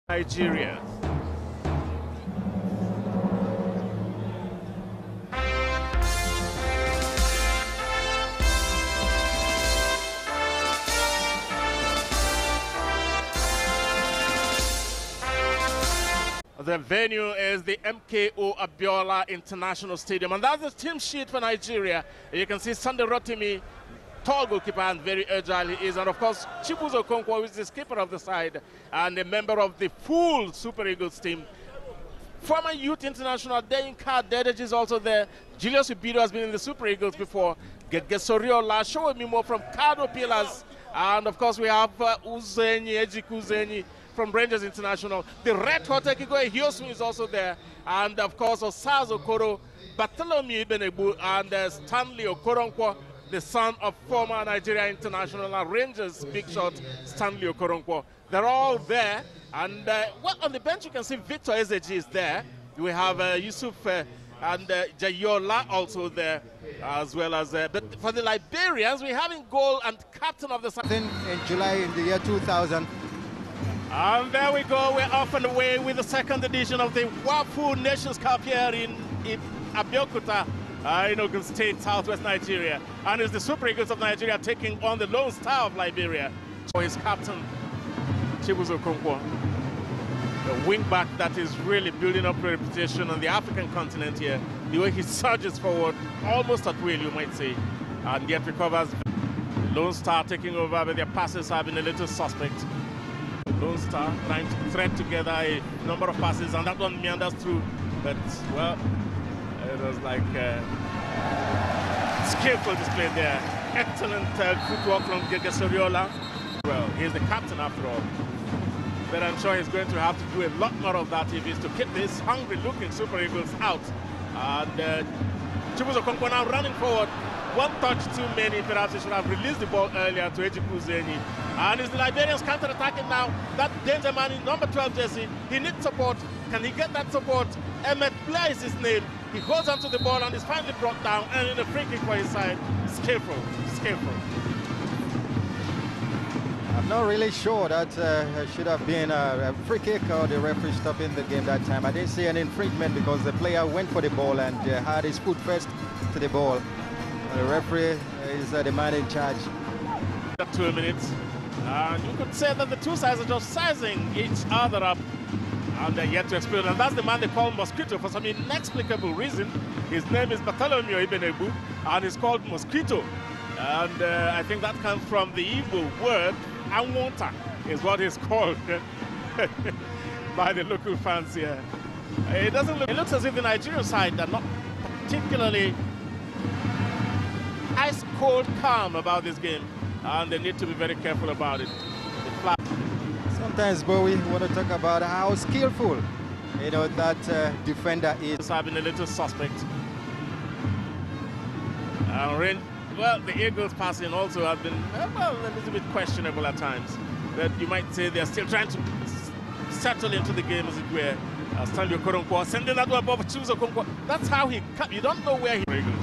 Nigeria. The venue is the MKO Abiola International Stadium, and that's the team sheet for Nigeria. You can see Sunday Rotimi, tall goalkeeper and very agile he is, and of course Chibuzo Okonkwo, who is the skipper of the side and a member of the full Super Eagles team. Former youth international Deyinka Dedeji is also there. Julius Ubido has been in the Super Eagles before. Gege Soriola, Show Me More from Kado Pillars, and of course we have Uzenyi from Rangers International. The red hot Ekigo Hiosu is also there, and of course Osaz Okoro, Bartholomew Ibenebu, and Stanley Okoronkwo, the son of former Nigeria International and Rangers big shot Stanley Okoronkwo. They're all there, and well, on the bench you can see Victor Ezeji is there. We have Yusuf and Jayola also there, as well as but for the Liberians, we have in goal and captain of the side. In July in the year 2000. And there we go, we're off and away with the second edition of the WAFU Nations Cup here in Abeokuta, in Ogun State, southwest Nigeria. And it's the Super Eagles of Nigeria taking on the Lone Star of Liberia. For his captain, Chibuzo Okonkwo, the wing-back that is really building up a reputation on the African continent here. The way he surges forward, almost at will, you might say, and yet recovers. The Lone Star taking over, but their passes have been a little suspect. Lone Star trying to thread together a number of passes, and that one meanders through, but well, it was like skillful display there. Excellent footwork from Gege Soriola. Well, he's the captain after all, but I'm sure he's going to have to do a lot more of that if he's to keep this hungry-looking Super Eagles out. And Chibuzo Okonkwo now running forward. One touch too many, perhaps he should have released the ball earlier to Ejiku Zenyi. And it's the Liberians counter-attacking now. That danger man in number 12 jersey, he needs support. Can he get that support? Emmett Blair is his name. He holds onto the ball and is finally brought down, and in a free kick for his side. Skillful, skillful. I'm not really sure that should have been a free kick or the referee stopping the game that time. I didn't see an infringement because the player went for the ball and had his foot first to the ball. The referee is the man in charge. 2 minutes. And you could say that the two sides are just sizing each other up, and they're yet to explode. And that's the man they call Mosquito for some inexplicable reason. His name is Bartholomew Ibenebu, and he's called Mosquito. And I think that comes from the Igbo word Anwonta, is what he's called by the local fans here. It looks as if the Nigerian side are not particularly ice-cold calm about this game, and they need to be very careful about it. Sometimes, but we want to talk about how skillful, you know, that defender is. Having a little suspect. Well, the Eagles passing also have been well, a little bit questionable at times. But you might say they're still trying to settle into the game, as it were. Stanley Okoronkwo sending that one above Chibuzo Okonkwo. That's how he cut. You don't know where he Eagles.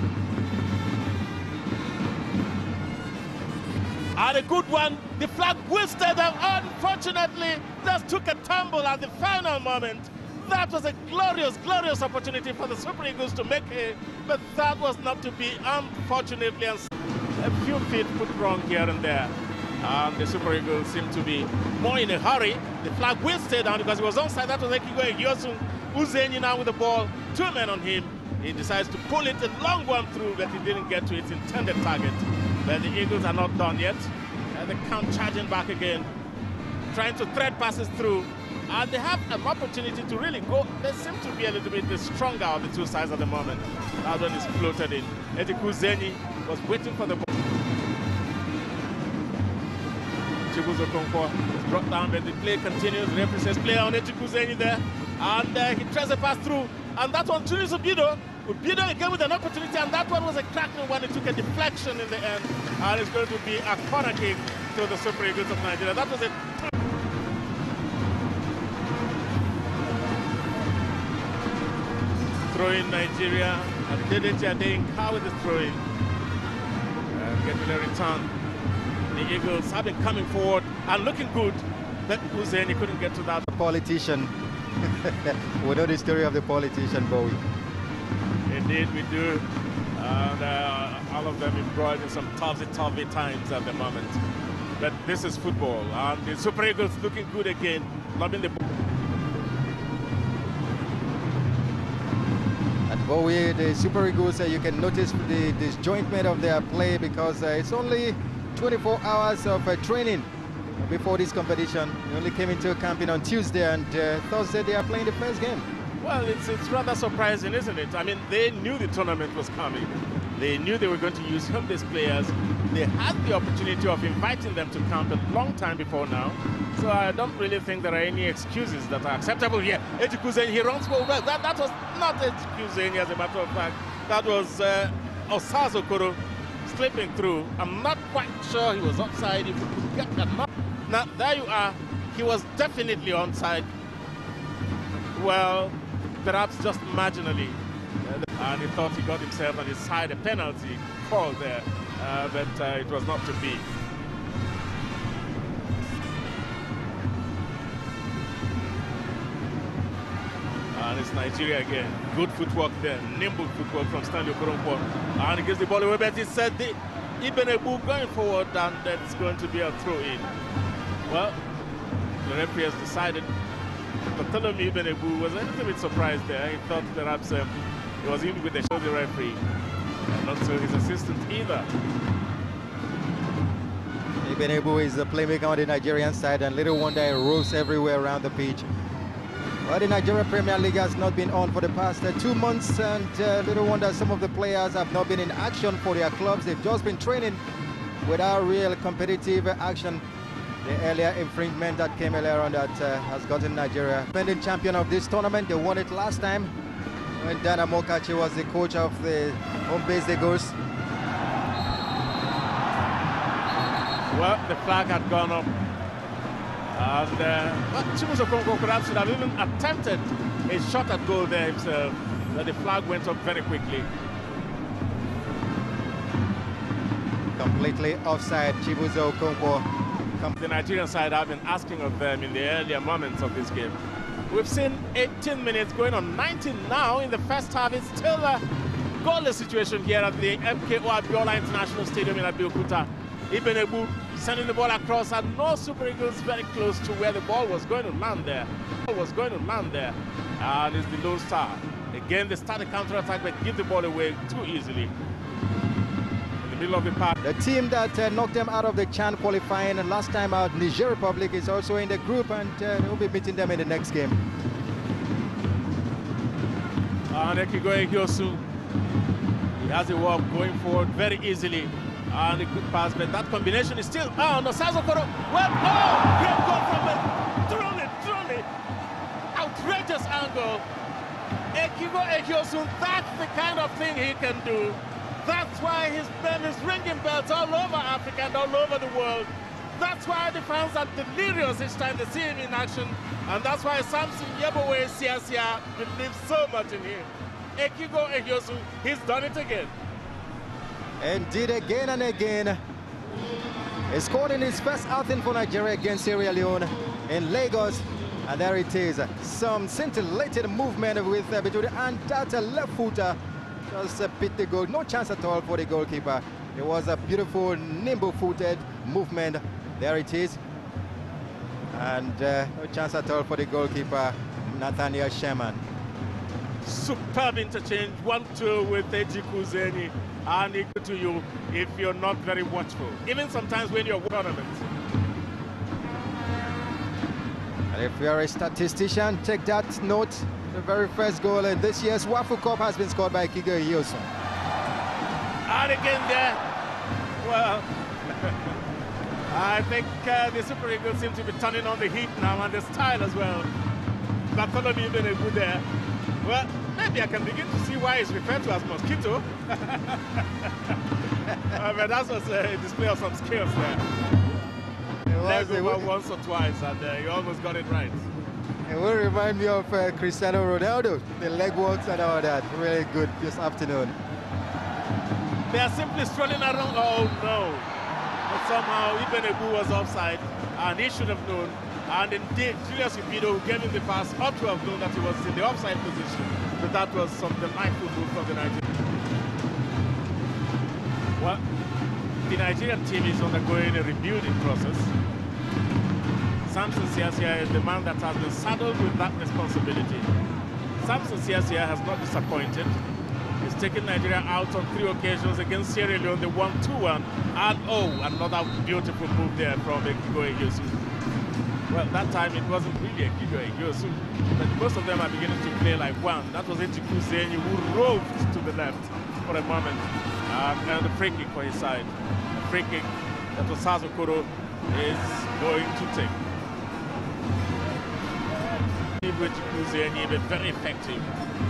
And a good one, the flag whistled them. Unfortunately, just took a tumble at the final moment. That was a glorious, glorious opportunity for the Super Eagles to make it, but that was not to be, unfortunately. And a few feet put wrong here and there. And the Super Eagles seem to be more in a hurry. The flag will stay down because he was onside. That was Ekigo Hiosu. Uzenyi now with the ball. 2 men on him. He decides to pull it a long one through, but he didn't get to its intended target. But the Eagles are not done yet. And they come charging back again, trying to thread passes through. And they have an opportunity to really go. They seem to be a little bit stronger on the two sides at the moment. That one is floated in. Ejiku Zenyi was waiting for the ball. Chibuzo Okonkwo is brought down, but the play continues. The referee says play on Ejiku Zenyi there. And he tries to pass through. And that one, Julius Ubido again with an opportunity, and that one was a cracking one. It took a deflection in the end, and it's going to be a corner kick to the Super Eagles of Nigeria. That was it. Throw-in Nigeria, and Dedeji Adeyinka with the throw-in. Getting a return. The Eagles have been coming forward and looking good. But Hussein, he couldn't get to that. Politician. We know the story of the politician, Bowie. Indeed, we do. And all of them embroiled in some toughy times at the moment. But this is football, and the Super Eagles looking good again, lobbing the ball. At Bowie, the Super Eagles, you can notice the disjointment of their play because it's only 24 hours of training before this competition. They only came into camping on Tuesday, and Thursday they are playing the first game. Well, it's rather surprising, isn't it? I mean, they knew the tournament was coming. They knew they were going to use home-based players. They had the opportunity of inviting them to camp a long time before now. So I don't really think there are any excuses that are acceptable here. Gege Soriola, he runs well. That was not Gege Soriola, as a matter of fact. That was Okoh slipping through. I'm not quite sure he was offside. If you could get that. Now, there you are. He was definitely onside. Well, perhaps just marginally. And he thought he got himself on his side a penalty called there, but it was not to be. And it's Nigeria again. Good footwork there, nimble footwork from Dandy Okoh. And he gives the ball away, but he said Ibn Ebu going forward, and it's going to be a throw-in. Well, the referee has decided. Bartholomew Ibn Ebu was a little bit surprised there. He thought perhaps he was even with the shoulder referee, and not so his assistant either. Ibn Ebu is the playmaker on the Nigerian side, and little wonder he roves everywhere around the pitch. Well, the Nigeria Premier League has not been on for the past 2 months, and little wonder some of the players have not been in action for their clubs. They've just been training without real competitive action. The earlier infringement that came earlier on that has gotten Nigeria defending champion of this tournament. They won it last time when Dana Mokachi was the coach of the home-based Eagles. Well, the flag had gone up, and Chibuzo Okonkwo perhaps should have even attempted a shot at goal there himself, but the flag went up very quickly. Completely offside, Chibuzo Okonkwo. The Nigerian side have been asking of them in the earlier moments of this game. We've seen 18 minutes going on 19 now in the first half. It's still a goalless situation here at the MKO Abiola International Stadium in Abeokuta. Ibn Ebu sending the ball across, and no Super Eagles very close to where the ball was going to land there. And it's the Lone Star. Again, they start a counter-attack but give the ball away too easily. Middle of the park. The team that knocked them out of the CHAN qualifying last time out, Niger Republic, is also in the group, and they'll be meeting them in the next game. And Ekigoi Hyosu, he has a walk going forward very easily, and a good pass, but that combination is still Osazo Koro. Well, great goal from it, truly outrageous angle. Ekigoi Hyosu, that's the kind of thing he can do. That's why his name is ringing bells all over Africa and all over the world. That's why the fans are delirious each time they see him in action. And that's why Samson Yebowe Siasia believes so much in him. Ekigoi Hyosu, he's done it again. And did again and again. He scored in his first outing for Nigeria against Sierra Leone in Lagos. And there it is. Some scintillating movement with between and that left footer. Just beat the goal. No chance at all for the goalkeeper. It was a beautiful, nimble-footed movement. There it is. And no chance at all for the goalkeeper, Nathaniel Sherman. Superb interchange, 1-2 with Gege Soriola, and it to you if you're not very watchful. Even sometimes when you're tournaments. And if you're a statistician, take that note. The very first goal in this year's WAFU Cup has been scored by Gege Soriola. And again there, well, I think the Super Eagles seem to be turning on the heat now, and the style as well. Bartholomew Ibn Ebu there. Well, maybe I can begin to see why it's referred to as mosquito. But that was a display of some skills there. Leg over once or twice, and you almost got it right. It will remind me of Cristiano Ronaldo, the leg walks and all that. Really good this afternoon. They are simply strolling around. Oh no! But somehow Ibn Ebu was offside, and he should have known. And indeed, Julius Ibido, who gave him the pass, ought to have known that he was in the offside position. But that was some delightful move from the Nigerian. Well, the Nigerian team is undergoing a rebuilding process. Samson Siasia is the man that has been saddled with that responsibility. Samson Siasia has not disappointed. He's taken Nigeria out on 3 occasions against Sierra Leone. They won 2-1. And oh, another beautiful move there from Gege Soriola. Well, that time it wasn't really Gege Soriola, but most of them are beginning to play like one. That was Echiku Zenyi, who roved to the left for a moment. And the free kick for his side. The free kick that Osazu Koro is going to take. Echiku Zenyi is very effective.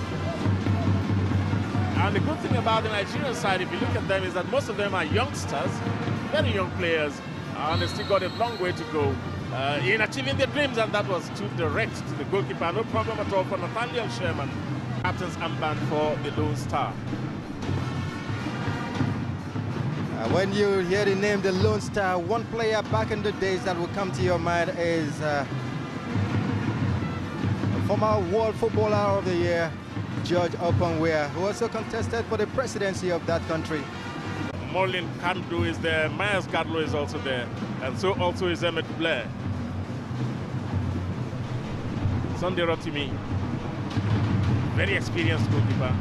And the good thing about the Nigerian side, if you look at them, is that most of them are youngsters, very young players, and they still got a long way to go in achieving their dreams, and that was too direct to the goalkeeper. No problem at all for Nathaniel Sherman, captain's armband for the Lone Star. When you hear the name the Lone Star, one player back in the days that will come to your mind is former World Footballer of the Year, George Okonwe, who also contested for the presidency of that country. Morlin Kandu is there, Myers Gadlo is also there, and so also is Emmett Blair. Sunday Rotimi, very experienced goalkeeper.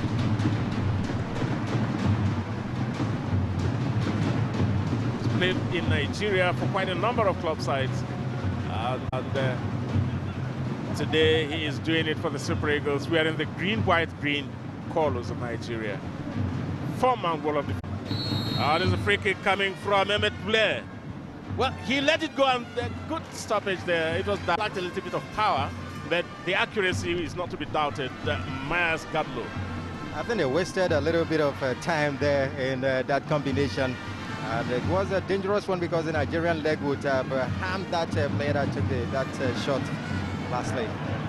He's played in Nigeria for quite a number of club sides, and today he is doing it for the Super Eagles. We are in the green, white, green colors of Nigeria. Former World of the there's a free kick coming from Emmett Blair. Well, he let it go, and good stoppage there. It was lacked a little bit of power, but the accuracy is not to be doubted. Myers Gadlo. I think they wasted a little bit of time there in that combination. And it was a dangerous one because the Nigerian leg would have harmed that player that took that shot lastly.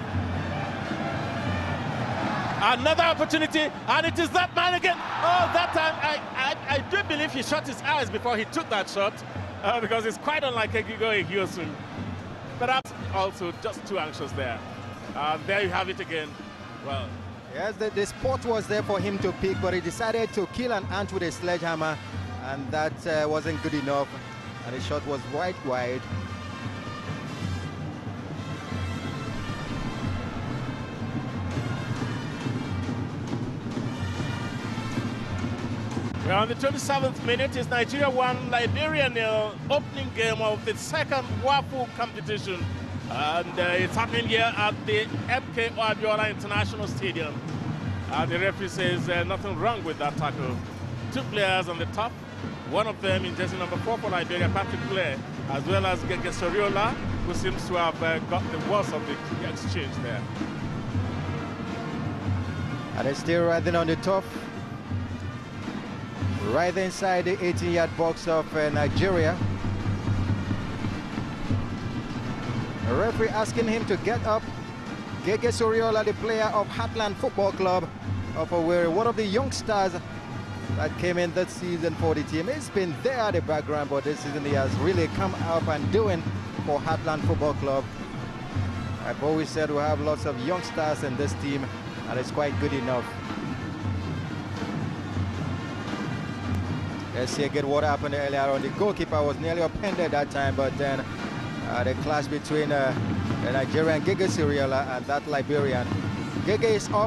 Another opportunity, and it is that man again. Oh, that time I do believe he shut his eyes before he took that shot, because it's quite unlike Gege Soriola. Perhaps also just too anxious there. There you have it again. Well, yes, the spot was there for him to pick, but he decided to kill an ant with a sledgehammer, and that wasn't good enough, and the shot was right wide. We're on the 27th minute. It's Nigeria 1, Liberia 0, opening game of the second WAFU competition. And it's happening here at the MKO Abiola International Stadium. The referee says nothing wrong with that tackle. 2 players on the top. One of them in jersey number 4 for Liberia, Patrick Blair, as well as Gege Soriola, who seems to have got the worst of the exchange there. And it's still riding on the top. Right inside the 18-yard box of Nigeria. A referee asking him to get up. Gege Soriola, the player of Heartland Football Club of Owerri, one of the young stars that came in this season for the team. He's been there at the background, but this season he has really come up and doing for Heartland Football Club. I've always said we have lots of young stars in this team, and it's quite good enough. Let's see again what happened earlier on. The goalkeeper was nearly upended that time, but then the clash between the Nigerian Gege Soriola and that Liberian. Gege is up.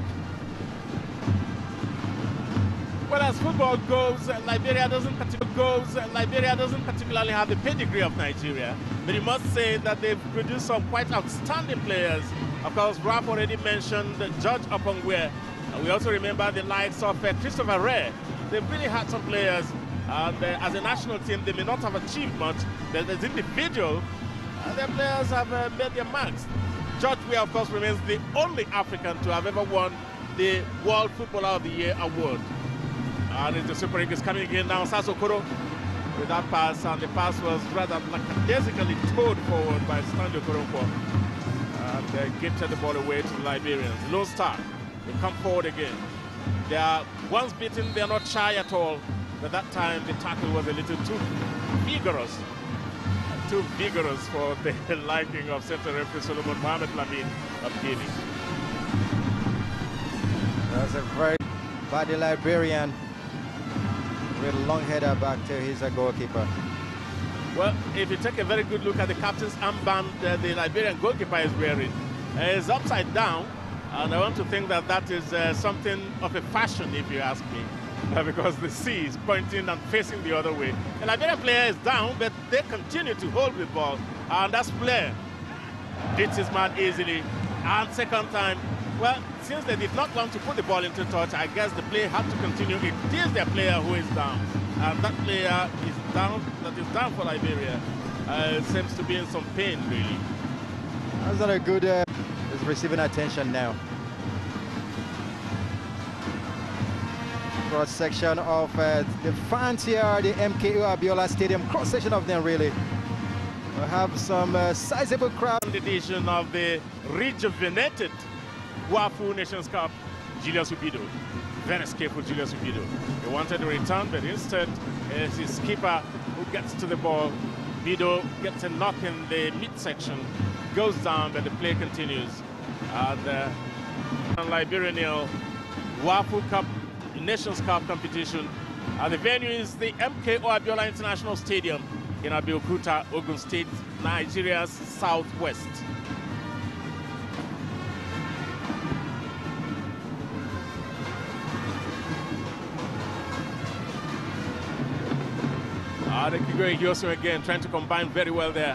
Well, as football goes, Liberia doesn't particularly have the pedigree of Nigeria, but you must say that they've produced some quite outstanding players. Of course, Ralph already mentioned George Okonwe. We also remember the likes of Christopher Ray. They've really had some players. And as a national team, they may not have achieved much, but as individual, their players have made their marks. George Weah, of course, remains the only African to have ever won the World Footballer of the Year award. And the Super Eagles coming again now. Sasso Koro with that pass, and the pass was rather lackadaisically towed forward by Stanley Okoronkwọ. And gifted the ball away to the Liberians. Lone Star, they come forward again. They are once beaten, they are not shy at all. But that time the tackle was a little too vigorous. too vigorous for the liking of Central Referee Solomon Mohamed Lamin of Guinea. That's a very body Liberian with a long header back to his goalkeeper. Well, if you take a very good look at the captain's armband the Liberian goalkeeper is wearing, it's upside down, and I want to think that that is something of a fashion, if you ask me, because the sea is pointing and facing the other way. The Liberian player is down, but they continue to hold the ball, and that's Blair beats his man easily. And second time, well, since they did not want to put the ball into touch, I guess the play had to continue. It is their player who is down, and that player is down. That is down for Liberia. Seems to be in some pain, really. That's not a good. Is receiving attention now. Cross section of the fans here, the MKO Abiola Stadium. Cross section of them, really. We'll have some sizable crowd. Edition of the rejuvenated WAFU Nations Cup, Julius Ubido. Very skillful Julius Ubido. He wanted to return, but instead it's his keeper who gets to the ball. Ubido gets a knock in the midsection, goes down, but the play continues. And Liberian WAFU Cup, Nations Cup competition. The venue is the MKO Abiola International Stadium in Abeokuta, Ogun State, Nigeria's southwest. The Gege Soriola again trying to combine very well there.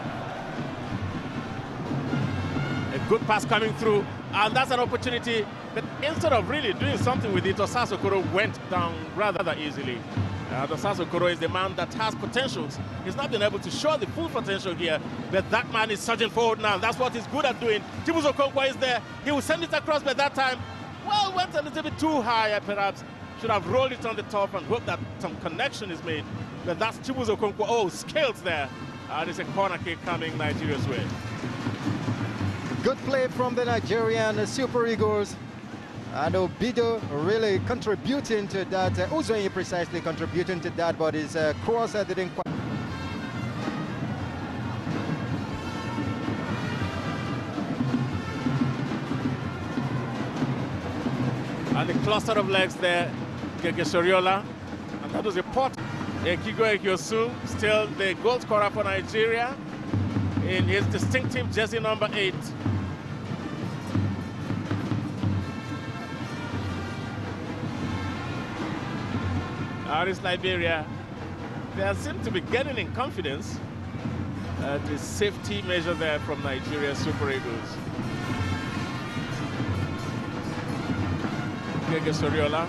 A good pass coming through, and that's an opportunity. But instead of really doing something with it, Osas Okoro went down rather easily. Osas Okoro is the man that has potentials. He's not been able to show the full potential here, but that man is surging forward now. That's what he's good at doing. Chibuzo Okonkwo is there. He will send it across, but that time, well, went a little bit too high, perhaps. Should have rolled it on the top and hope that some connection is made. But that's Chibuzo Okonkwo. Oh, scales there. There's a corner kick coming Nigeria's way. Good play from the Nigerian Super Eagles. And Obido really contributing to that. Uzoyi precisely contributing to that, but his cross didn't quite. And the cluster of legs there, Gege Soriola. And that was a pot. Gege Soriola, still the goal scorer for Nigeria in his distinctive jersey number 8. This Liberia, they seem to be getting in confidence. The safety measure there from Nigeria Super Eagles. Gege Soriola.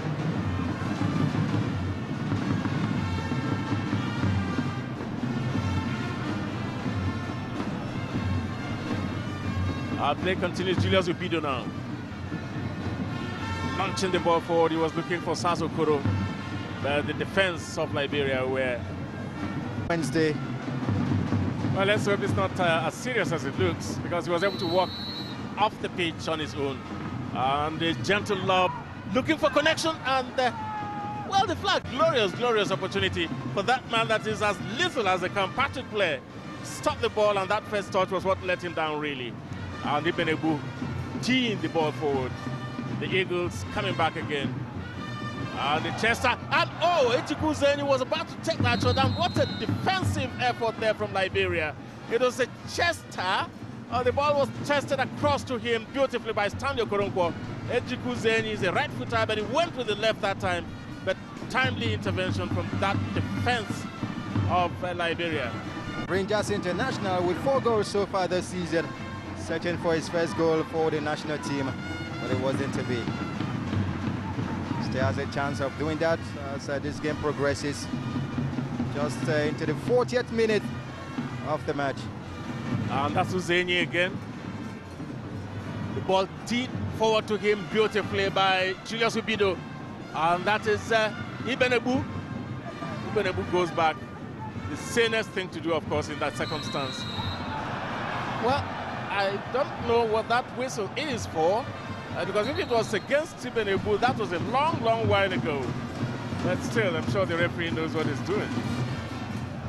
Play continues. Julius Ubido now. Launching the ball forward. He was looking for Osas Okoro. But the defense of Liberia were Wednesday. Well, let's hope it's not as serious as it looks, because he was able to walk off the pitch on his own. And a gentle lob, looking for connection, and well, the flag. Glorious opportunity for that man that is as little as a compatriot player. Stopped the ball, and that first touch was what let him down, really. And Ibenebu teeing the ball forward. The Eagles coming back again. And the Chester, and oh, Echiku Zeni was about to take that shot, and what a defensive effort there from Liberia. It was a Chester, the ball was chested across to him beautifully by Stanley Okoronkwo. Echiku Zeni is a right footer, but he went with the left that time, but timely intervention from that defense of Liberia. Rangers International with 4 goals so far this season, searching for his first goal for the national team, but it wasn't to be. Still has a chance of doing that as this game progresses. Just into the 40th minute of the match. And that's Uzeni again. The ball teed forward to him beautifully by Julius Ubido. And that is Ibenebu. Ibenebu goes back. The sanest thing to do, of course, in that circumstance. Well, I don't know what that whistle is for. Because if it was against Ibenebu, that was a long while ago. But still, I'm sure the referee knows what he's doing.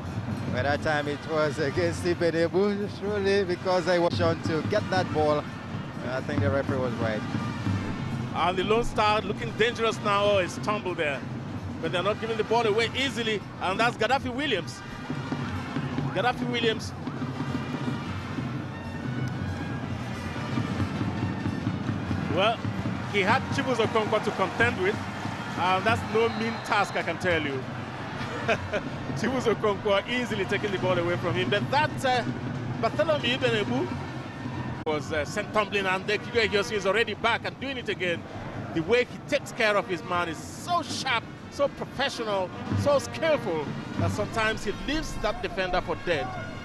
By that time it was against Ibenebu, surely, because I was on to get that ball. I think the referee was right. And the Lone Star looking dangerous now. Oh, it's tumbled there. But they're not giving the ball away easily. And that's Gaddafi Williams. Gaddafi Williams. Well, he had Chibuzo Okonkwo to contend with. That's no mean task, I can tell you. Chibuzo Okonkwo easily taking the ball away from him. But that Bartholomew Ibenebu was sent tumbling, and Gege Soriola is already back and doing it again. The way he takes care of his man is so sharp, so professional, so skillful that sometimes he leaves that defender for dead.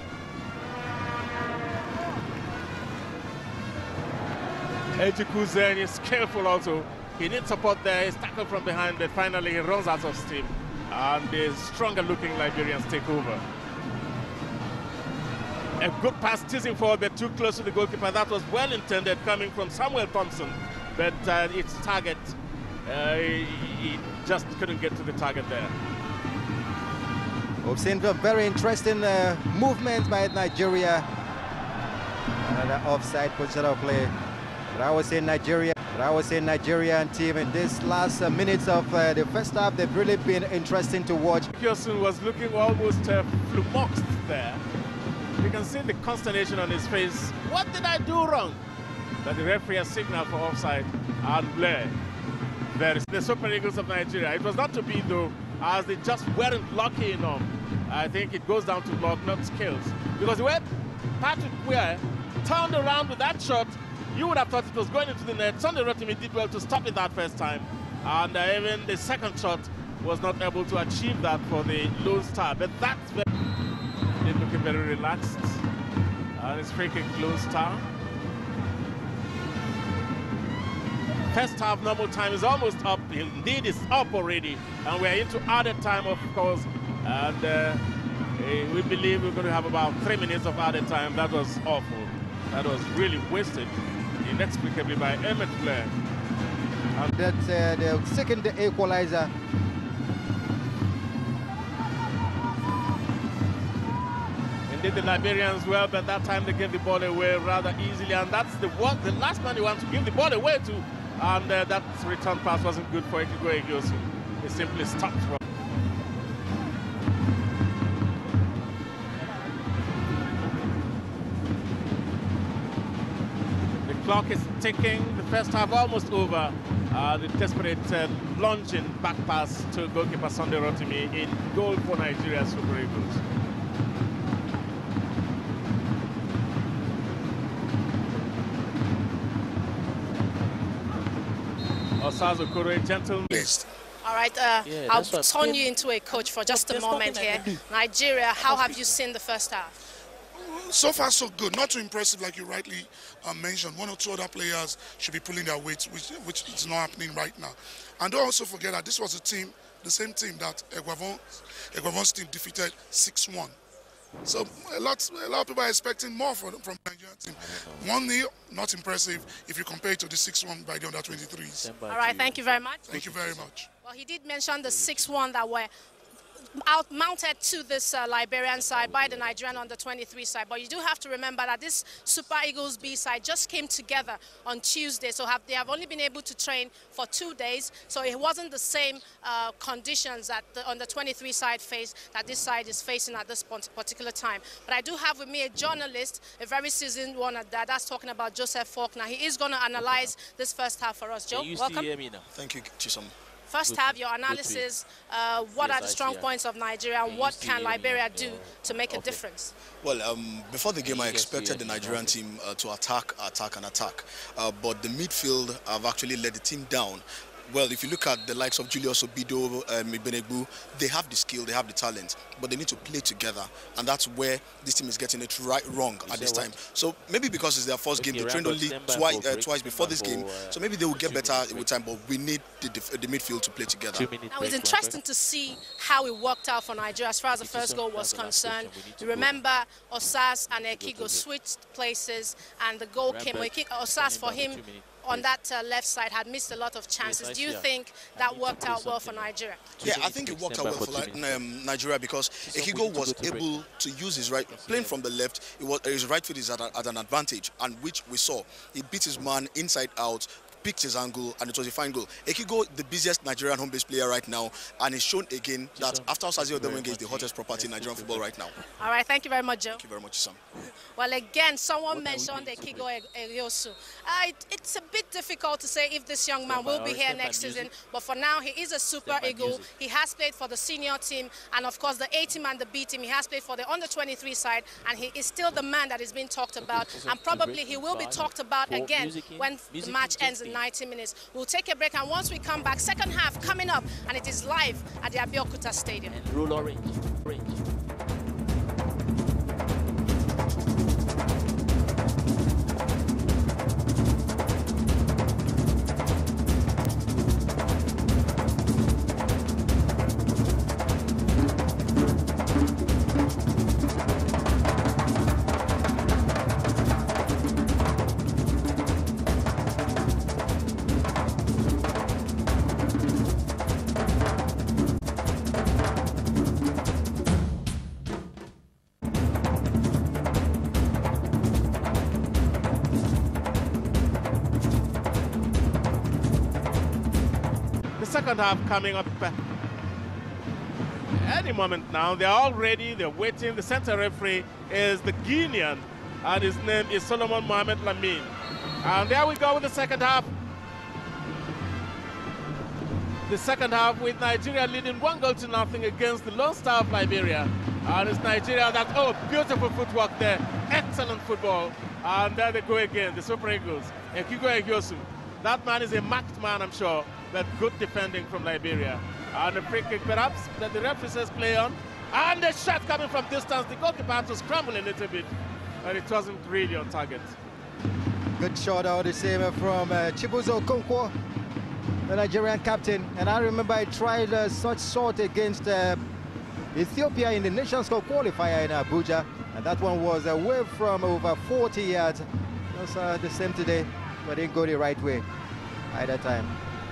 Ejiku Zen is skillful also. He needs support there. He's tackled from behind, but finally he runs out of steam. And the stronger looking Liberians take over. A good pass teasing forward, but too close to the goalkeeper. That was well intended coming from Samuel Thompson, but its target, he just couldn't get to the target there. We've seen a very interesting movement by Nigeria. Another offside position of play. But I was saying Nigerian team in this last minutes of the first half, they've really been interesting to watch. Pearson was looking almost flummoxed there. You can see the consternation on his face. What did I do wrong? But the referee has signaled for offside, and Blair. There is the Super Eagles of Nigeria. It was not to be though, as they just weren't lucky enough. I think it goes down to luck, not skills. Because the way Patrick Weah turned around with that shot, you would have thought it was going into the net. Sunday Rotimi did well to stop it that first time. And even the second shot was not able to achieve that for the Lone Star. But that's very... They're looking very relaxed. And it's freaking Lone Star. First half normal time is almost up. Indeed, it's up already. And we're into added time, of course. And we believe we're going to have about 3 minutes of added time. That was awful. That was really wasted inexplicably by Emmett Blair. And that's the second equalizer. Indeed, the Liberians well, but that time they gave the ball away rather easily, and that's the last man you want to give the ball away to. And that return pass wasn't good for Gege Soriola. He simply stopped from. The clock is ticking. The first half almost over. The desperate lunging back pass to goalkeeper Sunday Rotimi in goal for Nigeria Super Eagles. Osazo Kore, gentlemen. All right, I'll turn you into a coach for just a moment here. Nigeria, how have you seen the first half? So far, so good. Not too impressive, like you rightly mentioned. One or two other players should be pulling their weight, which is not happening right now. And don't also forget that this was a team, the same team that Eguavon's team defeated 6-1. So a lot of people are expecting more from the Nigerian team. 1-0, not impressive if you compare it to the 6-1 by the under-23s. All right, thank you very much. Thank you very much. Well, he did mention the 6-1 that were mounted to this Liberian side by the Nigerian under-23 side. But you do have to remember that this Super Eagles B side just came together on Tuesday. So they have only been able to train for 2 days. So it wasn't the same conditions that the under-23 side faced that this side is facing at this particular time. But I do have with me a journalist, a very seasoned one at that. That's talking about Joseph Faulkner. He is going to analyze this first half for us. Joe, welcome. Hear me now? Thank you, Chisom. First half, your analysis, what are the strong points of Nigeria and what can Liberia do to make a difference? Well, before the game, I expected the Nigerian team to attack. But the midfield have actually let the team down. Well, if you look at the likes of Julius Obido, Ibenegbu, they have the skill, they have the talent, but they need to play together. And that's where this team is getting it wrong at this time. So maybe because it's their first game, they trained only twice before this game. So maybe they will get better with time, but we need the midfield to play together. Now, it's interesting to see how it worked out for Nigeria as far as the first goal was concerned. You remember Osas and Ekigo switched places, and the goal came. Osas, for him, on that left side had missed a lot of chances. Do you think that worked out well for Nigeria? Yeah, I think it worked out well for Nigeria because Ekigo was able to use his right, playing from the left, his right foot is at an advantage, and which we saw. He beat his man inside out, picked his angle, and it was a fine goal. Ekigo, the busiest Nigerian home-based player right now, and he's shown again that after Osazio Odewenga is the hottest property in Nigerian football right now. All right, thank you very much, Joe. Thank you very much, Sam. Well, again, someone mentioned Ekigo Eriosu. It's a bit difficult to say if this young man will be here next season, but for now, he is a super eagle. He has played for the senior team, and of course, the A team and the B team. He has played for the under-23 side, and he is still the man that is being talked about, and probably he will be talked about again when the match ends in 90 minutes. We'll take a break, and once we come back, second half coming up, and it is live at the Abeokuta Stadium. Rule orange. Second half coming up any moment now. They're all ready, they're waiting. The center referee is the Guinean, and his name is Solomon Mohamed Lamine. And there we go with the second half. The second half with Nigeria leading 1-0 against the Lone Star of Liberia. And it's Nigeria that, oh, beautiful footwork there, excellent football. And there they go again, the Super Eagles. Ekigo Eriosu. That man is a marked man, I'm sure, but good defending from Liberia. And a free kick perhaps that the referee says play on. And the shot coming from distance. The goalkeeper had to scramble a little bit, but it wasn't really on target. Good shot out the same from Chibuzo Okonkwo, the Nigerian captain. And I remember I tried such sort against Ethiopia in the Nations Cup qualifier in Abuja. And that one was away from over 40 yards. That's the same today, but didn't go the right way either time.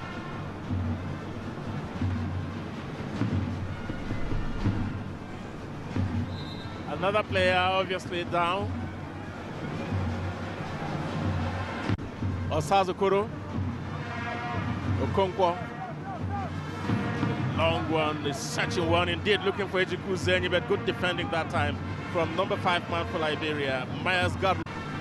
Another player obviously down. Osazokoro. Okonkwo. Long one, the searching one indeed, looking for Ejiku Zenyi, but good defending that time from number 5 man for Liberia, Myers Godwin.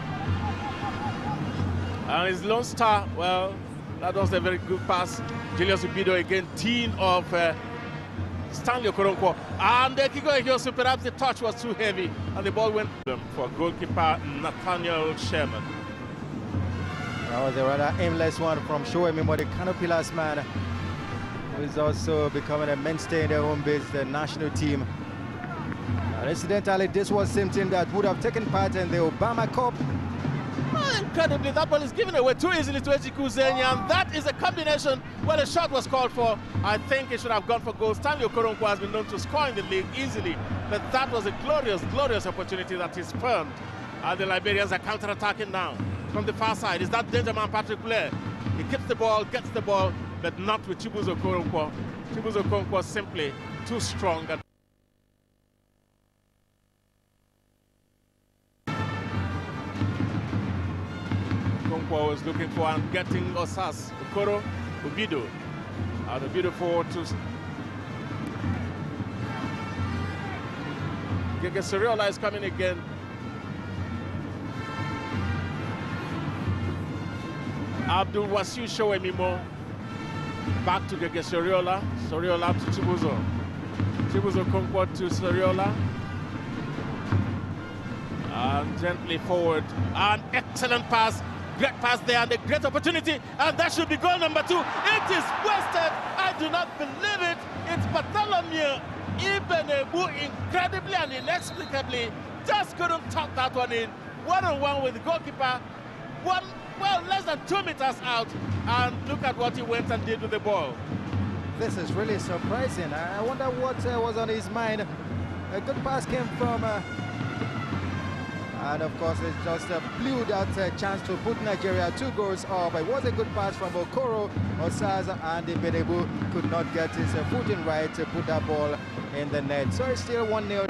And his Lone Star, well, that was a very good pass. Julius Ubido again, team of Stanley Okoronkwo. And Ekigo Eriosu, perhaps the touch was too heavy, and the ball went for goalkeeper Nathaniel Sherman. That was a rather aimless one from Shoemimo, the Canopilas man, who is also becoming a mainstay in the home-based national team. And incidentally, this was something that would have taken part in the Obama Cup. Oh, incredibly, that ball is given away too easily to Ejiku Zenyi, and that is a combination where a shot was called for. I think it should have gone for goal. Stanley Okoronkwo has been known to score in the league easily, but that was a glorious, glorious opportunity that he spurned. And the Liberians are counter-attacking now from the far side. Is that danger man Patrick Blair? He keeps the ball, gets the ball, but not with Chibuzo Okoronkwo. Chibuzo Okoronkwo simply too strong. Okonkwo was looking for and getting Osas, Okoro, Ubido. And Ubido forward to Gege Soriola is coming again. Abdul Wasiu Shoemimo back to Gege Soriola. Soriola to Chibuzo. Chibuzo Okonkwo to Soriola. And gently forward. An excellent pass. Great pass there and a great opportunity. And that should be goal number 2. It is wasted. I do not believe it. It's Bartholomew Ibenebu, incredibly and inexplicably, just couldn't tuck that one in. One-on-one with the goalkeeper. Less than 2 meters out, and look at what he went and did with the ball. This is really surprising. I wonder what was on his mind. A good pass came from And of course, it just blew that chance to put Nigeria 2 goals up. It was a good pass from Okoro. Osaza and Benebu could not get his footing right to put that ball in the net. So it's still 1-0.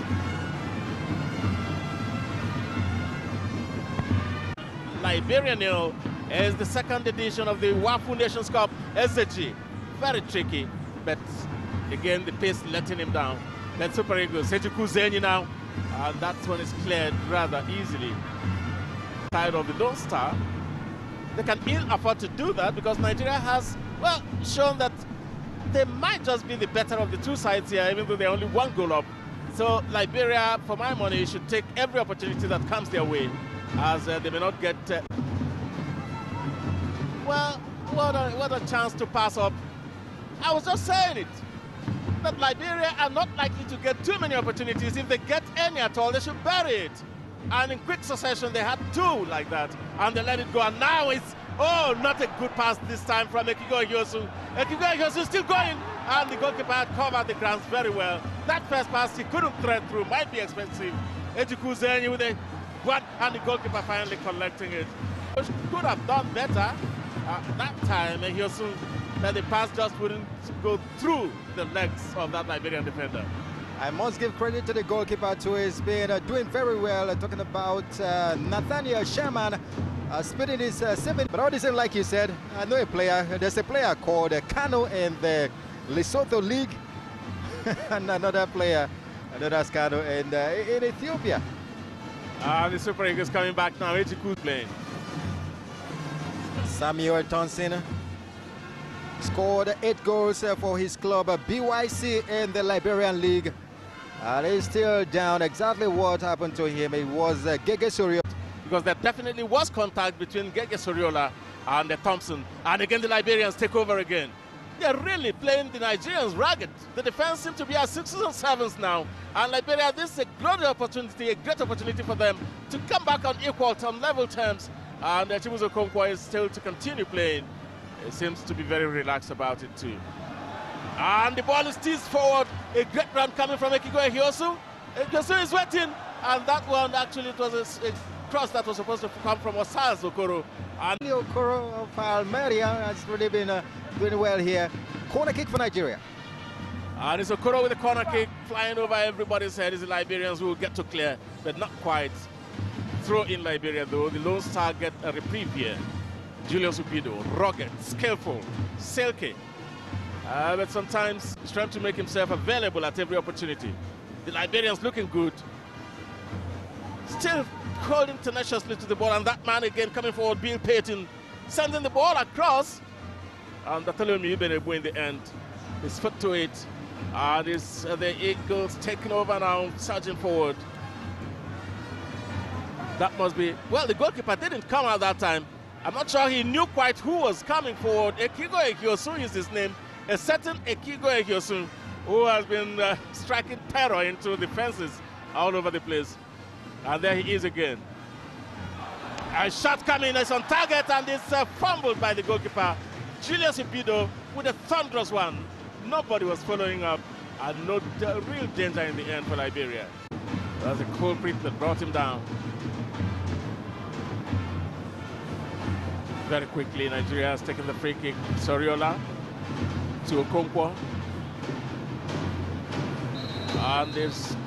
Liberia nil is the second edition of the WAFU Nations Cup. SG, very tricky, but again the pace letting him down. Then Super Eagles, Gege Soriola now, and that's when it's cleared rather easily. Side of the Lone Star, they can ill afford to do that because Nigeria has, well, shown that they might just be the better of the two sides here, even though they're only 1 goal up. So Liberia, for my money, should take every opportunity that comes their way, as they may not get... well, what a chance to pass up. I was just saying it, that Liberia are not likely to get too many opportunities. If they get any at all, they should bury it. And in quick succession, they had 2 like that, and they let it go. And now it's, oh, not a good pass this time from Gege Soriola. Gege Soriola is still going, and the goalkeeper had covered the grounds very well. That first pass he couldn't thread through, might be expensive. Gege Soriola with a what, and the goalkeeper finally collecting it. Could have done better that time. Gege Soriola, that the pass just wouldn't go through the legs of that Liberian defender. I must give credit to the goalkeeper too. He's been doing very well. Talking about Nathaniel Sherman spinning his 7. But all the same, like you said, I know a player. There's a player called Kano in the Lesotho League, and another player, another Kano in Ethiopia. The Super Eagles coming back now. Gege playing. Samuel Thompson scored 8 goals for his club BYC in the Liberian League. And he's still down. Exactly what happened to him, it was Gege Soriola. Because there definitely was contact between Gege Soriola and Thompson. And again, the Liberians take over again. They're really playing the Nigerians ragged. The defense seems to be at 6s and 7s now. And Liberia, this is a great opportunity for them to come back on equal terms, level terms. And Chibuzo Okonkwo is still to continue playing. He seems to be very relaxed about it too. And the ball is teased forward. A great run coming from Gege Soriola. Gege Soriola is waiting. And that one, actually, it was a cross that was supposed to come from Osaza Okoro. And Okoro of Almeria has really been doing well here. Corner kick for Nigeria. And it's Okoro with a corner kick flying over everybody's head. It's the Liberians who will get to clear, but not quite. Throw in Liberia though. The Lone Star get a reprieve here. Julius Upido, rugged, skillful, silky. But sometimes he's trying to make himself available at every opportunity. The Liberians looking good. Still holding tenaciously to the ball, and that man again coming forward, Bill Payton, sending the ball across. And Bartholomew Benebu in the end. His foot to it. And it's the Eagles taking over now, surging forward. That must be, well, the goalkeeper didn't come out that time. I'm not sure he knew quite who was coming forward. Gege Soriola is his name. A certain Gege Soriola who has been striking terror into the fences all over the place. And there he is again. A shot coming, it's on target, and it's fumbled by the goalkeeper. Julius Upido with a thunderous one. Nobody was following up, and no real danger in the end for Liberia. That's a culprit that brought him down. Very quickly, Nigeria has taken the free kick. Soriola to Okonkwo. And there's...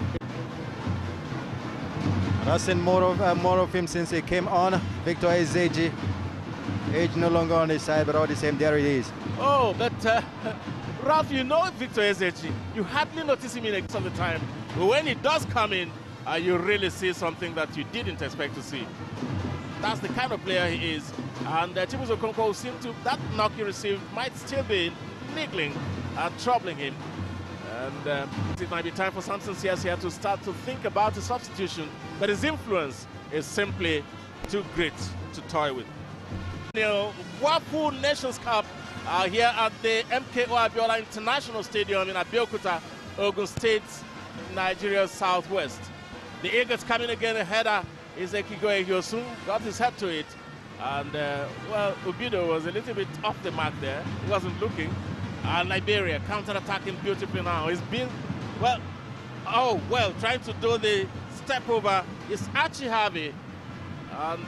I've seen more of him since he came on. Victor Ezeji. Age no longer on his side, but all the same, there it is. Oh, but Ralph, you know Victor Ezeji. You hardly notice him in some of the time. But when he does come in, you really see something that you didn't expect to see. That's the kind of player he is. And Chibuzo Okonkwo seemed to, that knock he received might still be niggling and troubling him. And it might be time for Samson Sears here to start to think about a substitution, but his influence is simply too great to toy with. WAFU Nations Cup here at the MKO Abiola International Stadium in Abeokuta, Ogun State, Nigeria's southwest. The Eagles coming again, a header is Gege Soriola, got his head to it. And, well, Ubido was a little bit off the mark there. He wasn't looking. And Liberia counter-attacking beautifully now. He's been, well, trying to do the step over It's Archie Harvey, and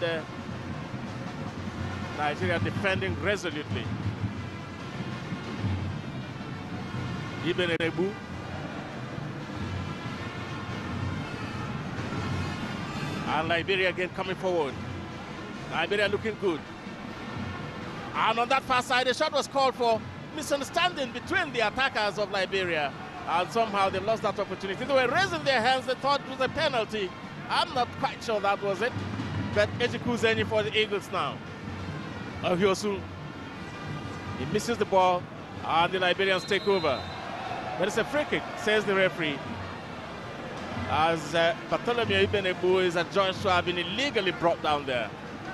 Nigeria defending resolutely. Ibenebu. And Liberia again coming forward. Liberia looking good. And on that far side, a shot was called for. Misunderstanding between the attackers of Liberia. And somehow they lost that opportunity. They were raising their hands. They thought it was a penalty. I'm not quite sure that was it. But Ejiku Zenyi for the Eagles now. Ohiosu. He misses the ball. And the Liberians take over. But it's a free kick, says the referee. As Bartholomew Ibenebu is adjudged to have been illegally brought down there.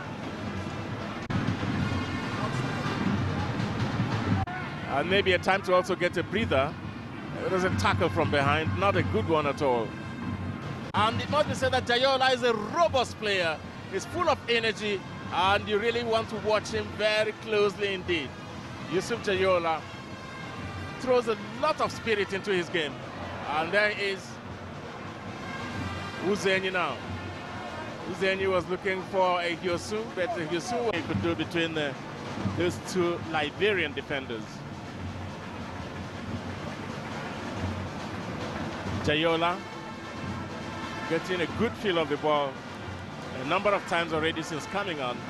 And maybe a time to also get a breather. It was a tackle from behind, not a good one at all. And it must be said that Jayola is a robust player. He's full of energy, and you really want to watch him very closely indeed. Yusuf Jayola throws a lot of spirit into his game. And there is Uzenyi now. Uzenyi was looking for a Hyosu, but Hyosu what he could do between those two Liberian defenders. Jayola getting a good feel of the ball a number of times already since coming on.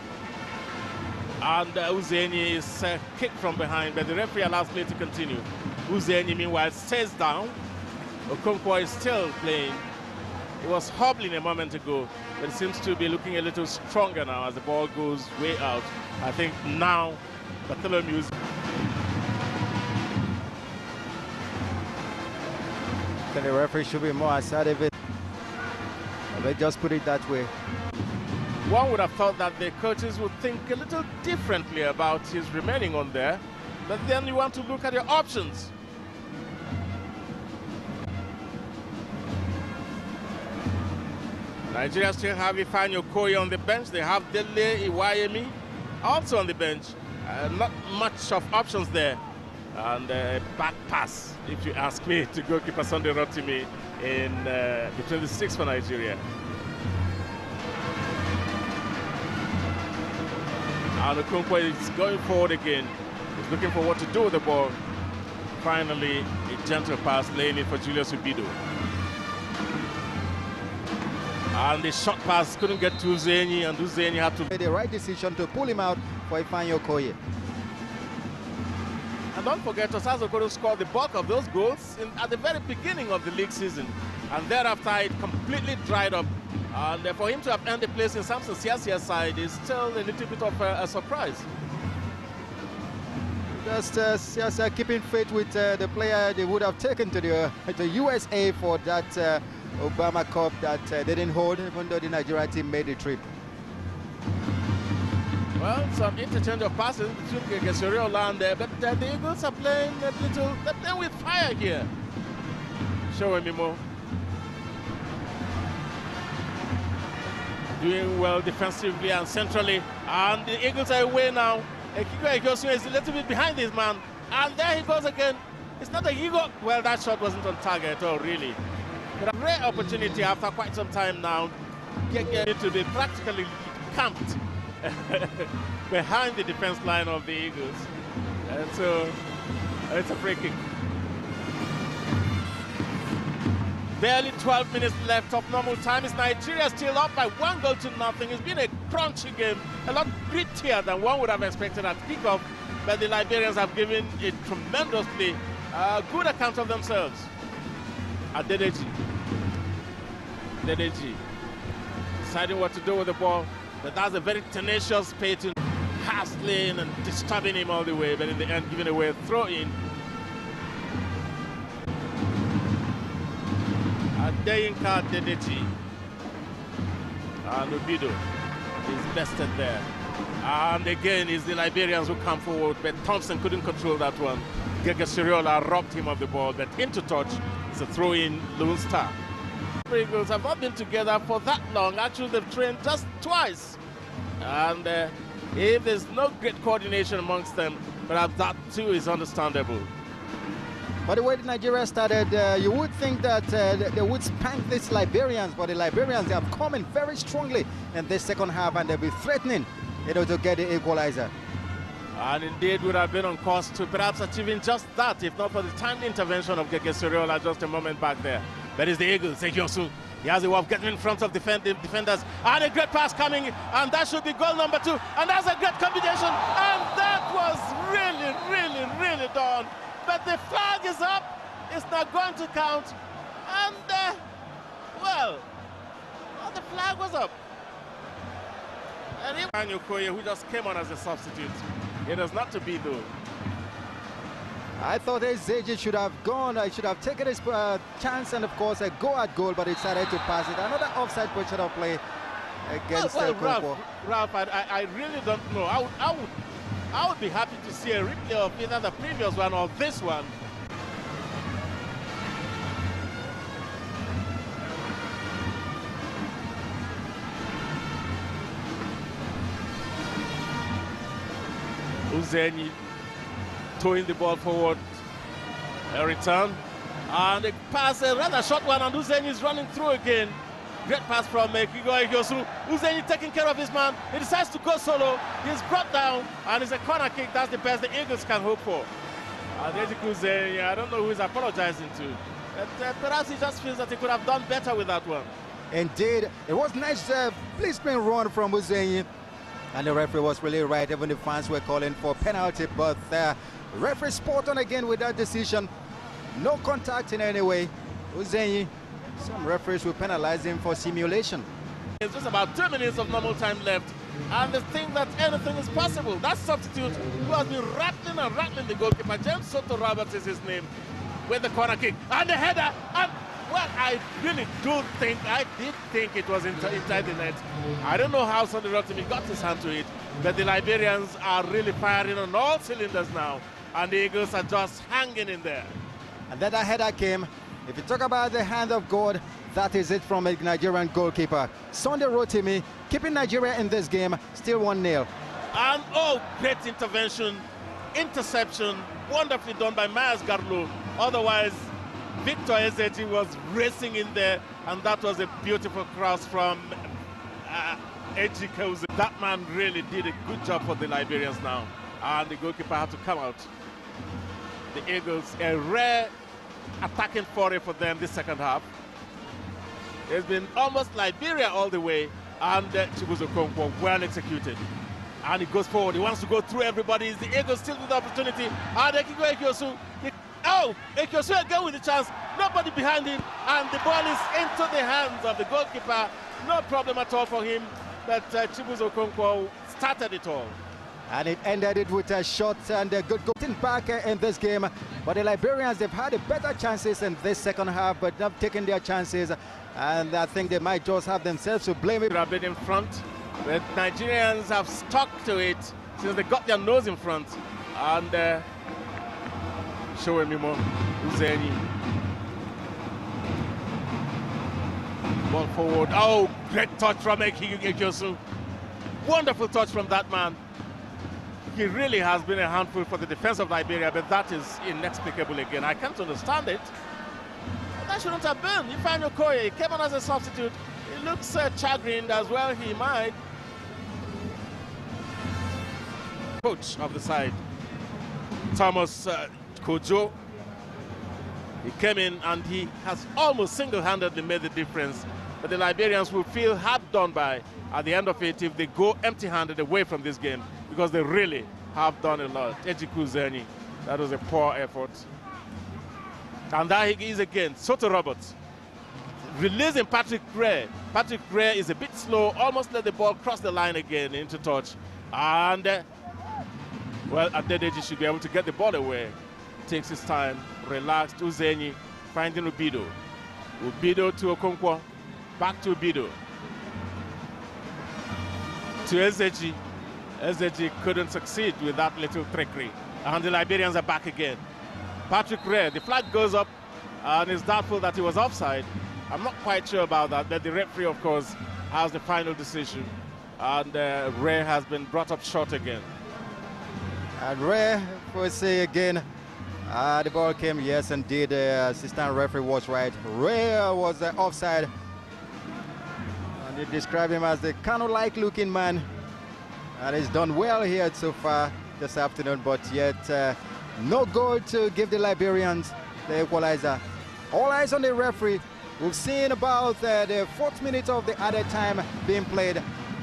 And Uzenyi is kicked from behind, but the referee allows play to continue. Uzenyi, meanwhile, stays down. Okonkwo is still playing. He was hobbling a moment ago, but it seems to be looking a little stronger now as the ball goes way out. I think now Bartholomew's. The referee should be more assertive. Let's just put it that way. One would have thought that the coaches would think a little differently about his remaining on there, but then you want to look at your options. Nigeria still have Dandy Okoh on the bench. They have Dele Iwayemi also on the bench. Not much of options there. And a back pass, if you ask me, to goalkeeper Sunday Rotimi in between the six for Nigeria. And Okonkwo is going forward again. He's looking for what to do with the ball. Finally, a gentle pass laying it for Julius Ubido. And the short pass couldn't get to Uzenyi, and Uzenyi had to Made the right decision to pull him out for Dandy Okoh. And don't forget, Osazo Okoro scored the bulk of those goals at the very beginning of the league season. And thereafter, it completely dried up. And for him to have earned a place in Samson Siasia's side is still a little bit of a surprise. Just Siasia keeping faith with the player they would have taken to the USA for that Obama Cup that they didn't hold, even though the Nigeria team made the trip. Well, some interchange of passes between Gege Soriola and but the Eagles are playing a little, they're playing with fire here. Show me more. Doing well defensively and centrally, and the Eagles are away now. Ekiko Ekyosu is a little bit behind this man, and there he goes again. It's not a Higo. Well, that shot wasn't on target at all, really. But a rare opportunity after quite some time now. Gege to be practically camped behind the defense line of the Eagles. And so it's a free kick. Barely 12 minutes left of normal time. Is Nigeria still up by 1-0? It's been a crunchy game, a lot grittier than one would have expected at kickoff, but the Liberians have given a tremendously good account of themselves. Adedeji deciding what to do with the ball, but that's a very tenacious Peyton, hassling and disturbing him all the way, but in the end giving away a throw-in. Adeyinka Adedeji and Ubido is bested there. And again, it's the Liberians who come forward, but Thompson couldn't control that one. Gege Soriola robbed him of the ball, but into touch. It's a throw-in, Lone Star. The Eagles have not been together for that long. Actually, they've trained just twice. And if there's no great coordination amongst them, perhaps that too is understandable. But the way the Nigeria started, you would think that they would spank these Liberians, but the Liberians, they have come in very strongly in this second half, and they'll be threatening, to get the equalizer. And indeed would have been on course to perhaps achieving just that, if not for the timely intervention of Gege Soriola just a moment back there. But it's the Eagles, Sekiosu. He has a way of getting in front of defenders. And a great pass coming, and that should be goal number 2. And that's a great combination. And that was really, really, really done. But the flag is up. It's not going to count. And, well, the flag was up. And Dandy Okoh, who just came on as a substitute. It is not to be, though. I thought Gege should have gone. I should have taken his chance and, of course, a go at goal, but he decided to pass it. Another offside position of play against Ralph, I really don't know. I would be happy to see a replay of either the previous one or this one. Uzeni towing the ball forward, a return, and a pass, a rather short one, and Uzeni is running through again. Great pass from Gege Soriola. Uzeni taking care of his man. He decides to go solo. He's brought down, and it's a corner kick. That's the best the Eagles can hope for. And Uzeni, I don't know who he's apologizing to. But, perhaps he just feels that he could have done better with that one. Indeed, it was nice placement run from Uzeni. And the referee was really right. Even the fans were calling for penalty, but the referee spot on again with that decision. No contact in any way. Uzeni, some referees will penalize him for simulation. It's just about 2 minutes of normal time left, and they think that anything is possible. That substitute who has been rattling and rattling the goalkeeper, James Soto Roberts is his name, with the corner kick and the header. And well, I really did think it was inside the net. I don't know how Sunday Rotimi got his hand to it, but the Liberians are really firing on all cylinders now, and the Eagles are just hanging in there. And then that header came. If you talk about the hand of God, that is it from a Nigerian goalkeeper. Sunday Rotimi keeping Nigeria in this game, still 1-0. And oh, great intervention, interception, wonderfully done by Myers Garlo. Otherwise, Victor Gege was racing in there, and that was a beautiful cross from Gege Soriola. That man really did a good job for the Liberians now, and the goalkeeper had to come out. The Eagles, a rare attacking foray for them this second half. It's been almost Liberia all the way, and Gege Soriola well executed. And he goes forward, he wants to go through everybody. The Eagles still with the opportunity, and Gege Soriola. Oh, Gege Soriola again with the chance, nobody behind him, and the ball is into the hands of the goalkeeper. No problem at all for him, but Gege Soriola started it all. And it ended it with a shot and a good goal back in this game. But the Liberians, they've had better chances in this second half, but not taking their chances. And I think they might just have themselves to blame. It have been in front, but Nigerians have stuck to it since they got their nose in front. And showing me more. Uzeni. Ball forward. Oh, great touch from Gege Soriola. Wonderful touch from that man. He really has been a handful for the defense of Liberia, but that is inexplicable again. I can't understand it. That shouldn't have been. Dandy Okoh, he came on as a substitute. He looks chagrined as well. He might. Coach of the side, Thomas Kojo. He came in and he has almost single-handedly made the difference. But the Liberians will feel hard done by at the end of it if they go empty-handed away from this game, because they really have done a lot. Gege Soriola, that was a poor effort. And there he is again, Soto Roberts. Releasing Patrick Gray. Patrick Gray is a bit slow, almost let the ball cross the line again into touch. And, well, Gege should be able to get the ball away. Takes his time, relaxed. Uzeni finding Ubido. Ubido to Okonkwo. Back to Ubido. To Gege. Gege couldn't succeed with that little trickery. And the Liberians are back again. Patrick Ray, the flag goes up, and it's doubtful that he was offside. I'm not quite sure about that, but the referee, of course, has the final decision. And Ray has been brought up short again. And Ray, we'll say again, The ball came, yes, indeed. The assistant referee was right. Ray was offside. And they describe him as the Kano-like looking man. And he's done well here so far this afternoon, but yet no goal to give the Liberians the equalizer. All eyes on the referee. We've seen about the 4th minute of the added time being played.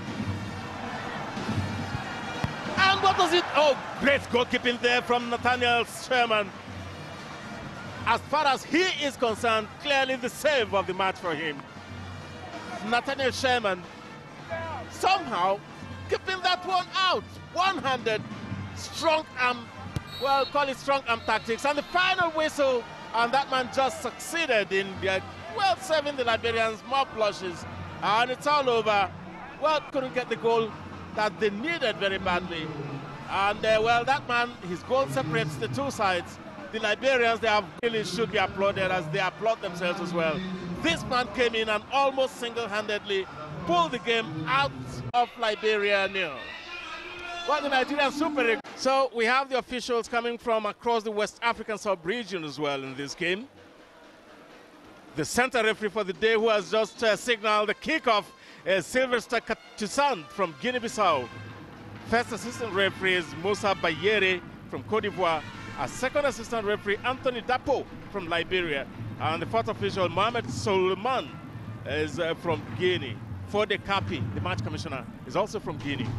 And what was it? Oh, great goalkeeping there from Nathaniel Sherman. As far as he is concerned, clearly the save of the match for him. Nathaniel Sherman somehow keeping that one out. One-handed, strong arm, well, call it strong arm tactics. And the final whistle, and that man just succeeded in, well, serving the Liberians more blushes. And it's all over. Well, couldn't get the goal that they needed very badly. And, well, that man, his goal separates the two sides. The Liberians, they really should be applauded as they applaud themselves as well. This man came in and almost single-handedly pulled the game out of Liberia nil. Well, the Nigerian Super League. So we have the officials coming from across the West African sub-region as well in this game. The center referee for the day, who has just signaled the kickoff, is Sylvester Katusan from Guinea-Bissau. First assistant referee is Musa Bayere from Cote d'Ivoire. A second assistant referee, Anthony Dapo from Liberia. And the fourth official, Mohamed Suleiman, is from Guinea. Fode Kapi, the match commissioner, is also from Guinea.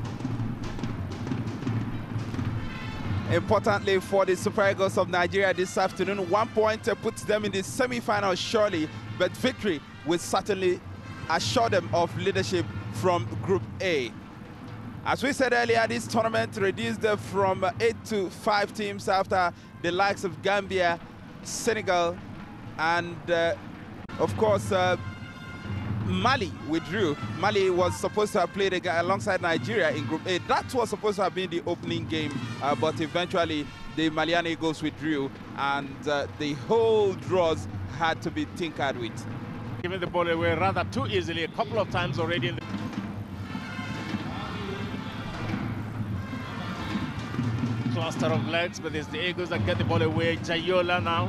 Importantly for the Super Eagles of Nigeria this afternoon, 1 point puts them in the semi-final surely, but victory will certainly assure them of leadership from Group A. As we said earlier, this tournament reduced from 8 to 5 teams after the likes of Gambia, Senegal, and of course Mali withdrew. Mali was supposed to have played alongside Nigeria in Group A. That was supposed to have been the opening game, but eventually the Malian Eagles withdrew, and the whole draws had to be tinkered with. Giving the ball away rather too easily a couple of times already in the cluster of legs, but it's the Eagles that get the ball away. Jayola now.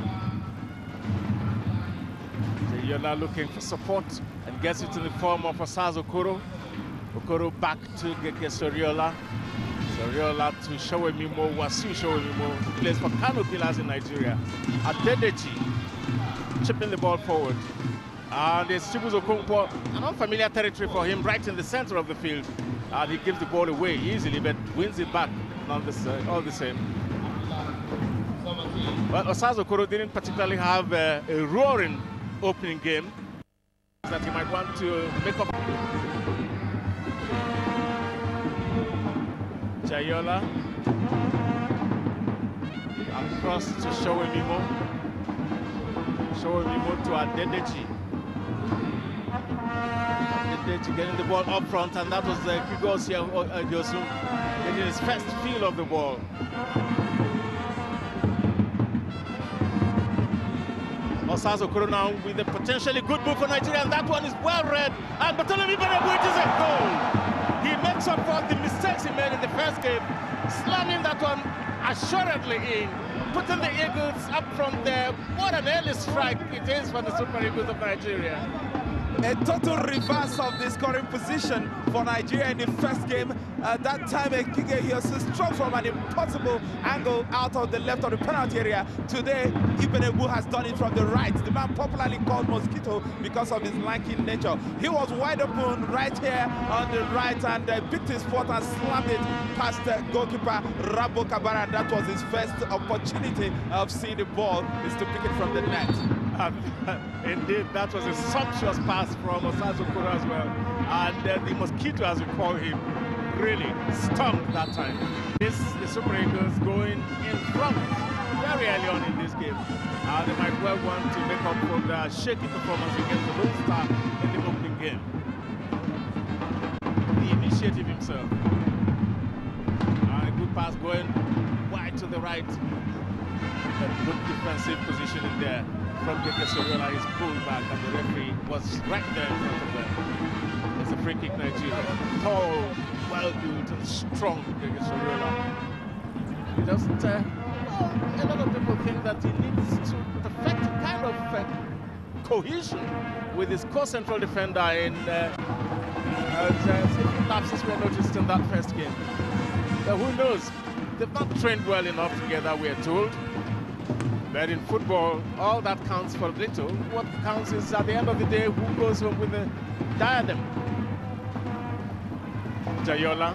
Jayola looking for support and gets it in the form of Osaz Okoro. Okoro back to Gege Soriola. Soriola to Showemimo, Wasu Showemimo, who plays for Kano Pillars in Nigeria. Adedeji chipping the ball forward. And it's Chibuzo Okonkwo, an unfamiliar territory for him, right in the center of the field. And he gives the ball away easily, but wins it back all the same. Well, Osaz Okoro didn't particularly have a roaring opening game that he might want to make up. Jayola across to Showemimo. Showemimo to Adedeji. Adedeji getting the ball up front, and that was Gege Soriola getting his first feel of the ball. Osaz Okoro now with a potentially good move for Nigeria, and that one is well read. And Bartholomew Benebu, it is a goal. He makes up for the mistakes he made in the first game, slamming that one assuredly in, putting the Eagles up front there. What an early strike it is for the Super Eagles of Nigeria. A total reverse of the scoring position for Nigeria in the first game. That time, Gege Soriola struck from an impossible angle out of the left of the penalty area. Today, Ibenebu has done it from the right. The man popularly called Mosquito because of his lanky nature. He was wide open right here on the right and picked his foot and slammed it past goalkeeper Rabo Kabara. That was his first opportunity of seeing the ball, is to pick it from the net. Indeed, that was a sumptuous pass from Osaz Okoro as well. And the Mosquito, as we call him, really stung that time. The Super Eagles going in front very early on in this game. They might well want to make up for the shaky performance against the Lone Star in the opening game. The initiative himself. A good pass going wide to the right. A good defensive position in there from Gege Soriola. Is pulled back, and the referee was right there in front of them. It's a free kick, Nigeria. Tall, well-built and strong Gege Soriola. He doesn't a lot of people think that he needs to perfect a kind of cohesion with his co-central defender in several lapses were noticed in that first game. But who knows? They've not trained well enough together, we are told. But in football, all that counts for little. What counts is at the end of the day, who goes home with the diadem. Soriola.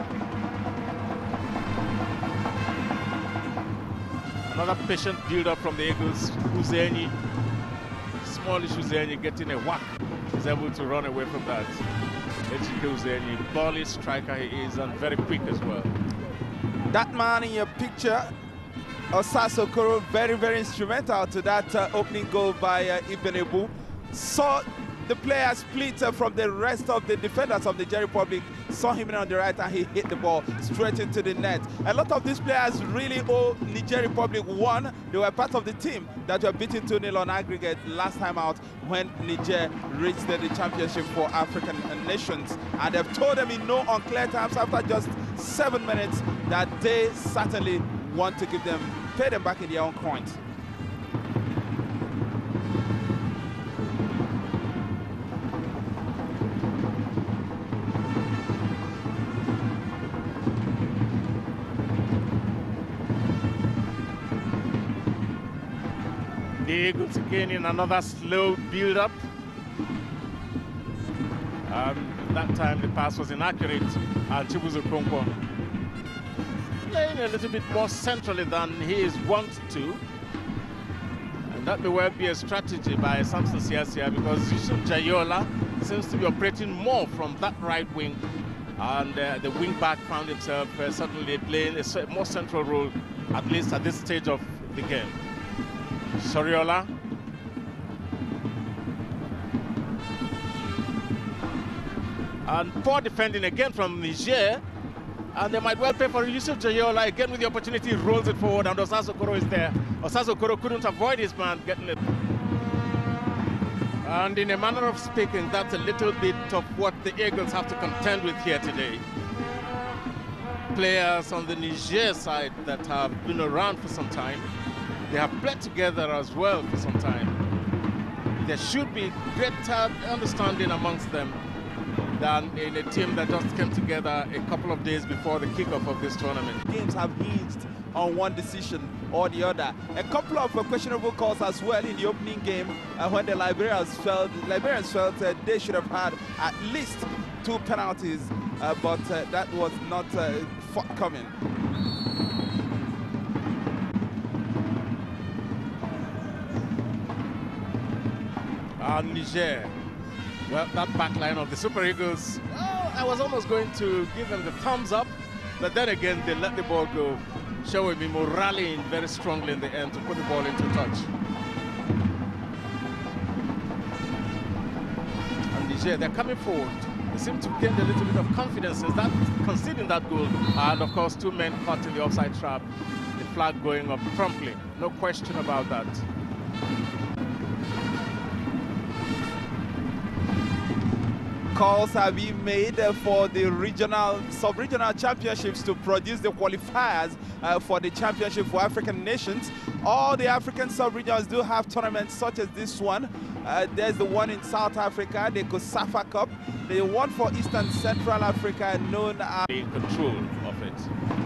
Another patient build-up from the Eagles. Uzenyi, smallish Uzenyi getting a whack. He's able to run away from that. Gege Uzenyi, bally striker he is, and very quick as well. That man in your picture, Osaso Okoro, very, very instrumental to that opening goal by Ibenebu. Saw the player split from the rest of the defenders of the Niger Republic, saw him in on the right and he hit the ball straight into the net. A lot of these players really owe Niger Republic one. They were part of the team that were beaten 2-0 on aggregate last time out when Niger reached the championship for African nations. And they've told them in no unclear terms after just 7 minutes that they certainly want to pay them back in their own coins. The Eagles again in another slow build-up. That time the pass was inaccurate, and Chibuzo Okonkwo playing a little bit more centrally than he is wont to. And that may well be a strategy by Samson Siasia, because Yusuf Soriola seems to be operating more from that right wing, and the wing back found himself suddenly playing a more central role, at least at this stage of the game. Soriola. And poor defending again from Niger. And they might well pay for Yusuf Soriola again with the opportunity. He rolls it forward and Osaso Okoro is there. Osaso Okoro couldn't avoid his man getting it. And in a manner of speaking, that's a little bit of what the Eagles have to contend with here today. Players on the Niger side that have been around for some time, they have played together as well for some time. There should be greater understanding amongst them than in a team that just came together a couple of days before the kickoff of this tournament. Games have hinged on one decision or the other. A couple of questionable calls as well in the opening game when the Liberians felt they should have had at least 2 penalties, but that was not forthcoming. And Niger, well, that back line of the Super Eagles, well, I was almost going to give them the thumbs up, but then again, they let the ball go, showing me more rallying very strongly in the end to put the ball into touch. And Niger, they're coming forward. They seem to gain a little bit of confidence since that conceding that goal. And of course, 2 men caught in the offside trap. The flag going up promptly. No question about that. Calls have been made for the regional, sub-regional championships to produce the qualifiers for the championship for African nations. All the African sub-regions do have tournaments such as this one. There's the one in South Africa, the COSAFA Cup. The one for Eastern Central Africa known as... In control of it.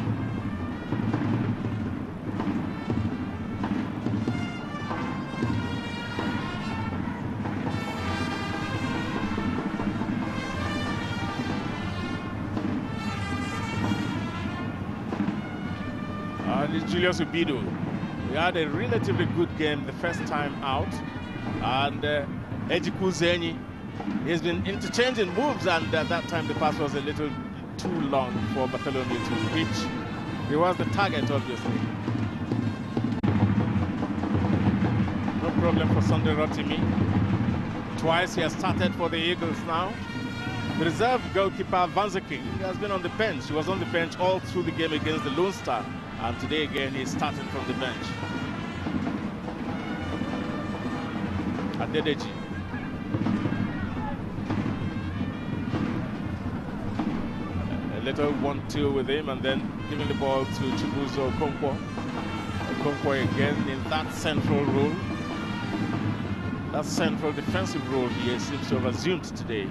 Julius Ubido. We had a relatively good game the first time out, and Gege Soriola, he's been interchanging moves, and at that time the pass was a little too long for Bartholomew to reach. He was the target, obviously. No problem for Sunday Rotimi. Twice he has started for the Eagles now. The reserve goalkeeper Vanzeki, he has been on the bench. He was on the bench all through the game against the Lone Star. And today again, he's starting from the bench. Adedeji. A little 1-2 with him, and then giving the ball to Chibuzo Okonkwo. Okonkwo again in that central role. That central defensive role he seems to have assumed today.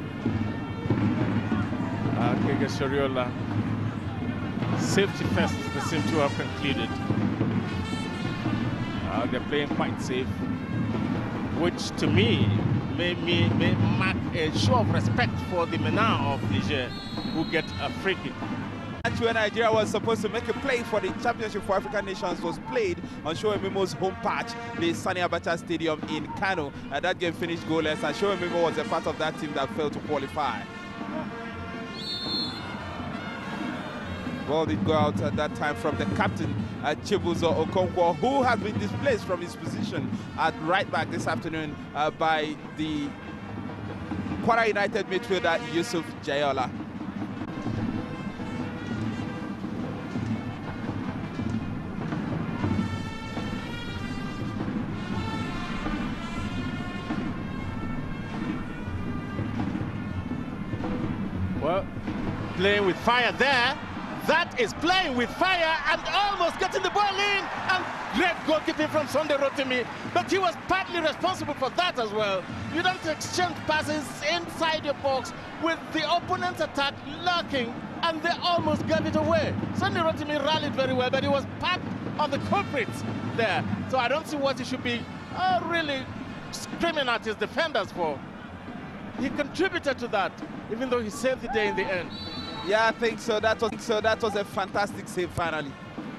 Gege Soriola, safety first, they seem to have concluded. They're playing quite safe, which to me may mark a show of respect for the men of Niger, who get a free kick. When Nigeria was supposed to make a play for the Championship for African Nations was played on Shoemimo's home patch, the Sani Abacha Stadium in Kano, and that game finished goalless, and Shoemimo was a part of that team that failed to qualify. Ball did go out at that time from the captain, Chibuzo Okonkwo, who has been displaced from his position at right back this afternoon by the Kwara United midfielder Yusuf Jayola. Well, playing with fire there. That is playing with fire and almost getting the ball in. And great goalkeeping from Sunday Rotimi. But he was partly responsible for that as well. You don't exchange passes inside your box with the opponent's attack lurking, and they almost gave it away. Sunday Rotimi rallied very well, but he was part of the culprits there. So I don't see what he should be really screaming at his defenders for. He contributed to that, even though he saved the day in the end. Yeah, I think so. That was a fantastic save finally.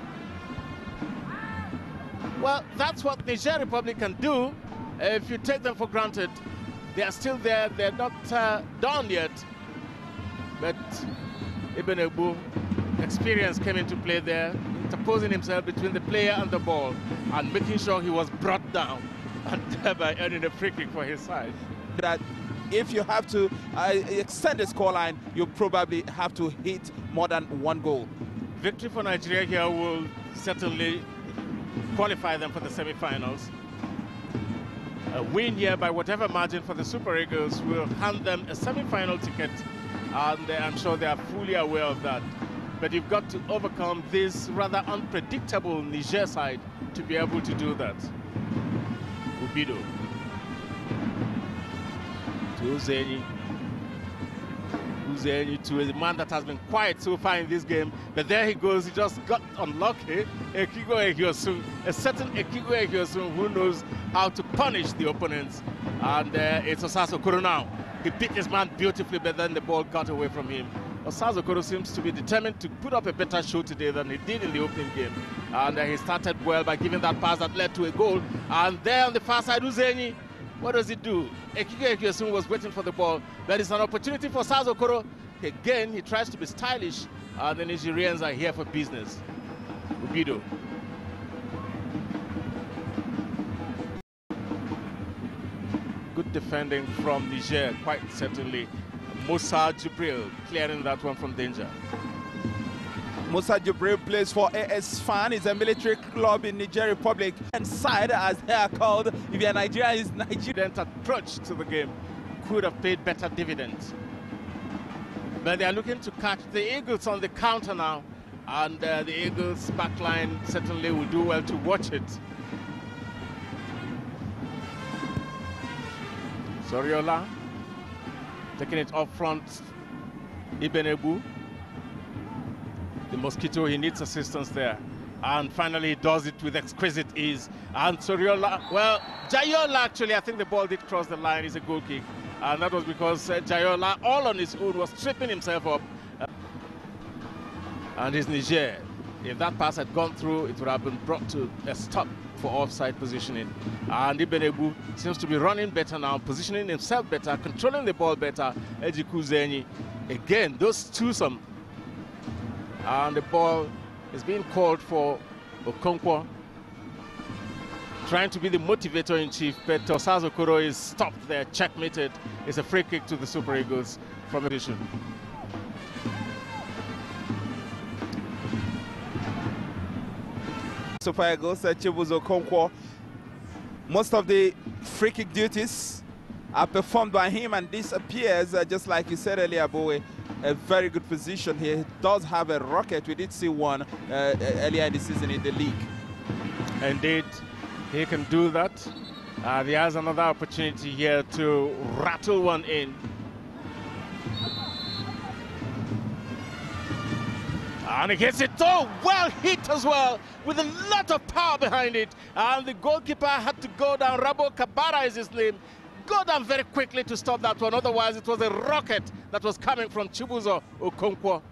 Well, that's what Niger Republic can do. If you take them for granted, they are still there. They're not done yet. But Ibn Ebu, experience came into play there, interposing himself between the player and the ball and making sure he was brought down, and thereby earning a free kick for his side. That if you have to extend the scoreline, you probably have to hit more than one goal. Victory for Nigeria here will certainly qualify them for the semi-finals. A win here by whatever margin for the Super Eagles will hand them a semi-final ticket, and I'm sure they are fully aware of that. But you've got to overcome this rather unpredictable Niger side to be able to do that. Ubido. Uzeni to a man that has been quiet so far in this game, but there he goes. He just got unlucky. A certain Ekigo Ehiosun who knows how to punish the opponents, and it's Osaze Okoro now. He beat his man beautifully, but then the ball got away from him. Osaze Okoro seems to be determined to put up a better show today than he did in the opening game, and he started well by giving that pass that led to a goal. And there on the far side, Uzeni, what does he do? Ekigo Ehiosun was waiting for the ball. There is an opportunity for Osaze Okoro. Again, he tries to be stylish, and the Nigerians are here for business. Ubido. Good defending from Niger, quite certainly. Musa Jibril clearing that one from danger. Musa Jibril plays for AS Fan. It's a military club in Niger Republic. And side, as they are called, if you're Nigeria, is Nigerian. Approach to the game could have paid better dividends. But they are looking to catch the Eagles on the counter now. And the Eagles backline certainly will do well to watch it. Soriola taking it up front. Ibn Ebu. The Mosquito, he needs assistance there. And finally, he does it with exquisite ease. And Soriola, well, Jayola actually, I think the ball did cross the line. It's a goal kick. And that was because Jayola, all on his own, was tripping himself up. And his Niger, if that pass had gone through, it would have been brought to a stop for offside positioning. And Ibn Ebu seems to be running better now, positioning himself better, controlling the ball better. Ejiku Zeni, again, those twosome. And the ball is being called for Okonkwo, trying to be the motivator in chief, but Osaze Okoro is stopped there, checkmated. It's a free kick to the Super Eagles from a position. Super Eagles, Chibuzo Okonkwo. Most of the free kick duties are performed by him, and this appears, just like you said earlier, Bowe, a very good position here. He does have a rocket. We did see one earlier in the season in the league. Indeed, he can do that. He has another opportunity here to rattle one in. And he gets it well hit as well, with a lot of power behind it. And the goalkeeper had to go down. Rabo Kabara is his name. Go down very quickly to stop that one. Otherwise, it was a rocket that was coming from Chibuzo Okonkwo.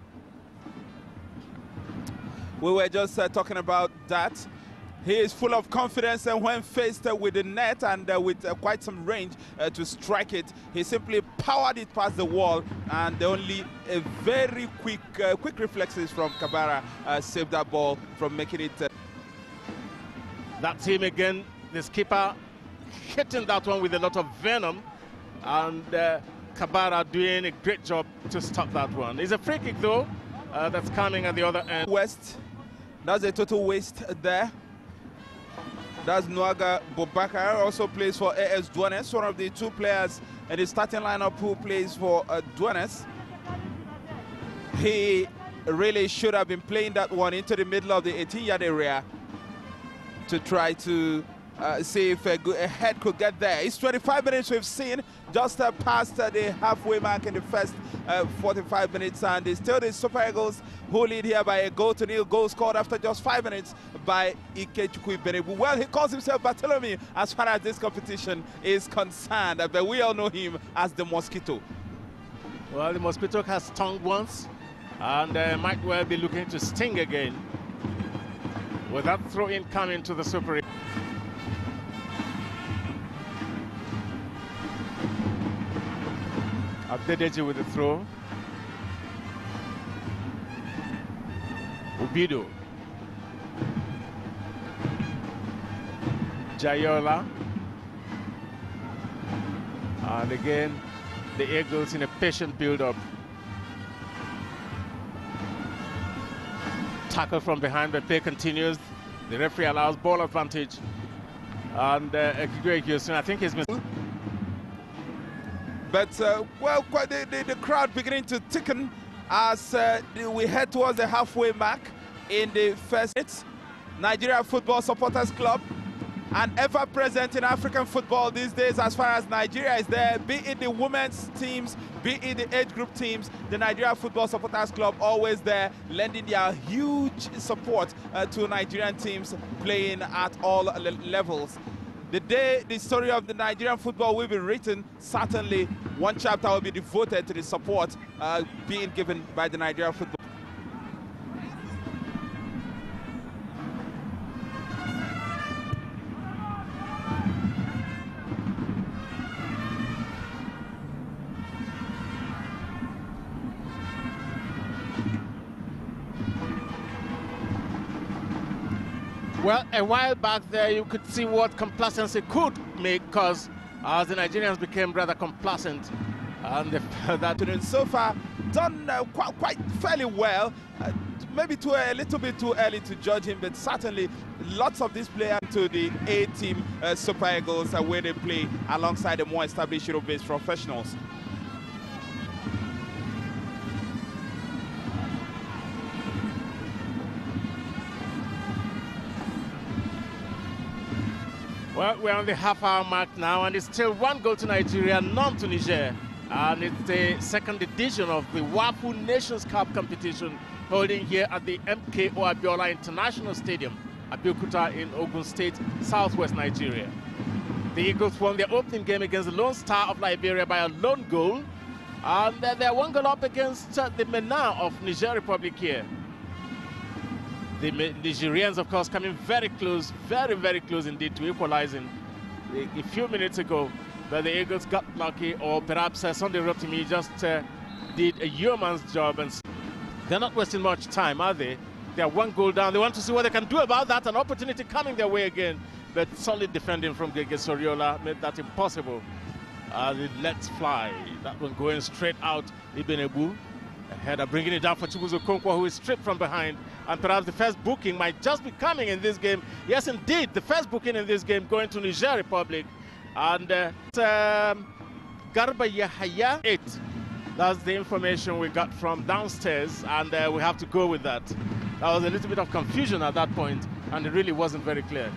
We were just talking about that. He is full of confidence, and when faced with the net and with quite some range to strike it, he simply powered it past the wall, and only a very quick reflexes from Kabara saved that ball from making it. That's him again, the skipper, hitting that one with a lot of venom, and Kabara doing a great job to stop that one. It's a free kick though, that's coming at the other end. West, that's a total waste there. That's Nwaga Bobakar, also plays for AS Douanes, one of the two players in the starting lineup who plays for Douanes. He really should have been playing that one into the middle of the 18-yard area to try to see if a head could get there. It's 25 minutes we've seen, just past the halfway mark in the first 45 minutes, and it's still the Super Eagles who lead here by a 0-0. Goal scored after just 5 minutes by Ikechukwu Benebu. Well, he calls himself Bartholomew as far as this competition is concerned, but we all know him as the Mosquito. Well, the Mosquito has stung once, and might well be looking to sting again with that throw-in coming to the Super Eagles. Abdedeji with the throw. Ubido. Jayola. And again, the Eagles in a patient build-up. Tackle from behind, but play continues. The referee allows ball advantage. And Gege Soriola, I think he's missed. But, well, the crowd beginning to thicken as we head towards the halfway mark in the first. It's Nigeria Football Supporters Club, and ever present in African football these days as far as Nigeria is there, be it the women's teams, be it the age group teams. The Nigeria Football Supporters Club always there, lending their huge support to Nigerian teams playing at all levels. The day the story of the Nigerian football will be written, certainly one chapter will be devoted to the support being given by the Nigerian football. Well, a while back there, you could see what complacency could make, because the Nigerians became rather complacent, and that so far done quite fairly well. Maybe a little bit too early to judge him, but certainly lots of these players to the A-team Super Eagles where they play alongside the more established Europe-based professionals. Well, we're on the half-hour mark now, and it's still 1 goal to Nigeria, none to Niger. And it's the second edition of the WAFU Nations Cup competition holding here at the MKO Abiola International Stadium, Abeokuta in Ogun State, southwest Nigeria. The Eagles won their opening game against the Lone Star of Liberia by a lone goal, and they're 1 goal up against the MENA of Niger Republic here. The Nigerians, of course, coming very close, very, very close indeed to equalizing a few minutes ago. But the Eagles got lucky, or perhaps Sunday Rotimi just did a yeoman's job. And they're not wasting much time, are they? They're 1 goal down. They want to see what they can do about that. An opportunity coming their way again. But solid defending from Gege Soriola made that impossible. It lets fly. That one going straight out. Ibenebu. A header bringing it down for Chibuzo Okonkwo, who is stripped from behind. And perhaps the first booking might just be coming in this game. Yes, indeed, the first booking in this game going to Niger Republic. And Garba Yahaya 8. That's the information we got from downstairs, and we have to go with that. There was a little bit of confusion at that point. and it really wasn't very clear.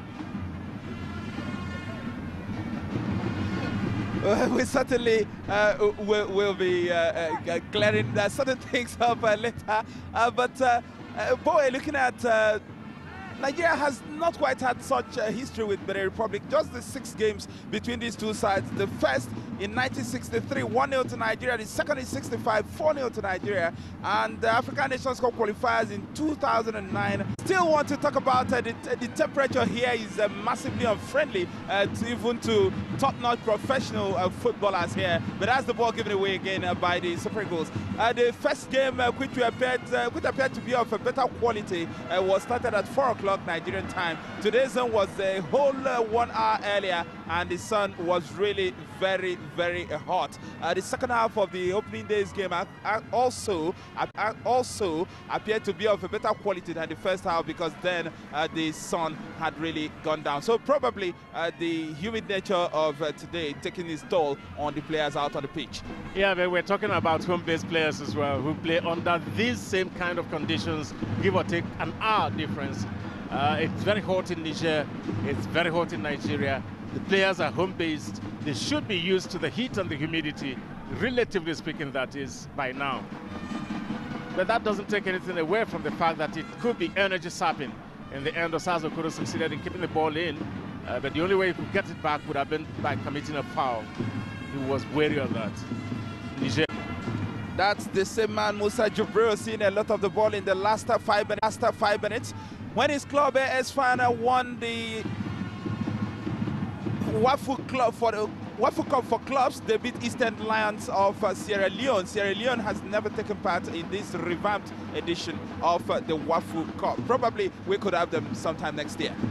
We certainly will be clearing certain things up later. Boy, looking at Nigeria has not quite had such a history with Benin Republic. Just the 6 games between these two sides. The first in 1963, 1-0 to Nigeria. The second in 65, 4-0 to Nigeria. And the African Nations Cup qualifiers in 2009. Still want to talk about the temperature here is massively unfriendly even to top-notch professional footballers here. But that's the ball given away again by the Super Eagles. The first game, which appeared to be of a better quality, was started at 4 o'clock Nigerian time. Today's one was a whole 1 hour earlier, and the sun was really very, very hot. The second half of the opening day's game also appeared to be of a better quality than the first half, because then the sun had really gone down. So probably the humid nature of today taking its toll on the players out on the pitch. Yeah, but we're talking about home-based players as well, who play under these same kind of conditions, give or take an hour difference. It's very hot in Niger, it's very hot in Nigeria. The players are home-based. They should be used to the heat and the humidity, relatively speaking, that is, by now. But that doesn't take anything away from the fact that it could be energy sapping. In the end, Osazo Okoro succeeded in keeping the ball in, but the only way he could get it back would have been by committing a foul. He was wary of that. Niger. That's the same man, Musa Jubril, seeing a lot of the ball in the last 5 minutes. When his club AS Fana won the WAFU Cup for clubs, they beat Eastern Lions of Sierra Leone. Sierra Leone has never taken part in this revamped edition of the WAFU Cup. Probably we could have them sometime next year.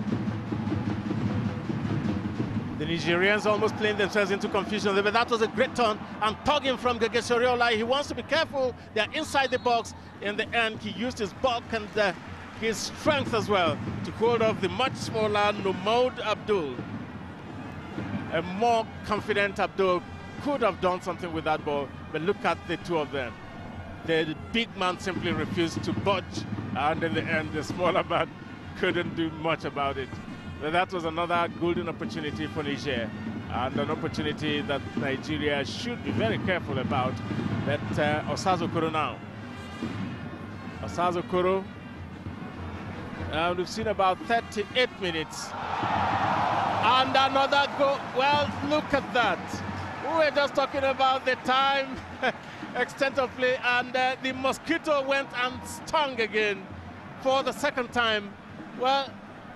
The Nigerians almost playing themselves into confusion there, but that was a great turn and tugging from Gege Soriola. He wants to be careful. They're inside the box. In the end, he used his bulk and his strength as well to hold off the much smaller Numaud Abdul. A more confident Abdul could have done something with that ball, but look at the two of them. The big man simply refused to budge, and in the end, the smaller man couldn't do much about it. But that was another golden opportunity for Niger, and an opportunity that Nigeria should be very careful about. But Osazo Okoro now. Osazo Okoro, we've seen about 38 minutes. And another goal. Well, look at that. We were just talking about the time, extent of play, and the mosquito went and stung again for the second time. Well,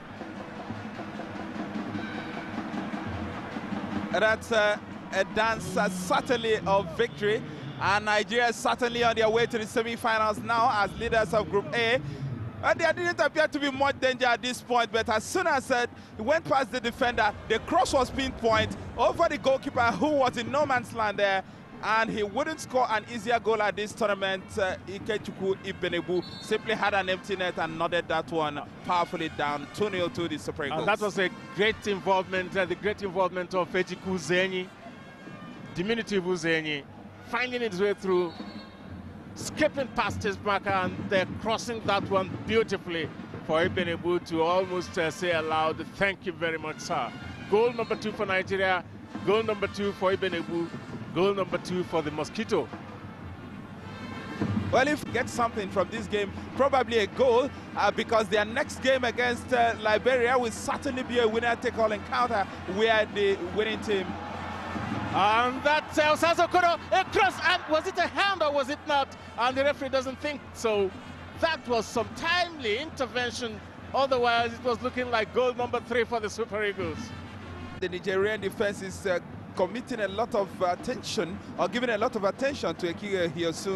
that's a dance certainly of victory, and Nigeria is certainly on their way to the semi-finals now as leaders of Group A. And there didn't appear to be much danger at this point, but as soon as it went past the defender, the cross was pinpoint over the goalkeeper, who was in no man's land there, and he wouldn't score an easier goal at this tournament. Ikechukwu Ibenegbu simply had an empty net and nodded that one powerfully down, 2-0 to the Super Eagles. That was a great involvement, the great involvement of Ejiku Zenyi, diminutive Uzenyi, finding his way through, skipping past his marker, and they're crossing that one beautifully for Ibenegbu to almost say aloud, "Thank you very much, sir." Goal number 2 for Nigeria, goal number 2 for Ibenegbu, goal number 2 for the Mosquito. Well, if we get something from this game, probably a goal, because their next game against Liberia will certainly be a winner-take-all encounter where the winning team. And that's Osazo Okoro, a cross, and was it a hand or was it not? And the referee doesn't think so. That was some timely intervention. Otherwise, it was looking like goal number 3 for the Super Eagles. The Nigerian defense is committing a lot of attention, or giving a lot of attention to Ekige Hiosu.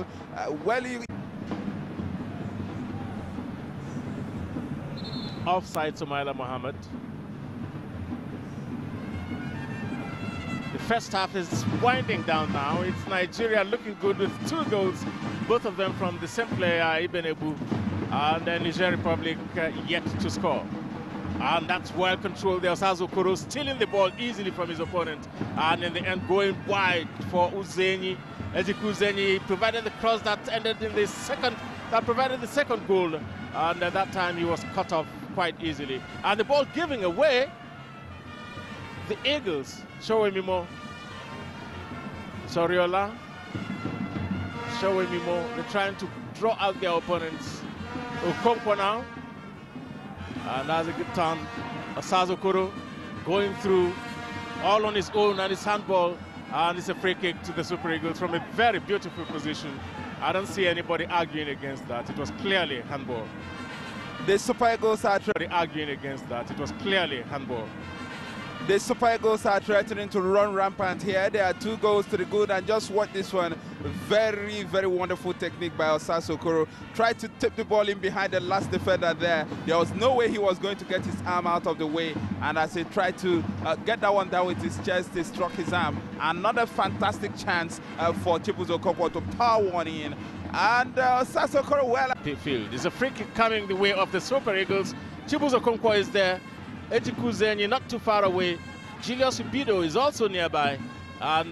Offside Sumaila Mohammed. The first half is winding down now. It's Nigeria looking good with 2 goals, both of them from the same player, Ibenegbu, and the Niger Republic yet to score. And that's well controlled. There's Osazo Okoro stealing the ball easily from his opponent, and in the end going wide for Uzenyi. Ejiku Uzenyi provided the cross that ended in the second, that provided the second goal, and at that time he was cut off quite easily. And the ball giving away, the Eagles showing me more. Soriola showing me more. They're trying to draw out their opponents. Okonkwo now. And that's a good turn. Osazokoro going through all on his own and his handball. And it's a free kick to the Super Eagles from a very beautiful position. I don't see anybody arguing against that. It was clearly handball. The Super Eagles are arguing against that. It was clearly handball. The Super Eagles are threatening to run rampant here. There are 2 goals to the good, and just watch this one. Very, very wonderful technique by Osazokoro. Tried to tip the ball in behind the last defender there. There was no way he was going to get his arm out of the way, and as he tried to get that one down with his chest, he struck his arm. Another fantastic chance for Chibuzo Okonkwo to power one in. And Osazokoro well. Field. It's a free kick coming the way of the Super Eagles. Chibuzo Okonkwo is there. Gege Soriola not too far away. Julius Ubido is also nearby. And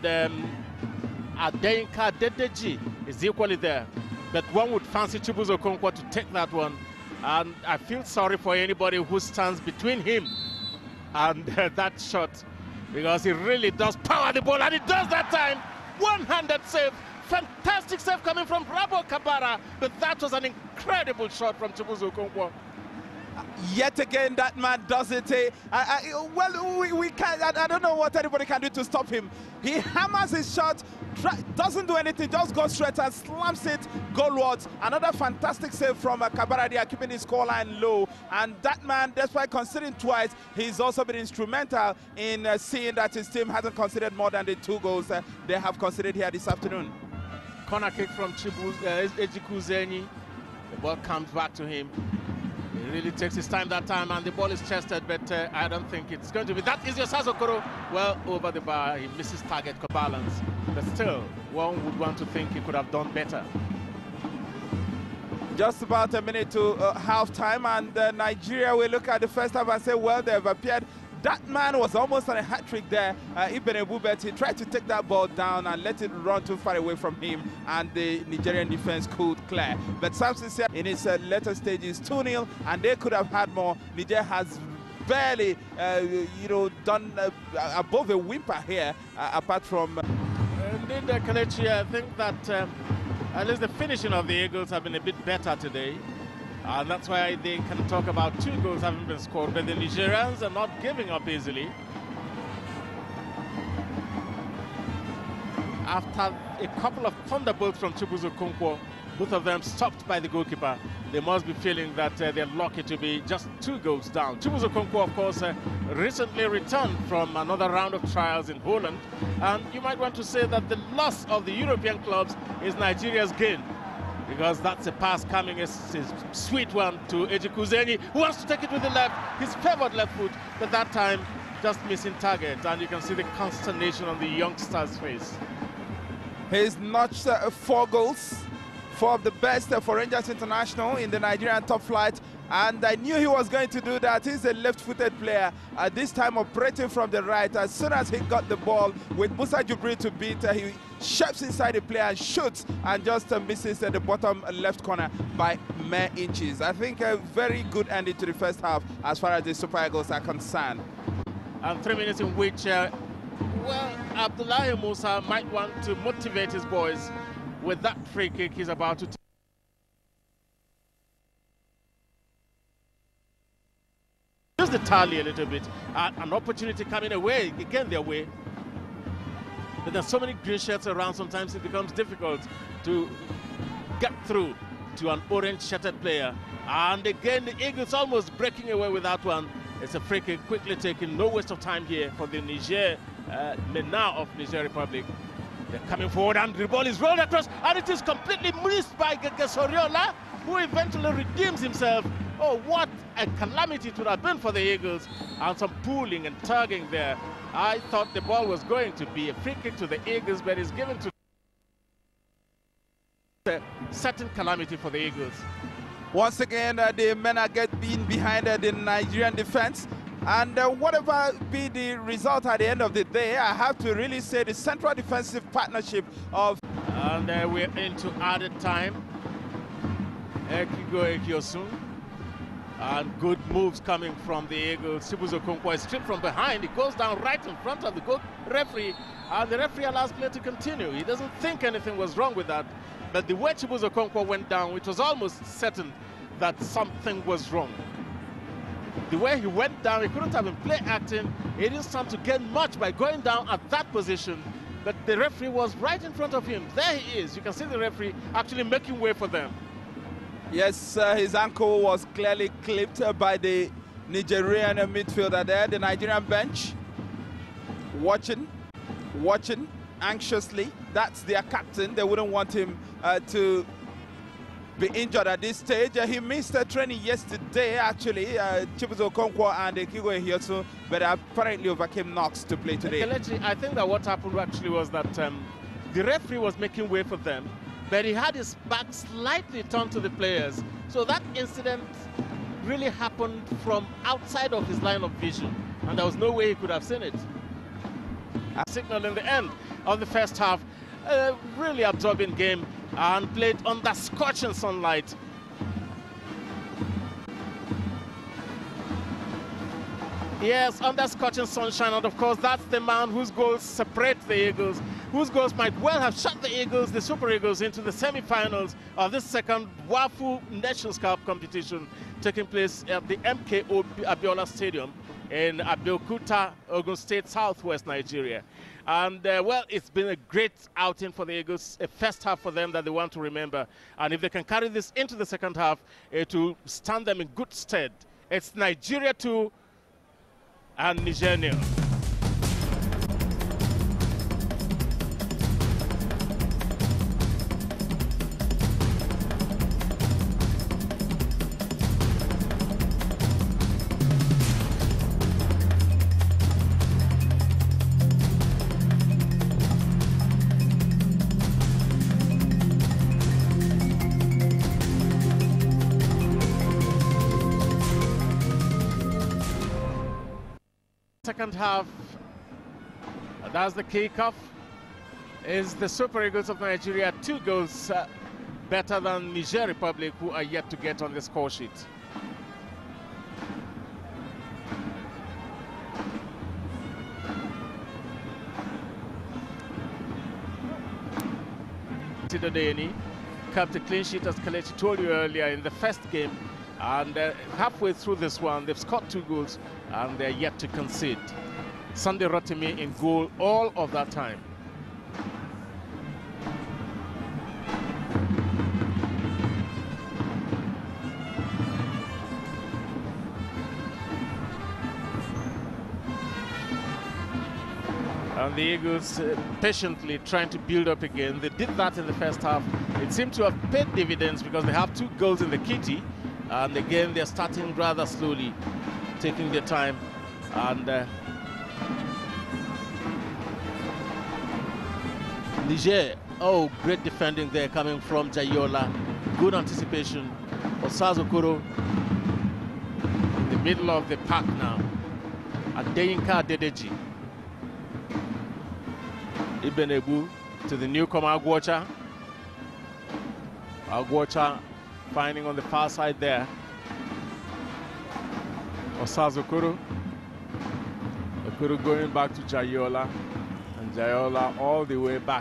Adenka Dedeji is equally there. But one would fancy Chibuzo Okonkwo to take that one. And I feel sorry for anybody who stands between him and that shot, because he really does power the ball, and he does that time. One-handed save. Fantastic save coming from Rabo Kabara. But that was an incredible shot from Chibuzo Okonkwo. Yet again, that man does it. Well, we can't. I don't know what anybody can do to stop him. He hammers his shot, doesn't do anything, just goes straight and slams it goalwards. Another fantastic save from Kabara there, keeping his scoreline low. And that man, despite conceding twice, he's also been instrumental in seeing that his team hasn't conceded more than the 2 goals they have conceded here this afternoon. Corner kick from Gege Soriola. The ball comes back to him. He really takes his time that time, and the ball is chested, but I don't think it's going to be that easy. Osazokoro, well, over the bar, he misses target balance. But still, one would want to think he could have done better. Just about a minute to half-time, and Nigeria will look at the first half and say, well, they've appeared. That man was almost on a hat-trick there. Ibn Ebubet, he tried to take that ball down and let it run too far away from him, and the Nigerian defense could clear. But Samson said in his later stages 2-0, and they could have had more. Nigeria has barely, done above a whimper here, apart from... Indeed, Kelechi, I think that at least the finishing of the Eagles have been a bit better today. And that's why they can talk about 2 goals having been scored. But the Nigerians are not giving up easily. After a couple of thunderbolts from Chibuzo Okonkwo, both of them stopped by the goalkeeper, they must be feeling that they're lucky to be just 2 goals down. Chibuzo Okonkwo, of course, recently returned from another round of trials in Holland. And you might want to say that the loss of the European clubs is Nigeria's gain, because that's a pass coming, a sweet one to Gege Soriola, who wants to take it with the left, his favored left foot, but that time just missing target, and you can see the consternation on the youngster's face. He's notched 4 goals, 4 of the best for Rangers International in the Nigerian top flight, and I knew he was going to do that. He's a left-footed player, this time operating from the right. As soon as he got the ball with Musa Jubri to beat, he shapes inside the player and shoots, and just misses the bottom left corner by mere inches. I think a very good ending to the first half as far as the Super Eagles are concerned. And 3 minutes in which, well, Abdullahi Musa might want to motivate his boys with that free kick he's about to take. Just the tally a little bit. An opportunity coming away, again their way. But there's so many green shirts around, sometimes it becomes difficult to get through to an orange-shirted player. And again, the Eagles almost breaking away with that one. It's a free kick, quickly taken, no waste of time here for the MENA of Niger Republic. They're coming forward, and the ball is rolled across, and it is completely missed by Gege Soriola, who eventually redeems himself. Oh, what a calamity it would have been for the Eagles, and some pulling and tugging there. I thought the ball was going to be a free kick to the Eagles, but it's given to a certain calamity for the Eagles. Once again, the men are getting behind the Nigerian defense. And whatever be the result at the end of the day, I have to really say the central defensive partnership of... And we're into added time. Ekigo Ekiosun. And good moves coming from the Eagles. Chibuzo Okonkwo is stripped from behind. He goes down right in front of the goal referee, and the referee allows play to continue. He doesn't think anything was wrong with that. But the way Chibuzo Okonkwo went down, it was almost certain that something was wrong. The way he went down, he couldn't have been play acting. He didn't stand to gain much by going down at that position. But the referee was right in front of him. There he is. You can see the referee actually making way for them. Yes, his ankle was clearly clipped by the Nigerian midfielder there. The Nigerian bench watching anxiously. That's their captain. They wouldn't want him to be injured at this stage. He missed training yesterday, actually. Chibuzo Okonkwo and Kigo Ehiosu, but apparently overcame knocks to play today. Kelechi, I think that what happened actually was that the referee was making way for them, but he had his back slightly turned to the players. So that incident really happened from outside of his line of vision, and there was no way he could have seen it. A signal in the end of the first half, a really absorbing game and played under scorching sunlight. Yes, under scorching sunshine, and of course that's the man whose goals separate the Eagles, whose goals might well have shot the Eagles, the Super Eagles, into the semi-finals of this second WAFU Nations Cup competition taking place at the MKO Abiola Stadium in Abeokuta, Ogun State, southwest Nigeria. And, well, it's been a great outing for the Eagles, a first half for them that they want to remember. And if they can carry this into the second half, it will stand them in good stead. It's Nigeria 2 and Niger 0. Second half, that's the kickoff, is the Super Eagles of Nigeria 2 goals better than Niger Republic, who are yet to get on the score sheet. Tidodeni kept a clean sheet, as Kelechi told you earlier, in the first game. And halfway through this one, they've scored 2 goals and they're yet to concede. Sunday Rotimi in goal all of that time. And the Eagles patiently trying to build up again. They did that in the first half. It seemed to have paid dividends because they have 2 goals in the kitty. And again, they're starting rather slowly, taking their time. And Niger, oh, great defending there coming from Jayola. Good anticipation for Sazokoro. In the middle of the park now. Adeyinka Adedeji. Ibenebu to the newcomer Agwocha. Agwocha finding on the far side there. Osazokoro. Okoro going back to Jayola. And Jayola all the way back.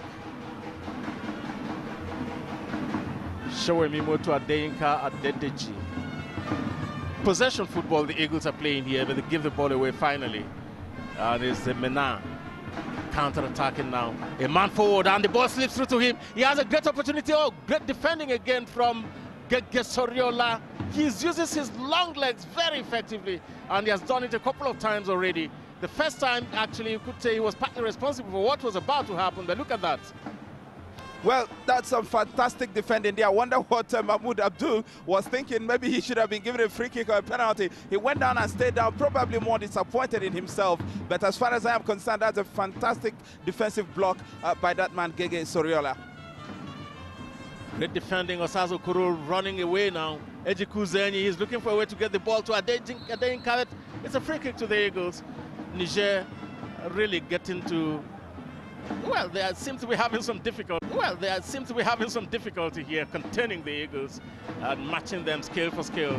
Showemimo to Adeyinka Adedeji. Possession football the Eagles are playing here, but they give the ball away finally. And it's the Mena counter-attacking now. A man forward and the ball slips through to him. He has a great opportunity. Oh, great defending again from Gege Soriola. He uses his long legs very effectively, and he has done it a couple of times already. The first time, actually, you could say he was partly responsible for what was about to happen, but look at that. Well, that's some fantastic defending there. I wonder what Mahmoud Abdul was thinking. Maybe he should have been given a free kick or a penalty. He went down and stayed down, probably more disappointed in himself. But as far as I am concerned, that's a fantastic defensive block by that man, Gege Soriola. Great defending. Osazokoro running away now. Ejiku Zenyi is looking for a way to get the ball to Adeyinka. It's a free kick to the Eagles. Niger really getting to... Well, they seem to be having some difficulty. Here containing the Eagles and matching them scale for scale.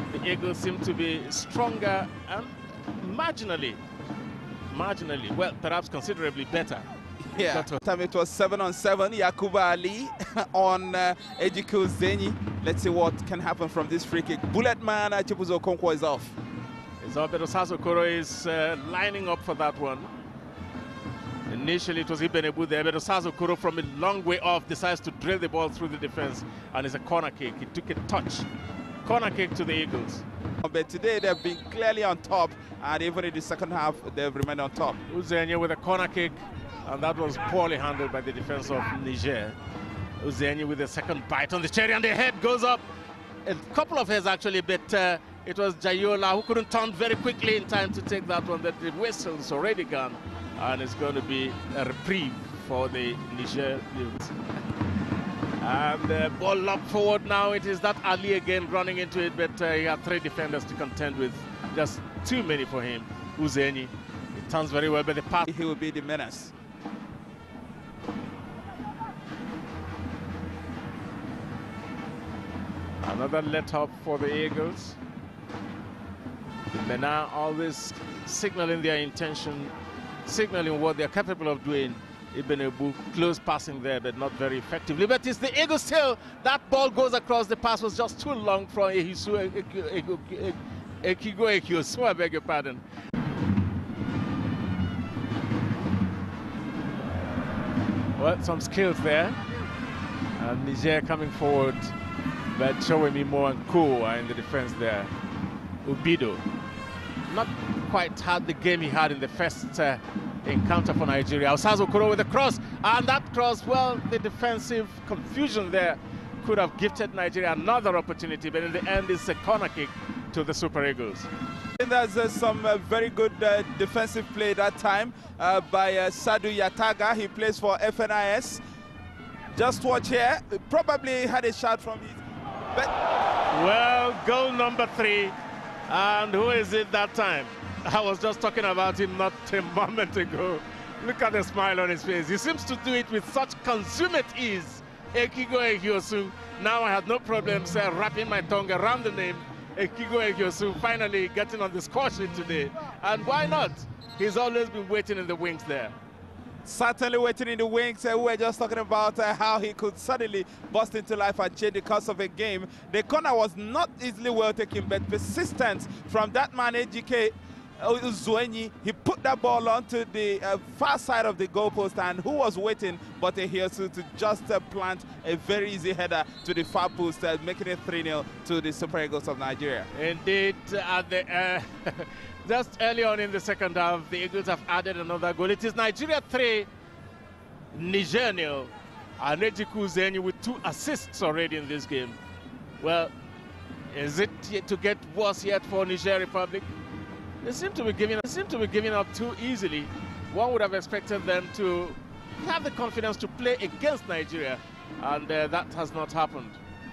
The Eagles seem to be stronger and marginally, well, perhaps considerably better. Yeah, time it was 7-on-7. Yakuba Ali on Ejike Uzenyi. Let's see what can happen from this free kick. Bullet man Chibuzo Okonkwo is off. It's off, but Osasokoro is lining up for that one. Initially, it was Ibenebu there, but Osasokoro from a long way off decides to drill the ball through the defense, and it's a corner kick. He took a touch. Corner kick to the Eagles. But today they've been clearly on top, and even in the second half, they've remained on top. Uzenyi with a corner kick, and that was poorly handled by the defense of Niger. Uzenyi with a second bite on the cherry, and the head goes up. A couple of heads actually, but it was Jayola who couldn't turn very quickly in time to take that one. But the whistle's already gone, and it's going to be a reprieve for the Niger Lions. And the ball lobbed forward now. It is that Ali again running into it, but he had three defenders to contend with. Just too many for him. Uzenyi, it turns very well, but the pass. He will be the menace. Another let up for the Eagles. The men are always signaling their intention, signaling what they're capable of doing. Ibenebu close passing there, but not very effectively. But it's the Eagles still. That ball goes across. The pass was just too long from Ekigo Ekiosu, I beg your pardon. Well, some skills there. And Niger coming forward, but Chowemimo and Ko are in the defense there. Ubido not quite had the game he had in the first encounter for Nigeria. Osasokoro with a cross, and that cross, well, the defensive confusion there could have gifted Nigeria another opportunity, but in the end it's a corner kick to the Super Eagles. There's some very good defensive play that time by Sadu Yataga. He plays for FNIS. Just watch here. Probably had a shot from his... But well, goal number 3. And who is it that time? I was just talking about him not a moment ago. Look at the smile on his face. He seems to do it with such consummate ease. Ekigo Ekiosu. Now I had no problems wrapping my tongue around the name. Ekigo Ekiosu finally getting on the score sheet today. And why not? He's always been waiting in the wings there. Certainly waiting in the wings. We were just talking about how he could suddenly burst into life and change the course of a game. The corner was not easily well taken, but persistence from that man, Gege Soriola. He put that ball onto the far side of the goalpost, and who was waiting but Ehiosu to just plant a very easy header to the far post, making it 3-0 to the Super Eagles of Nigeria. Indeed, at the just early on in the second half, the Eagles have added another goal. It is Nigeria 3, Niger 0, and Gege Soriola with 2 assists already in this game. Well, is it yet to get worse yet for Niger Republic? They seem to be giving up too easily. One would have expected them to have the confidence to play against Nigeria, and that has not happened.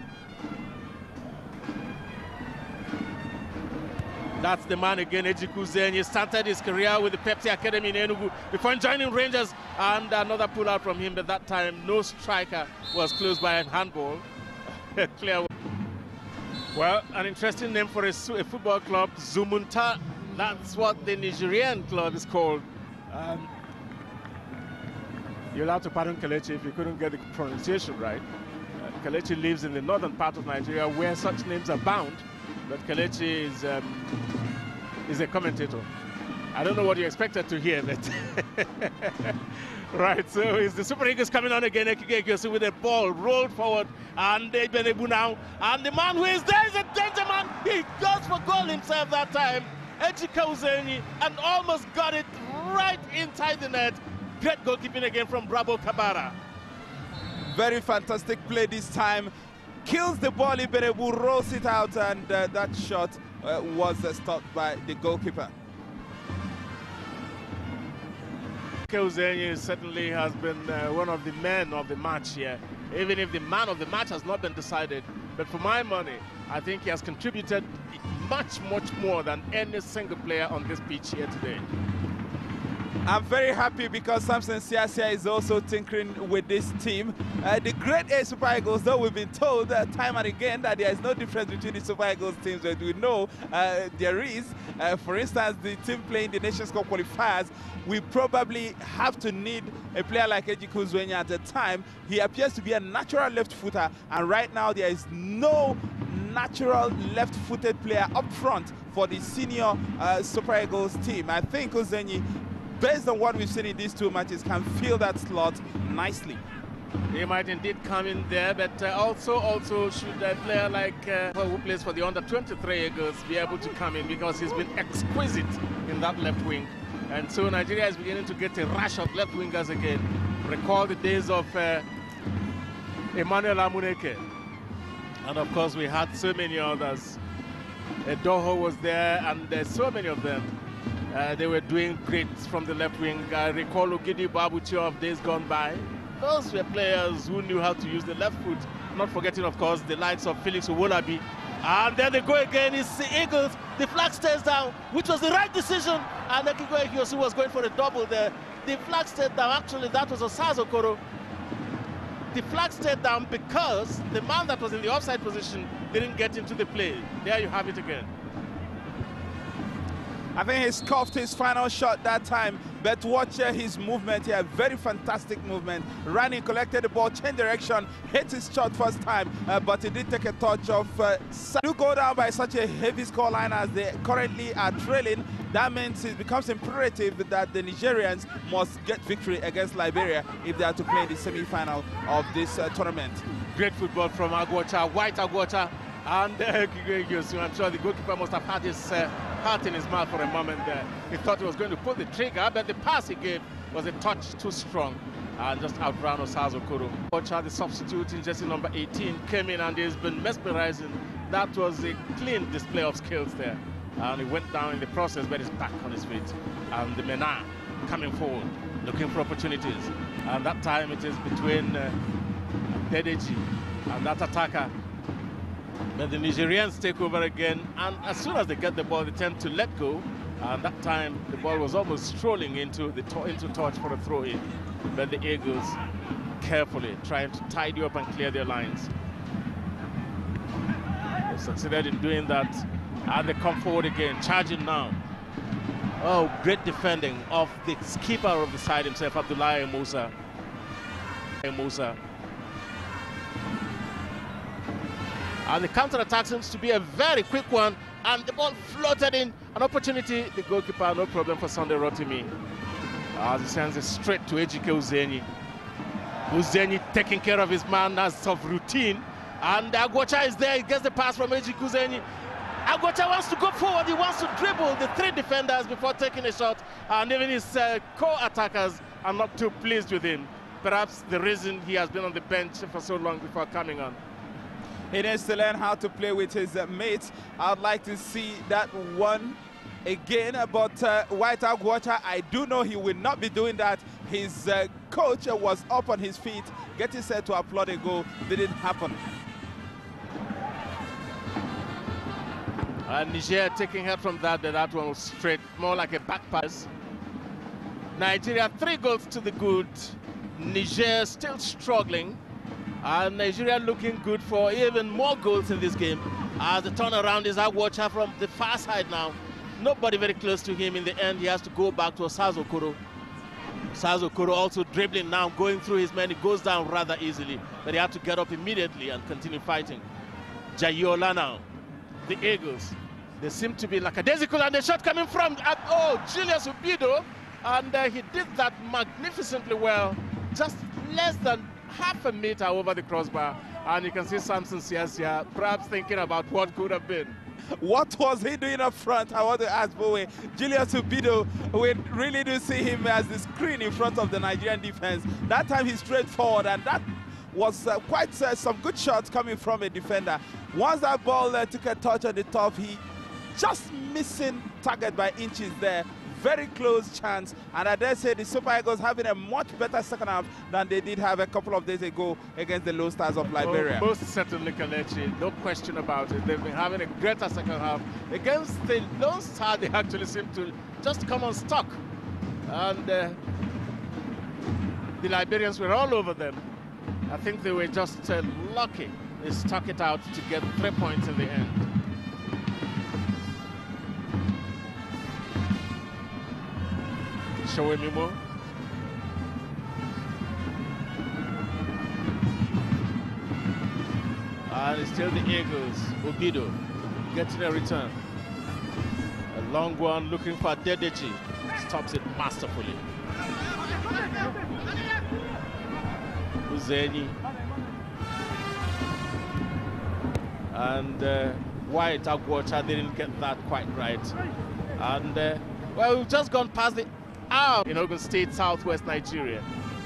That's the man again, Gege Soriola. He started his career with the Pepsi Academy in Enugu before joining Rangers, and another pull out from him, but that time no striker was close by a handball. Clear. Well, an interesting name for a football club, Zumunta. That's what the Nigerian club is called. You'll have to pardon Kelechi if you couldn't get the pronunciation right. Kelechi lives in the northern part of Nigeria where such names abound. But Kelechi is a commentator. I don't know what you expected to hear, but right. So is the Super Eagles coming on again? Ekige Ekiosu with the ball rolled forward, and Ibenebu now, and the man who is there is a danger man. He goes for goal himself that time. Gege Soriola, and almost got it right inside the net. Great goalkeeping again from Bravo Kabara. Very fantastic play this time. Kills the ball, Ibenebu rolls it out, and that shot was stopped by the goalkeeper. Soriola certainly has been one of the men of the match here, even if the man of the match has not been decided. But for my money, I think he has contributed much more than any single player on this pitch here today. I'm very happy because Samson Siasia is also tinkering with this team. The Grade A Super Eagles, though we've been told time and again that there is no difference between the Super Eagles teams, but we know there is. For instance, the team playing the Nations Cup qualifiers, we probably have to need a player like Gege Soriola at the time. He appears to be a natural left footer, and right now there is no natural left-footed player up front for the senior Super Eagles team. I think Uzenyi, based on what we've seen in these two matches, can fill that slot nicely. He might indeed come in there, but also should a player like who plays for the under-23 Eagles be able to come in, because he's been exquisite in that left wing. And so Nigeria is beginning to get a rush of left wingers again. Recall the days of Emmanuel Amuneke. And of course, we had so many others. Doho was there, and there's so many of them. They were doing great from the left wing. I recall Ogidi Babuchi of days gone by. Those were players who knew how to use the left foot. Not forgetting, of course, the likes of Felix Owolabi. And then they go again. It's the Eagles. The flag stays down, which was the right decision. And Ekiko Ekiosu was going for a double there. The flag stayed down. Actually, that was Osaze Okoro. The flag stayed down because the man that was in the offside position didn't get into the play. There you have it again. I think he scuffed his final shot that time, but watch his movement here. Very fantastic movement. Ran in, collected the ball, changed direction, hit his shot first time, but he did take a touch of. Do go down by such a heavy scoreline as they currently are trailing. That means it becomes imperative that the Nigerians must get victory against Liberia if they are to play in the semi-final of this tournament. Great football from Agwocha, White Agwocha, and I'm sure the goalkeeper must have had his heart in his mouth for a moment there. He thought he was going to pull the trigger, but the pass he gave was a touch too strong and just outran Osaze Okoro. Agwocha, the substitute in jersey number 18, came in and he's been mesmerizing. That was a clean display of skills there. And he went down in the process, but he's back on his feet. And the men are coming forward, looking for opportunities. And that time it is between Dedeji and that attacker. But the Nigerians take over again, and as soon as they get the ball, they tend to let go. And that time, the ball was almost strolling into touch for a throw-in. But the Eagles carefully trying to tidy up and clear their lines. They succeeded in doing that, and they come forward again, charging now. Oh, great defending of the keeper of the side himself, Abdullahi Musa. And the counter-attack seems to be a very quick one, and the ball floated in, an opportunity. The goalkeeper, no problem for Sunday Rotimi. As he sends it straight to Ejike Uzenyi. Uzenyi taking care of his man as of routine. And Agwocha is there, he gets the pass from Ejike Uzenyi. Agwocha wants to go forward, he wants to dribble the three defenders before taking a shot. And even his co-attackers are not too pleased with him. Perhaps the reason he has been on the bench for so long before coming on. He needs to learn how to play with his mates. I'd like to see that one again, but White Agwocha, I do know he will not be doing that. His coach was up on his feet, getting set to applaud a goal. Didn't happen. Niger taking help from that, but that one was straight, more like a back pass. Nigeria 3 goals to the good. Niger still struggling. And Nigeria looking good for even more goals in this game. As the turnaround is Agwocha from the far side now. Nobody very close to him. In the end, he has to go back to Osaze Okoro. Osaze Okoro also dribbling now, going through his men. He goes down rather easily, but he had to get up immediately and continue fighting. Jayola now. The Eagles, they seem to be like a daisical, and the shot coming from Julius Ubido, and he did that magnificently well, just less than half a meter over the crossbar, and you can see Samson Siasia perhaps thinking about what could have been. What was he doing up front? I want to ask Bowe. Julius Ubido, we really do see him as the screen in front of the Nigerian defense. That time he's straight forward, and that was quite some good shots coming from a defender. Once that ball took a touch on the top, he just missing target by inches there. Very close chance, and I dare say the Super Eagles having a much better second half than they did have a couple of days ago against the Low Stars of Liberia. Most certainly, Kalechi, no question about it. They've been having a greater second half. Against the Lone Star, they actually seem to just come unstuck. And the Liberians were all over them. I think they were just lucky. They stuck it out to get 3 points in the end. Showemimo. And it's still the Eagles. Obido getting a return. A long one looking for Dedechi. Stops it masterfully. Uzeni. And White Agwacha didn't get that quite right. And well, we've just gone past the hour in Ogun State, southwest Nigeria.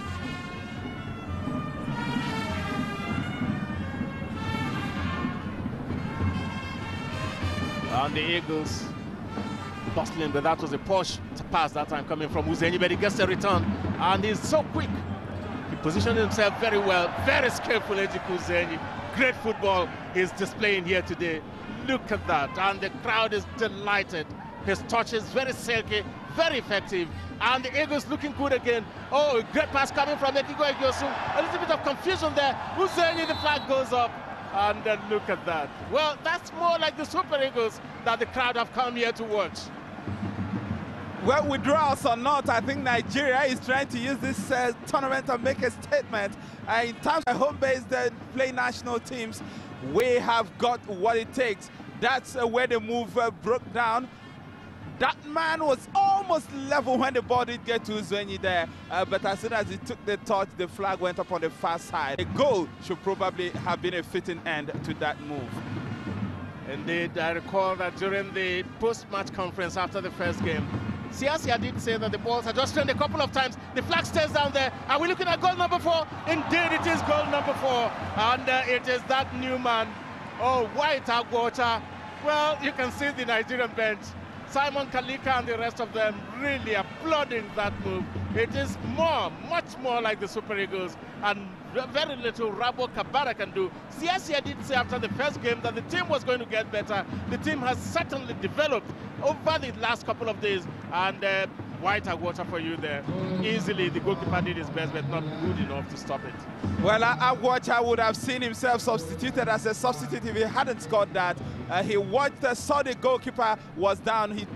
And the Eagles bustling, but that was a push to pass that time coming from Uzeni, but he gets a return, and he's so quick. He positioned himself very well, very skillful, Ejiku Uzeni. Great football he's displaying here today. Look at that, and the crowd is delighted. His touch is very silky, very effective, and the Eagles looking good again. Oh, a great pass coming from Ekigo Egyosu. A little bit of confusion there. Uzeni, the flag goes up. And look at that. Well, that's more like the Super Eagles that the crowd have come here to watch. Well, withdrawals or not, I think Nigeria is trying to use this tournament to make a statement. In terms of home-based play national teams, we have got what it takes. That's where the move broke down. That man was almost level when the ball did get to Uzeni there, but as soon as he took the touch, the flag went up on the far side. A goal should probably have been a fitting end to that move. Indeed, I recall that during the post-match conference after the first game, Siasia did say that the balls had just turned a couple of times. The flag stays down there. Are we looking at goal number 4? Indeed, it is goal number 4. And it is that new man, White Agwacha. Well, you can see the Nigerian bench. Simon Kalika and the rest of them really applauding that move. It is much more like the Super Eagles, and very little Rabo Kabara can do. Siasia did say after the first game that the team was going to get better. The team has certainly developed over the last couple of days, and White Agwacha for you there. Easily, the goalkeeper did his best, but not good enough to stop it. Well, Agwacha would have seen himself substituted as a substitute if he hadn't scored that. He watched, saw the goalkeeper was down. He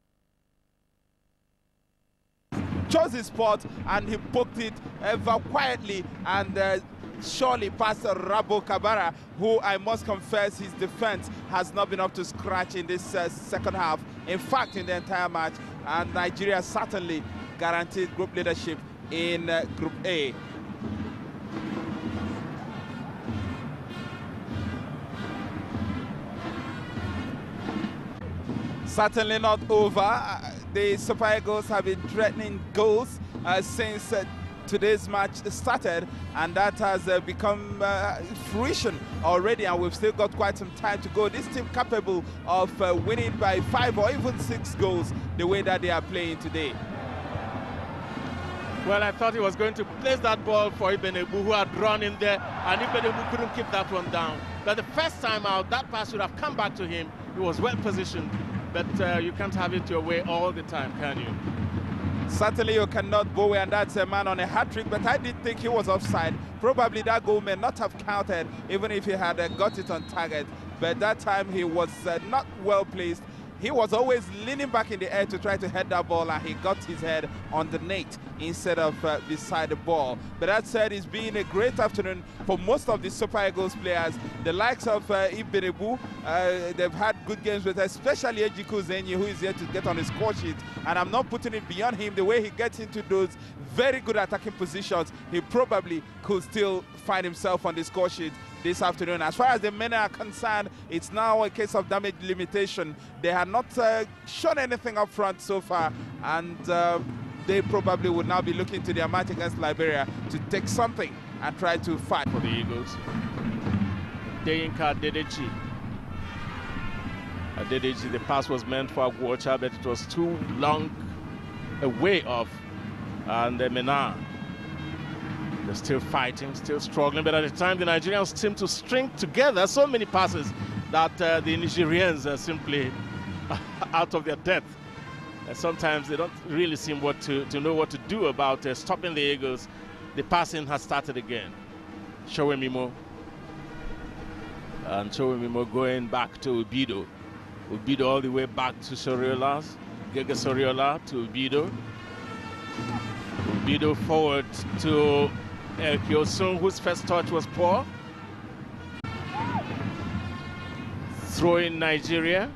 chose his spot and he poked it quietly and surely past Rabo Kabara, who I must confess his defense has not been up to scratch in this second half. In fact, in the entire match, and Nigeria certainly guaranteed group leadership in Group A. Certainly not over. The Super Eagles have been threatening goals since today's match started, and that has become fruition already, and we've still got quite some time to go. This team capable of winning by 5 or even 6 goals the way that they are playing today. Well, I thought he was going to place that ball for Ibenebu, who had run in there, and Ibenebu couldn't keep that one down. But the first time out, that pass would have come back to him. He was well positioned, but you can't have it your way all the time, can you? Certainly you cannot Bowie, and that's a man on a hat-trick, but I did think he was offside. Probably that goal may not have counted even if he had got it on target, but that time he was not well placed. He was always leaning back in the air to try to head that ball, and he got his head on the net instead of beside the ball. But that said, it's been a great afternoon for most of the Super Eagles players. The likes of Ibenebu, they've had good games with, especially Ejiku Uzeni, who is here to get on the score sheet. And I'm not putting it beyond him. The way he gets into those very good attacking positions, he probably could still find himself on the score sheet this afternoon. As far as the men are concerned, it's now a case of damage limitation. They had not shown anything up front so far, and they probably would now be looking to their match against Liberia to take something and try to fight. For the Eagles, Deyinka Dedechi. Dedechi, the pass was meant for Agwacha, but it was too long away off, and Mena. They're still fighting, still struggling, but at the time the Nigerians seem to string together so many passes that the Nigerians are simply out of their depth. sometimes they don't really seem to know what to do about stopping the Eagles. The passing has started again. Showemimo. And Showemimo going back to Ubido. Ubido all the way back to Soriola. Gege Soriola to Ubido. Ubido forward to Kyosun, whose first touch was poor. Throw in Nigeria.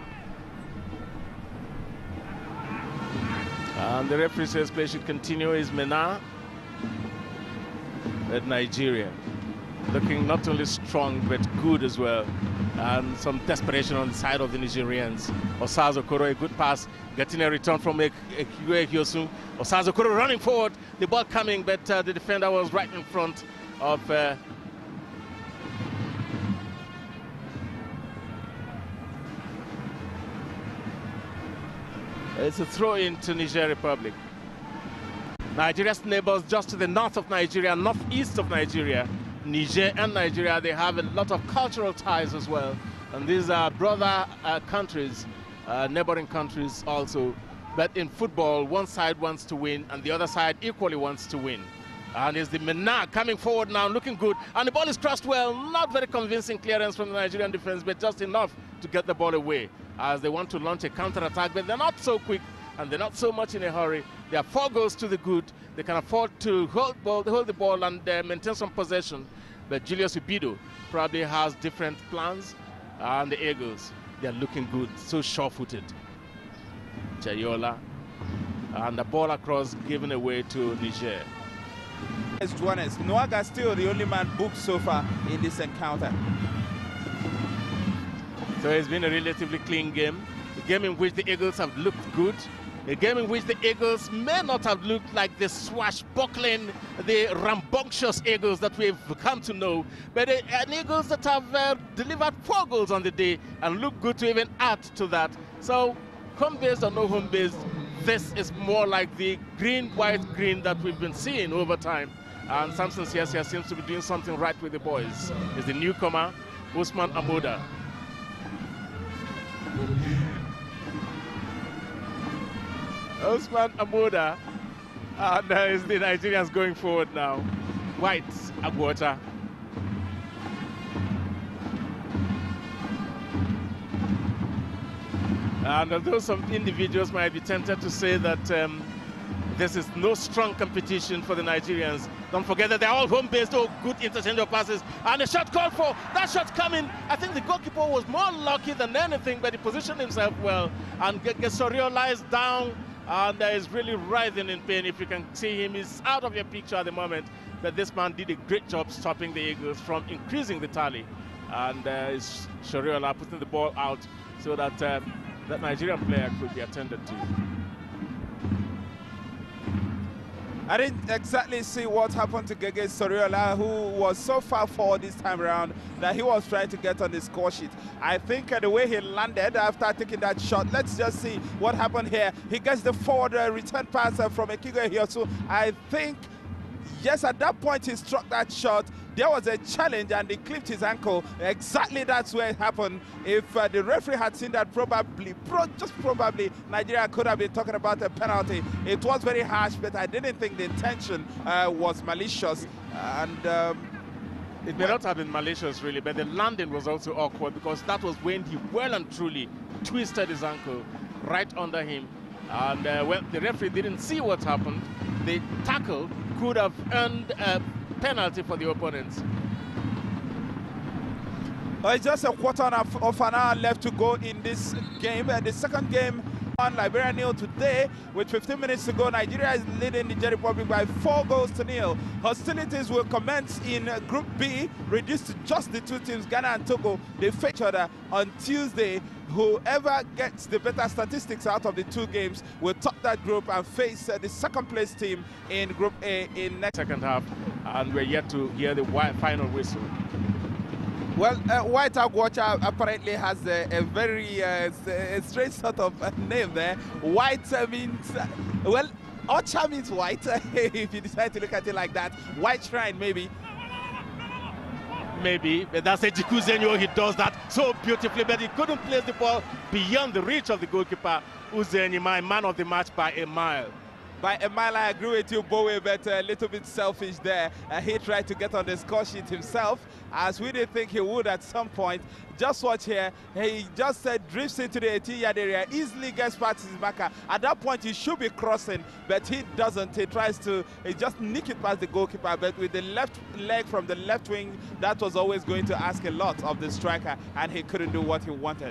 And the referee says play should continue. Is Mena at Nigeria. Looking not only strong but good as well. And some desperation on the side of the Nigerians. Osaz Okoro, a good pass, getting a return from Kyosun. Osaz Okoro running forward, the ball coming, but the defender was right in front of it's a throw into Niger Republic. Nigeria's neighbors just to the north of Nigeria, northeast of Nigeria, Niger and Nigeria, they have a lot of cultural ties as well. And these are brother countries, neighboring countries also. But in football, one side wants to win and the other side equally wants to win. And it's the Mena coming forward now, looking good. And the ball is crossed well, not very convincing clearance from the Nigerian defense, but just enough to get the ball away as they want to launch a counter-attack, but they're not so quick and they're not so much in a hurry. They are 4 goals to the good. They can afford to hold the ball and maintain some possession. But Julius Ubido probably has different plans. And the Eagles, they're looking good, so sure-footed. Chayola. And the ball across given away to Niger. As Juanes, Noaga still the only man booked so far in this encounter. So it's been a relatively clean game. A game in which the Eagles have looked good. A game in which the Eagles may not have looked like the swashbuckling, the rambunctious Eagles that we've come to know, but an Eagles that have delivered 4 goals on the day and look good to even add to that. So, home-based or no home-based, this is more like the green, white, green that we've been seeing over time. And Samson Siasia seems to be doing something right with the boys. Is the newcomer, Usman Amoda. Usman Amoda, and is the Nigerians going forward now. White, Agwota. And although some individuals might be tempted to say that this is no strong competition for the Nigerians, don't forget that they're all home-based. Oh, good interchange of passes. And a shot called for. That shot coming. I think the goalkeeper was more lucky than anything, but he positioned himself well. And Gege Soriola lies down and is really writhing in pain. If you can see him, he's out of your picture at the moment. But this man did a great job stopping the Eagles from increasing the tally. And it's Soriola putting the ball out so that that Nigerian player could be attended to. I didn't exactly see what happened to Gege Soriola, who was so far forward this time around that he was trying to get on the score sheet. I think the way he landed after taking that shot, let's just see what happened here. He gets the forward return pass from Gege Soriola. I think, yes, at that point he struck that shot. There was a challenge and he clipped his ankle. Exactly that's where it happened. If the referee had seen that, just probably, Nigeria could have been talking about a penalty. It was very harsh, but I didn't think the intention was malicious. And it may not have been malicious, really, but the landing was also awkward because that was when he well and truly twisted his ankle right under him. And well, the referee didn't see what happened. The tackle could have earned a penalty for the opponents. It's just a quarter of an hour left to go in this game. The second game on Liberia 0 today. With 15 minutes to go, Nigeria is leading Niger Republic by 4 goals to 0. Hostilities will commence in Group B, reduced to just the 2 teams, Ghana and Togo. They face each other on Tuesday. Whoever gets the better statistics out of the 2 games will top that group and face the second place team in Group A in next second half. And we're yet to hear the final whistle. Well, White Agwacha apparently has a very strange sort of name there. White means, well, Ocha means white, if you decide to look at it like that. White Shrine, maybe. Maybe, but that's a Jikuzenyo. He does that so beautifully, but he couldn't place the ball beyond the reach of the goalkeeper. Uzenyi, my man of the match by a mile. By a mile, I agree with you, Bowie, but a little bit selfish there. He tried to get on the score sheet himself, as we didn't think he would at some point. Just watch here. He just drifts into the 18-yard area, easily gets past his marker. At that point, he should be crossing, but he doesn't. He tries to just nick it past the goalkeeper, but with the left leg from the left wing, that was always going to ask a lot of the striker, and he couldn't do what he wanted.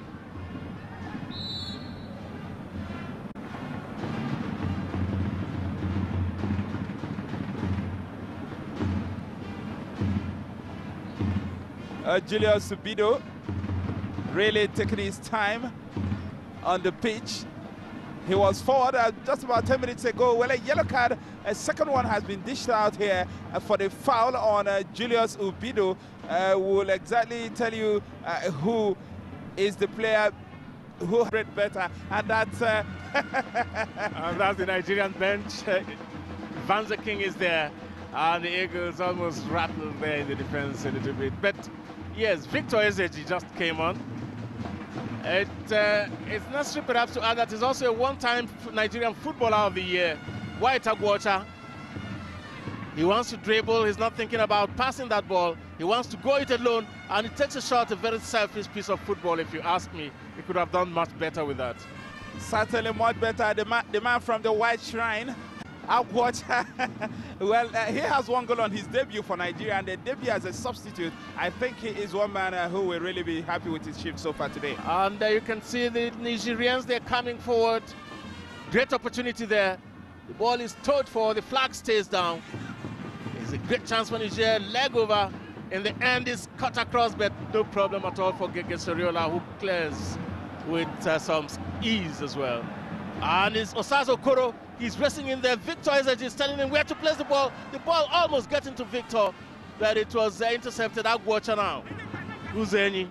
Julius Subido really taking his time on the pitch. He was forward just about 10 minutes ago. Well, a yellow card, a second one has been dished out here for the foul on Julius Ubido. Will exactly tell you who is the player who read better, and that's and that's the Nigerian bench. Vanza King is there, and the Eagles almost rattled there in the defense a little bit. But yes, Victor Ezeji just came on. It's necessary perhaps to add that he's also a one-time Nigerian Footballer of the Year. White Agwacha. He wants to dribble. He's not thinking about passing that ball. He wants to go it alone, and he takes a shot, a very selfish piece of football, if you ask me. He could have done much better with that. Certainly much better. The man from the White Shrine, Agwacha. Well, he has one goal on his debut for Nigeria, and the debut as a substitute. I think he is one man who will really be happy with his shift so far today. And you can see the Nigerians, they're coming forward. Great opportunity there. The ball is towed forward, the flag stays down. It's a great chance for Nigeria, leg over. In the end, it's cut across, but no problem at all for Gege Soriola, who clears with some ease as well. And it's Osazo Okoro. He's racing in there. Victor Ezeji is telling him where to place the ball. The ball almost gets into Victor, but it was intercepted. Agwacha now. Uzenyi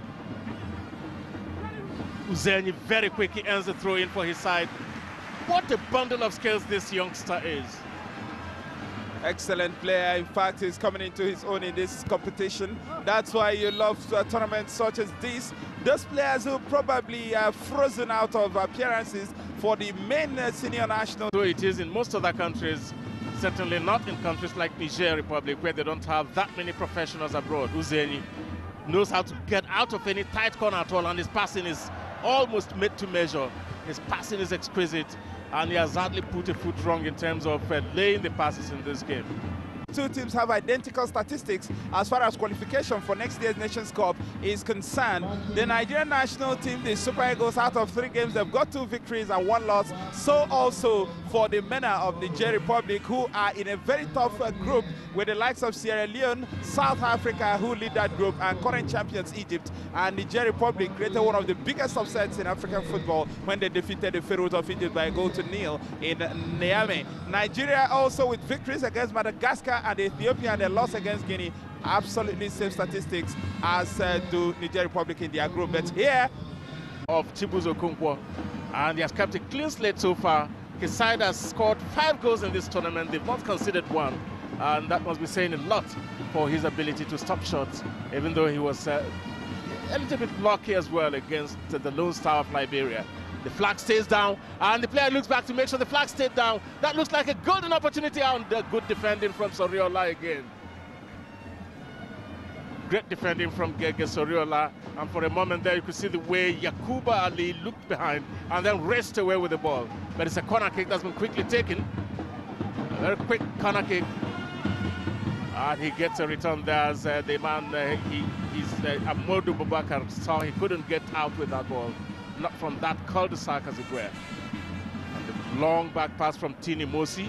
very quick. He ends the throw in for his side. What a bundle of skills this youngster is. Excellent player. In fact, he's coming into his own in this competition. That's why you love tournaments such as this. Those players who probably are frozen out of appearances for the main senior national. So it is in most other countries, certainly not in countries like Niger Republic, where they don't have that many professionals abroad. Uzenyi knows how to get out of any tight corner at all, and his passing is almost made to measure. His passing is exquisite, and he has hardly put a foot wrong in terms of laying the passes in this game. Two teams have identical statistics as far as qualification for next year's Nations Cup is concerned. The Nigerian national team, the Super Eagles, out of 3 games, they've got 2 victories and 1 loss. So also for the MENA of Niger Republic, who are in a very tough group with the likes of Sierra Leone, South Africa, who lead that group, and current champions Egypt. And Niger Republic created one of the biggest upsets in African football when they defeated the Pharaohs of Egypt by a goal to nil in Niamey. Nigeria also with victories against Madagascar and Ethiopia, and a loss against Guinea. Absolutely same statistics as do Niger Republic in their group. But here of Chibuzo Okonkwo, and he has kept a clean slate so far. His side has scored 5 goals in this tournament. They've not conceded 1, and that must be saying a lot for his ability to stop shots, even though he was a little bit lucky as well against the Lone Star of Liberia. The flag stays down, and the player looks back to make sure the flag stayed down. That looks like a golden opportunity, and good defending from Soriola again. Great defending from Gege Soriola, and for a moment there you could see the way Yakuba Ali looked behind and then raced away with the ball. But it's a corner kick that's been quickly taken. A very quick corner kick. And he gets a return there as the man, Amadou Boubacar, saw he couldn't get out with that ball. Not from that cul-de-sac, as it were. And the long back pass from Tini Mosi.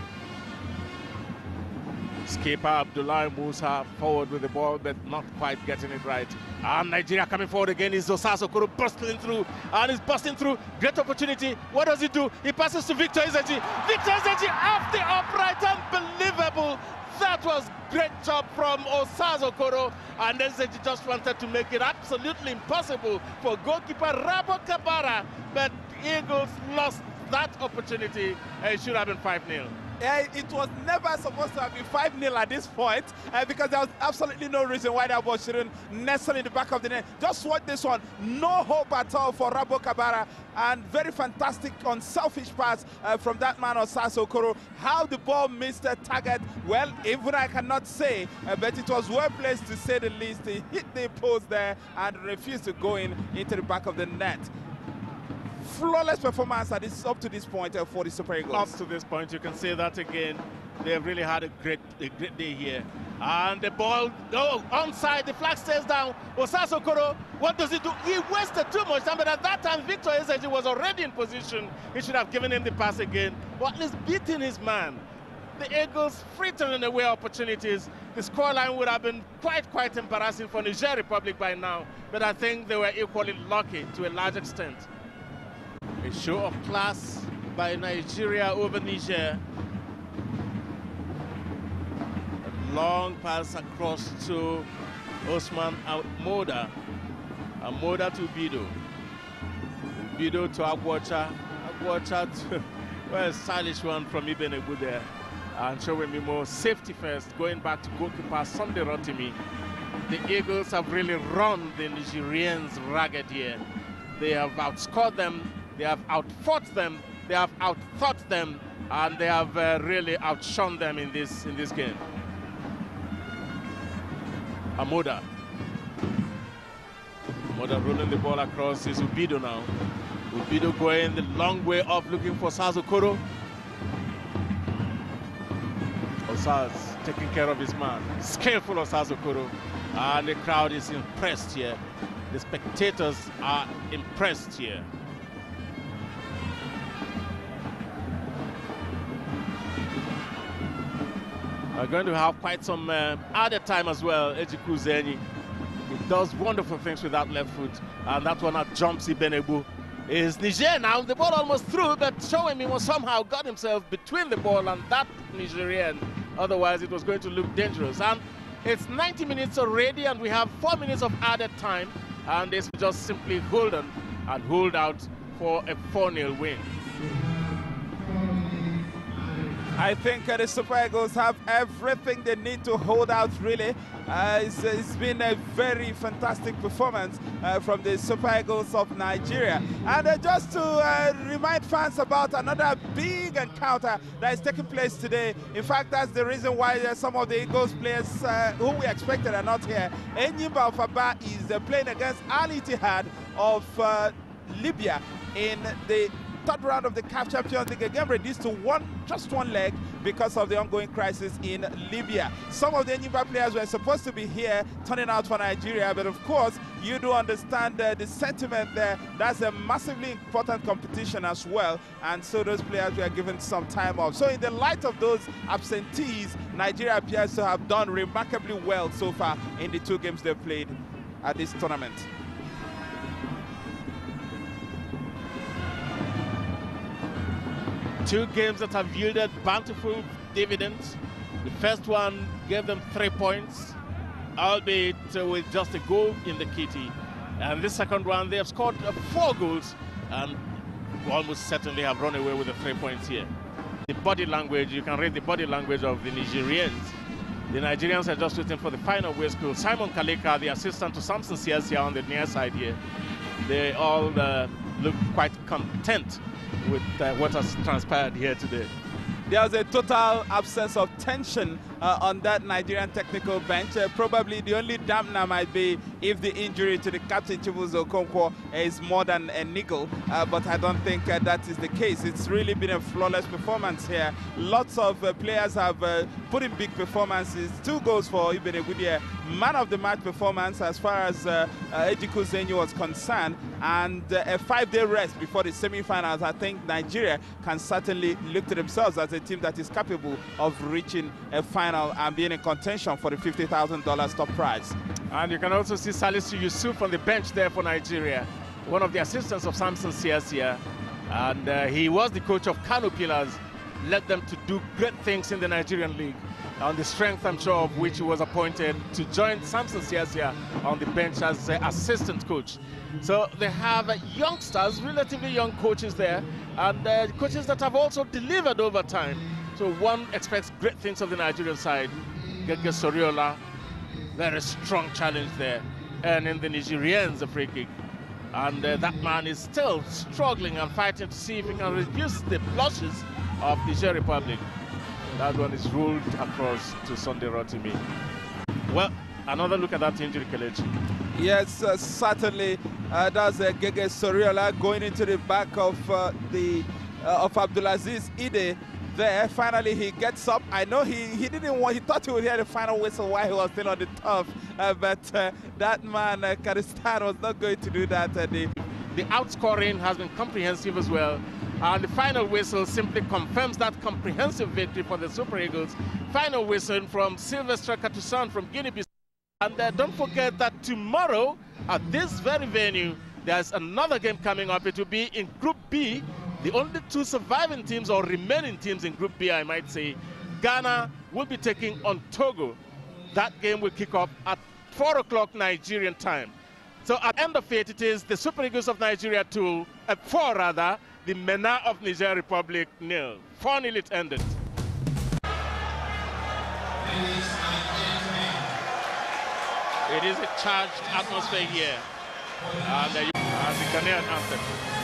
Skipper Abdullah Musa forward with the ball, but not quite getting it right. And Nigeria coming forward again is Osazo Okoro busting through, and he's busting through. Great opportunity. What does he do? He passes to Victor Ezeji. Victor Ezeji off the upright. Unbelievable. That was great job from Osazo Okoro, and Ezeji just wanted to make it absolutely impossible for goalkeeper Rabo Kabara, but Eagles lost that opportunity, and it should have been 5-0. It was never supposed to have been 5-0 at this point because there was absolutely no reason why that ball shouldn't nestle in the back of the net. Just watch this one. No hope at all for Rabo Kabara, and very fantastic unselfish pass from that man Osaso Okoro. How the ball missed the target, well, even I cannot say, but it was well placed to say the least. He hit the post there and refused to go into the back of the net. Flawless performance up to this point for the Super Eagles. Up to this point, you can say that again. They've really had a great day here. And the ball, onside, the flag stays down. Osaso Okoro, what does he do? He wasted too much time, but at that time, Victor Ezeji was already in position. He should have given him the pass again, or at least beating his man. The Eagles frittering away opportunities. The scoreline would have been quite embarrassing for Niger Republic by now, but I think they were equally lucky to a large extent. A show of class by Nigeria over Niger. A long pass across to Osman Amoda. Amoda to Bido. Bido to Agwacha. Agwacha to, well, a stylish one from Ibenegbu there. And showing me more safety first, going back to goalkeeper Sunday Rotimi. The Eagles have really run the Nigerians ragged here. They have outscored them. They have outfought them, they have outthought them, and they have really outshone them in this game. Amoda. Amoda rolling the ball across is Ubido now. Ubido going the long way up looking for Osaso Okoro. Osas taking care of his man. Skillful Osaso Okoro. And the crowd is impressed here. The spectators are impressed here. We're going to have quite some added time as well. Ejiku Zenyi, he does wonderful things with that left foot, and that one that jumps Ibenegbu is Niger now. The ball almost through, but Showemi somehow got himself between the ball and that Nigerian. Otherwise, it was going to look dangerous. And it's 90 minutes already, and we have 4 minutes of added time, and this just simply hold on and hold out for a 4-0 win. I think the Super Eagles have everything they need to hold out, really. It's been a very fantastic performance from the Super Eagles of Nigeria. And just to remind fans about another big encounter that is taking place today. In fact, that's the reason why some of the Eagles players who we expected are not here. Enyimba Ofaba is playing against Al Ittihad of Libya in the third round of the CAF Champions League. Again reduced to just one leg because of the ongoing crisis in Libya. Some of the Enyimba players were supposed to be here turning out for Nigeria, but of course you do understand the sentiment there. That's a massively important competition as well, and so those players were given some time off. So in the light of those absentees, Nigeria appears to have done remarkably well so far in the 2 games they've played at this tournament. Two games that have yielded bountiful dividends. The first one gave them 3 points, albeit with just a goal in the kitty. And the second one, they have scored 4 goals and almost certainly have run away with the 3 points here. The body language, you can read the body language of the Nigerians. The Nigerians are just waiting for the final whistle. Simon Kaleka, the assistant to Samson Siasia on the near side here, they all look quite content with what has transpired here today. There was a total absence of tension on that Nigerian technical bench. Probably the only dampener might be if the injury to the captain Chibuzo Okonkwo is more than a niggle, but I don't think that is the case. It's really been a flawless performance here. Lots of players have put in big performances. 2 goals for Ibenegbu, man of the match performance as far as Ejiku Zenyi was concerned, and a 5-day rest before the semi-finals. I think Nigeria can certainly look to themselves as a team that is capable of reaching a final and being in contention for the $50,000 top prize. And you can also see Salisu Yusuf on the bench there for Nigeria, one of the assistants of Samson Siasia, and he was the coach of Kano Pillars, led them to do great things in the Nigerian league, on the strength, I'm sure, of which he was appointed to join Samson Siasia on the bench as assistant coach. So they have youngsters, relatively young coaches there, and coaches that have also delivered over time. So one expects great things of the Nigerian side. Gege Soriola, very strong challenge there. And in the Nigerians, a free kick. And that man is still struggling and fighting to see if he can reduce the losses of the Niger Republic. That one is ruled across to Sunday Rotimi. Well, another look at that injury, Kelechi. Yes, certainly. That's Gege Soriola going into the back of Abdulaziz Ide. There, finally he gets up. I know he didn't want. He thought he would hear the final whistle while he was still on the turf, but that man Karistan was not going to do that. The outscoring has been comprehensive as well, and the final whistle simply confirms that comprehensive victory for the Super Eagles. Final whistle from Sylvester Katusan from Guinea-Bissau. And don't forget that tomorrow at this very venue, there's another game coming up. It will be in Group B. The only two surviving teams, or remaining teams in Group B, I might say. Ghana will be taking on Togo. That game will kick off at 4 o'clock Nigerian time. So at the end of it is the Super Eagles of Nigeria 2, 4 rather, the MENA of Niger Republic 0. 4-0 it ended. It is a charged atmosphere here. And the Ghanaian anthem.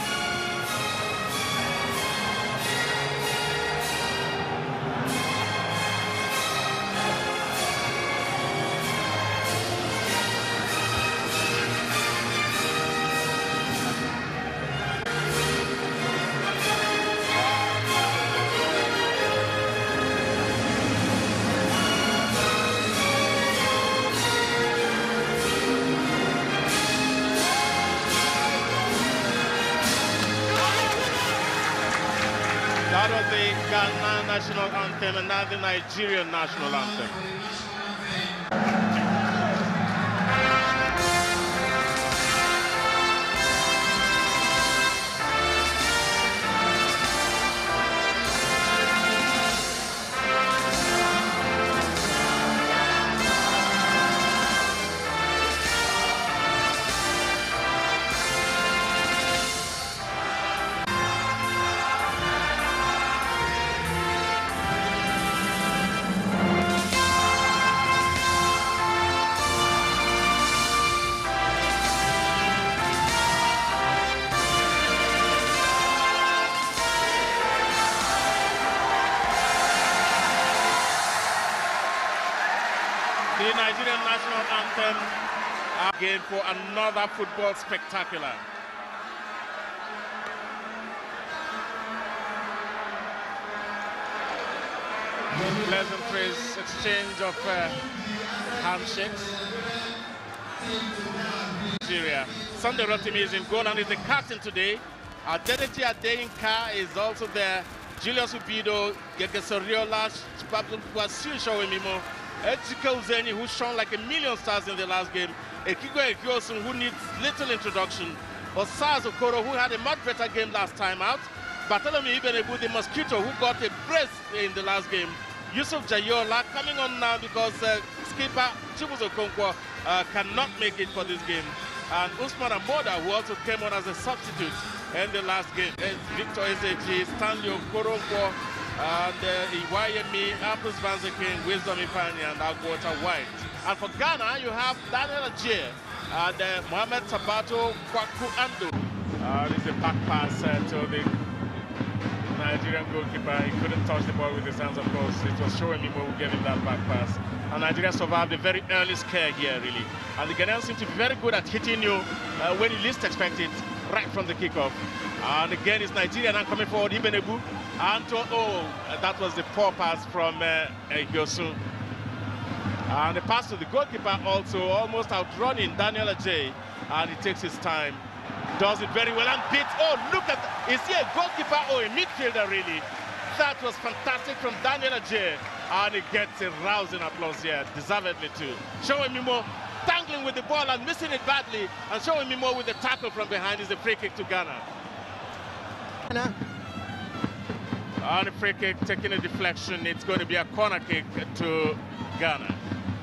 That was the Ghana national anthem and now the Nigerian national anthem. The Nigerian national anthem again for another football spectacular. Pleasantries, exchange of handshakes. Nigeria. Sunday Rotimi is in goal and is the captain today. Adedeji Adeyinka is also there. Julius Ubido, Gege Soriola, Wasu Showemimo, Ejike Uzeni, who shone like a million stars in the last game. Ekigo Ekiosun, who needs little introduction. Osaz Okoro, who had a much better game last time out. Bartholomew Ibenebu, the mosquito, who got a brace in the last game. Yusuf Jayola coming on now because skipper Chibuzo Okonkwo cannot make it for this game. And Usman Amoda, who also came on as a substitute in the last game. Victor Ezeji, Stanley Okoronkwo, and Iwayemi, Apples Vanzekin, Wisdom Ifani, and Agwota White. And for Ghana, you have Daniel Ajay and Mohamed Sabato Kwaku Ando. This is a back pass to the Nigerian goalkeeper. He couldn't touch the ball with his hands, of course. It was Showemimo who gave him that back pass. And Nigeria survived a very early scare here, really. And the Ghanaians seem to be very good at hitting you when you least expect it, right from the kickoff. And again, it's Nigeria now coming forward. Ibenebu. And that was the poor pass from Egyosun. And the pass to the goalkeeper also almost outrunning Daniel Ajay. And he takes his time. Does it very well and beats. Oh, look at that. Is he a goalkeeper or a midfielder, really? That was fantastic from Daniel Ajay. And he gets a rousing applause here, deservedly too. Showemimo tangling with the ball and missing it badly. And Showemimo with the tackle from behind is a free kick to Ghana. And a free kick taking a deflection. It's going to be a corner kick to Ghana.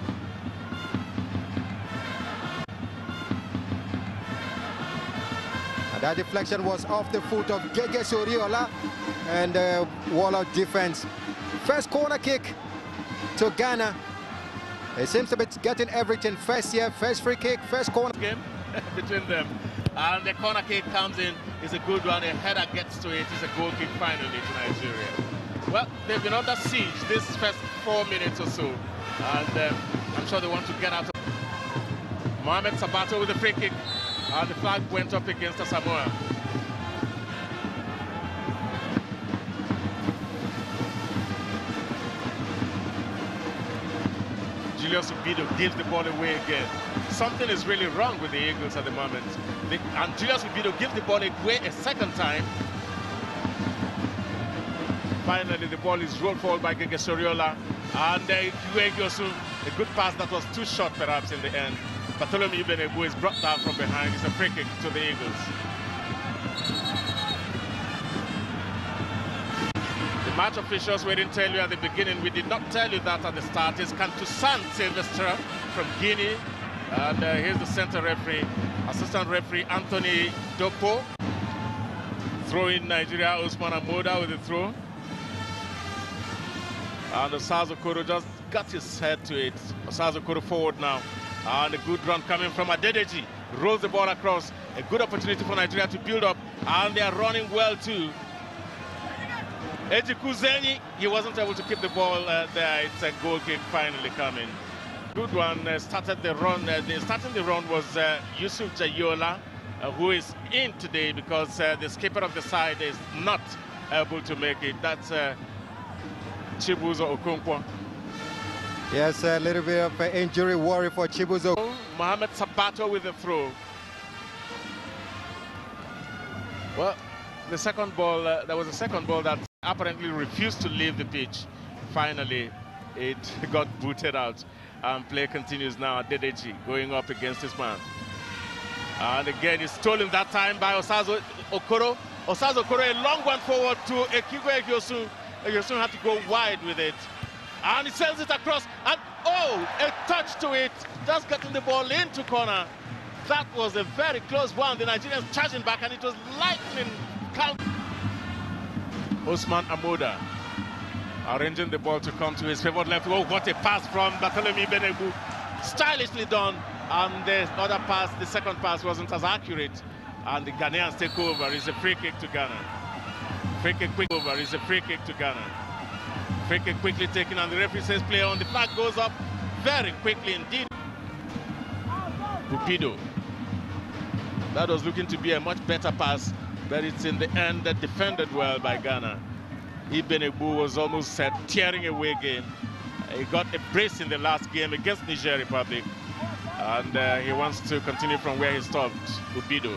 That deflection was off the foot of Gege Soriola, and wall of defense First corner kick to Ghana. It seems to be getting everything first here. First free kick, first corner. Game between them. And the corner kick comes in. It's a good one. A header gets to it. It's a goal kick finally to Nigeria. Well, they've been under siege this first 4 minutes or so. And I'm sure they want to get out of Mohamed Sabato with the free kick. And the flag went up against Samoa. Julius Ubido gives the ball away again. Something is really wrong with the Eagles at the moment. And Julius Ubido gives the ball away a second time. Finally, the ball is rolled forward by Gege Soriola. And a good pass that was too short perhaps in the end. Bartholomew Benebu is brought down from behind. It's a free kick to the Eagles. The match officials, we didn't tell you at the beginning, we did not tell you that at the start, is Kantusan Sylvester from Guinea. And here's the center referee, assistant referee Anthony Dopo. Throwing Nigeria, Usman Amoda with the throw. And Osazo Koro just got his head to it. Osazo Koro forward now. And a good run coming from Adedeji. Rolls the ball across. A good opportunity for Nigeria to build up. And they are running well too. Ejiku Zenyi, he wasn't able to keep the ball there. It's a goal kick finally coming. Good one. Started the run. Starting the run was Yusuf Jayola, who is in today because the skipper of the side is not able to make it. That's Chibuzo Okonkwo. Yes, a little bit of injury worry for Chibuzo. Mohamed Sabato with the throw. Well, the second ball, there was a second ball that apparently refused to leave the pitch. Finally, it got booted out. And play continues now. Dedeji going up against his man. And again, it's stolen that time by Osazo Okoro. Osazo Okoro, a long one forward to Ekigo Ekyosun. Ekyosun had to go wide with it. And he sends it across. And oh, a touch to it. Just getting the ball into corner. That was a very close one. The Nigerians charging back, and it was lightning count. Usman Amoda arranging the ball to come to his favored left. Oh, what a pass from Bartholomew Benebu. Stylishly done. And the other pass, the second pass, wasn't as accurate. And the Ghanaians take over. It's a free kick to Ghana. Free kick quick over. It's a free kick to Ghana. Free kick quickly taken, and the referee says play on. The flag goes up very quickly indeed. Ubido. That was looking to be a much better pass, but it's in the end defended well by Ghana. Ibenebu was almost tearing away again. He got a brace in the last game against Niger Republic, and he wants to continue from where he stopped. Ubido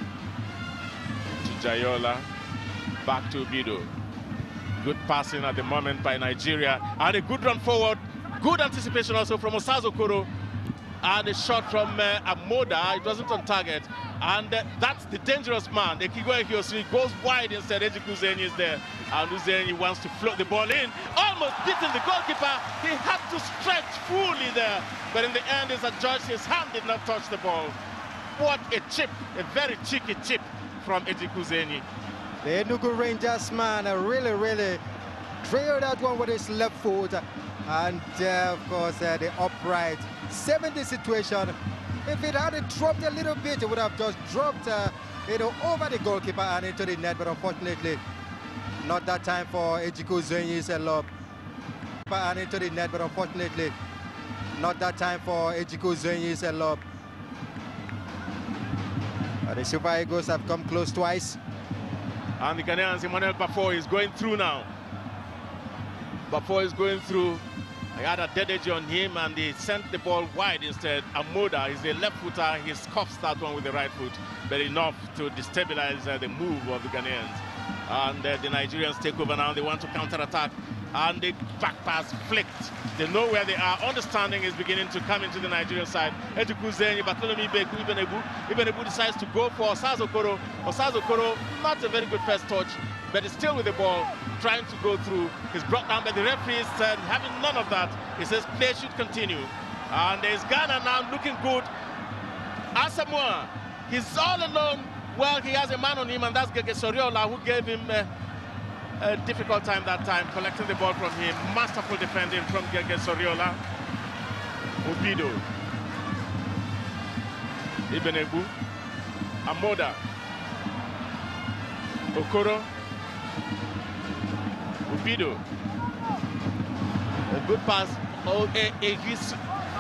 to Jayola, back to Ubido. Good passing at the moment by Nigeria, and a good run forward. Good anticipation also from Osazo Koro, and a shot from Amoda. It wasn't on target, and that's the dangerous man. Ekigo Ekyosun goes wide instead. Ejiku Zenyi is there, and Zenyi wants to float the ball in, almost beating the goalkeeper. He had to stretch fully there, but in the end, it's adjudged his hand did not touch the ball. What a chip, a very cheeky chip from Ejiku Zenyi. The Enugu Rangers man really trailed that one with his left foot, and of course the upright saving the situation. If it had dropped a little bit, it would have just dropped over the goalkeeper and into the net, but unfortunately not that time for Ejiku Zenyi's lob. And into the net, but unfortunately not that time for Ejiku Zenyi's lob. The Super Eagles have come close twice. And the Ghanaians, Emmanuel Bafo is going through now. Bafo is going through. I had a Dedeji on him, and he sent the ball wide instead. Amoda is a left footer. He scuffs that one with the right foot, but enough to destabilize the move of the Ghanaians. And the Nigerians take over now. They want to counter-attack, and the back pass flicked. They know where they are. Understanding is beginning to come into the Nigerian side. Ejiku Zenyi, Bartholomew Ibenebu. Ibenebu decides to go for Osazo Koro. Osazo Koro, not a very good first touch, but is still with the ball, trying to go through. He's brought down by the referees, having none of that. He says play should continue. And there's Ghana now looking good. Asamoah, he's all alone. Well, he has a man on him, and that's Gege Soriola, who gave him a difficult time that time, collecting the ball from him. Masterful defending from Gege Soriola. Obido. Ibenegbu. Amoda. Okoro. Obido. A good pass. Oh, Egyosu.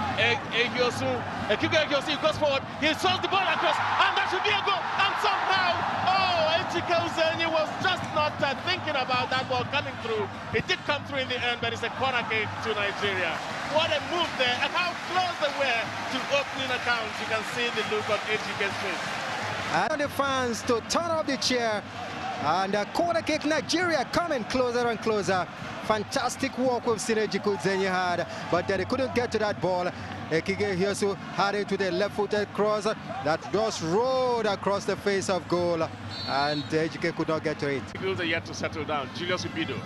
Gege Egyosu goes forward. He throws the ball across, and that should be a goal. And somehow, Gege Soriola was just not thinking about that ball coming through. It did come through in the end, but it's a corner kick to Nigeria. What a move there, and how close they were to opening accounts. You can see the look on Gege's face. And the fans to turn off the chair. And a corner kick, Nigeria coming closer and closer. Fantastic work with Gege Soriola had, but they couldn't get to that ball. Gege Soriola had it to the left-footed cross that just rolled across the face of goal, and Gege could not get to it. Eagles are yet to settle down. Julius Obido.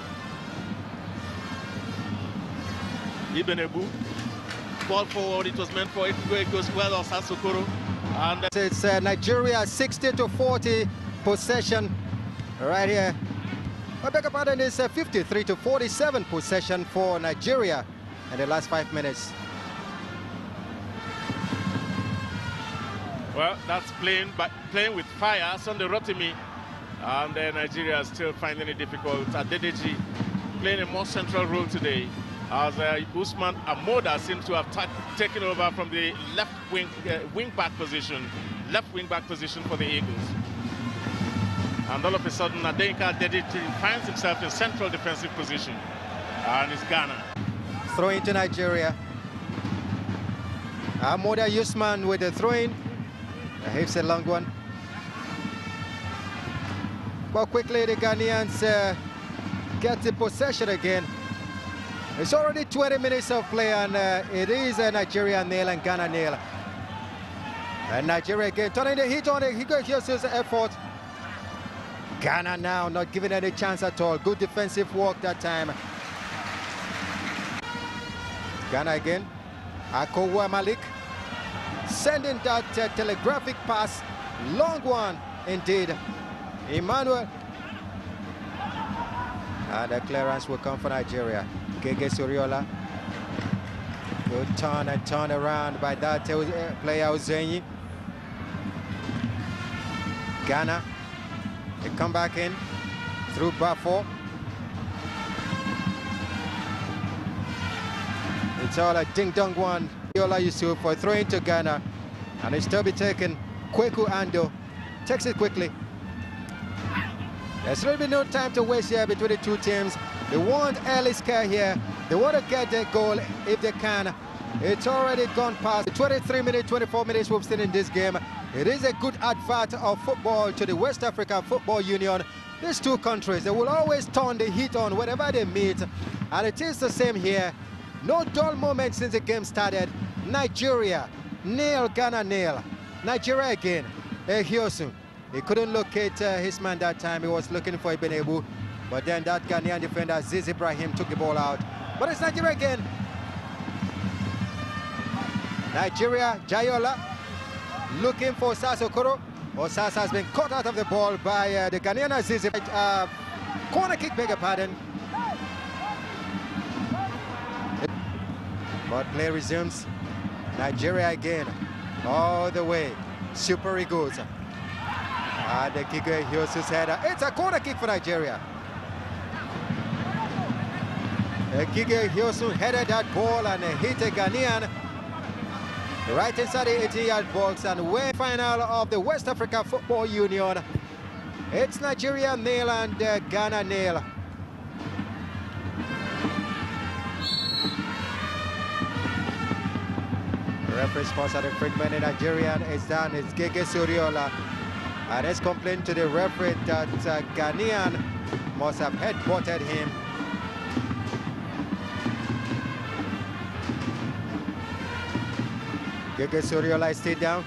Ibenegbu. Ball forward, it was meant for it. It goes well on Sasokoro. And it's Nigeria 60-40 possession right here. I beg your pardon, it's 53-47 possession for Nigeria in the last 5 minutes. Well, that's playing with fire. Sunday Rotimi, and Nigeria is still finding it difficult. Adedeji playing a more central role today, as Usman Amoda seems to have taken over from the left wing back position for the Eagles. And all of a sudden, Adenka Adedeji finds himself in central defensive position, and it's Ghana. Throw into Nigeria. Amoda Usman with the throw-in. Hits a long one. But quickly the Ghanaians get the possession again. It's already 20 minutes of play, and it is Nigeria nil and Ghana nil. And Nigeria again turning the heat on it. Here's his effort. Ghana now not giving any chance at all. Good defensive work that time. Ghana again. Akowa Malik sending that telegraphic pass. Long one indeed. Emmanuel. And the clearance will come for Nigeria. Gege Soriola. Good turn and turn around by that player Uzenyi. Ghana. They come back in through Bafo. It's all a ding-dong one. Yola Yusuf for throwing to Ghana, and it's still be taken. Kweku Ando takes it quickly. There's really no time to waste here between the two teams. They want early scare here. They want to get their goal if they can. It's already gone past 23 minutes, 24 minutes we've seen in this game. It is a good advert of football to the West African Football Union. These two countries, they will always turn the heat on whenever they meet. And it is the same here. No dull moment since the game started. Nigeria, nil, Ghana nil. Nigeria again. Ehiosu. He couldn't locate his man that time. He was looking for Ibenegbu. But then that Ghanaian defender, Aziz Ibrahim, took the ball out. But it's Nigeria again. Nigeria, Jayola, looking for Sasokoro. Sasa has been caught out of the ball by the Ghanaian Aziz. Corner kick, beg your pardon. But play resumes. Nigeria again, all the way. Super Eagles. And the Gege Soriola header. It's a corner kick for Nigeria. Gege Soriola headed that ball and hit a Ghanaian right inside the 18-yard box, and we're final of the West Africa Football Union. It's Nigeria nil and Ghana nil. The referee spots at the infringement in Nigerian is done. It's Gege Soriola, and it's complained to the referee that Ghanaian must have head-butted him. Gege Soriola stayed down.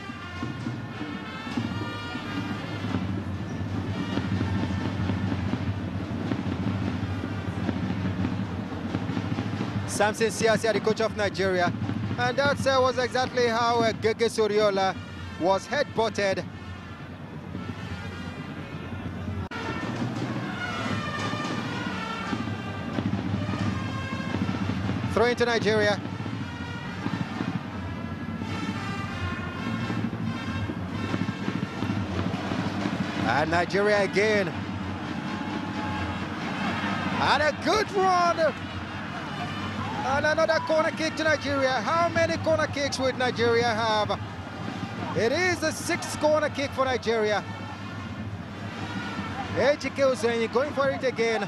Samson Siasia, the coach of Nigeria. And that was exactly how Gege Soriola was head-butted. Throw into Nigeria. And Nigeria again. And a good run. And another corner kick to Nigeria. How many corner kicks would Nigeria have? It is the 6th corner kick for Nigeria. Gege Soriola going for it again.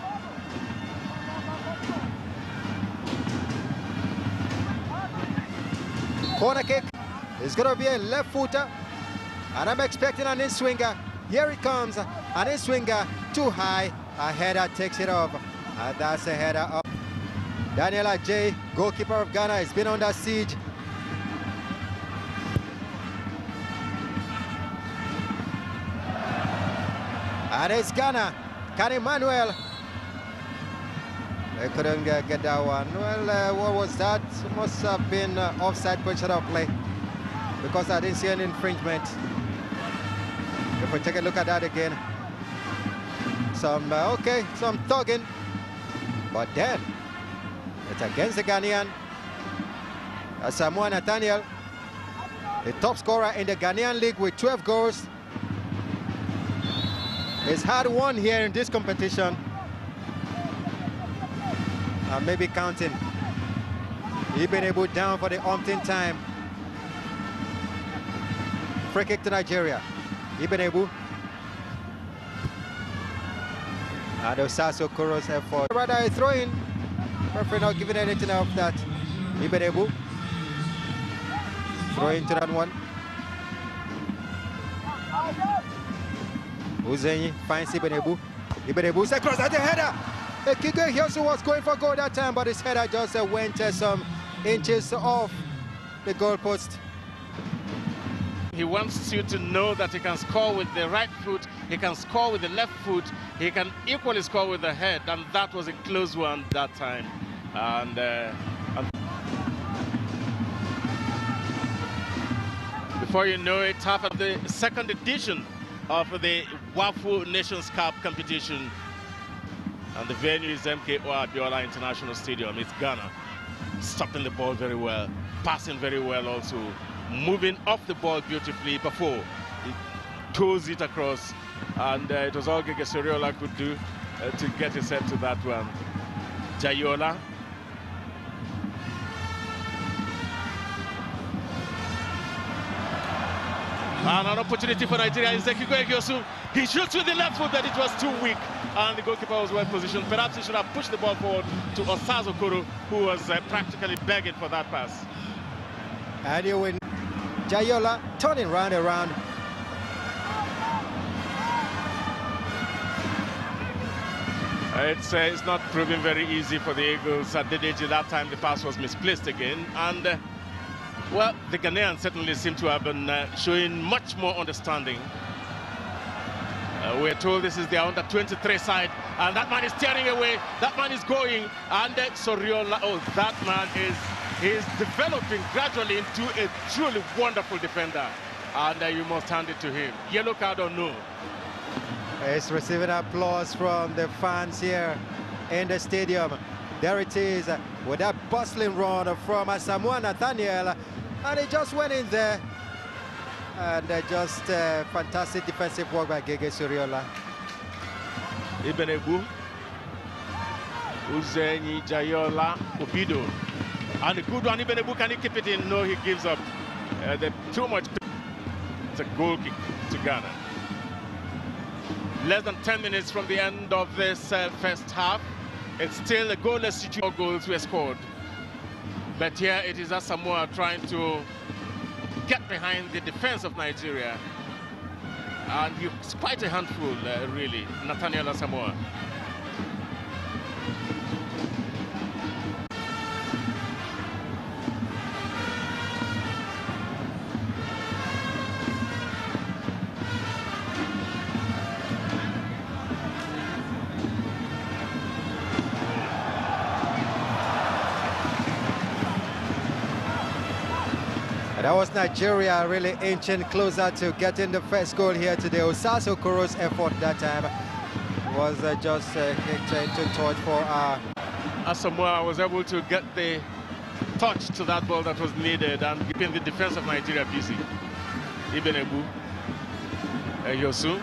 Corner kick is going to be a left footer. And I'm expecting an in-swinger. Here it comes. An in-swinger too high. A header takes it off. And that's a header up. Dandy Okoh, goalkeeper of Ghana, has been under siege. And it's Ghana. Can Emmanuel? They couldn't get that one. Well, what was that? Must have been offside position of play, because I didn't see any infringement. If we take a look at that again, some tugging, but then it's against the Ghanaian. Samoa Nathaniel, the top scorer in the Ghanaian league with 12 goals. He's had one here in this competition. Maybe counting. He's been able down for the umpteenth time. Free kick to Nigeria. Ibn Ebu. And Osaso Okoro's effort. Rather a throw in. Referee not giving anything of that. Ibn Ebu. Throw into that one. Uzenyi finds Ibn Ebu. Ibn Ebu said cross at the header. Gege Soriola was going for goal that time, but his header just went some inches off the goalpost. He wants you to know that he can score with the right foot, he can score with the left foot, he can equally score with the head, and that was a close one that time. And before you know it, half of the second edition of the WAFU Nations Cup competition. And the venue is MKO Abiola International Stadium. It's Ghana. Stopping the ball very well, passing very well also, moving off the ball beautifully before he toes it across. And it was all Gege Soriola could do to get his head to that one. Jayola. And an opportunity for Nigeria is Gege Soriola. He shoots with the left foot, but it was too weak. And the goalkeeper was well positioned. Perhaps he should have pushed the ball forward to Osaso Okoro, who was practically begging for that pass. And you win. Jayola turning round around. It's not proving very easy for the Eagles. At that time, the pass was misplaced again. And, well, the Ghanaians certainly seem to have been showing much more understanding. We're told this is the under-23 side, and that man is tearing away, that man is going, and Soriola, oh, that man is developing gradually into a truly wonderful defender, and you must hand it to him. Yellow card or no? He's receiving applause from the fans here in the stadium. There it is, with that bustling run from Samoa Nathaniel, and he just went in there. And just fantastic defensive work by Gege Soriola. Ibn Ebu, Uzenyi, Jayola, Obido. And a good one, Ibn Ebu, can he keep it in? No, he gives up. Too much. It's a goal kick to Ghana. Less than 10 minutes from the end of this first half. It's still a goalless situation. 4 goals were scored. But here it is Samoa trying to get behind the defense of Nigeria, and it's quite a handful, really, Nathaniel Samoa. That was Nigeria really inching closer to getting the first goal here today. Osaso Okoro's effort that time was just kicked into touch for Samoa was able to get the touch to that ball that was needed and keeping the defense of Nigeria busy. Ibenegbu, Yosu.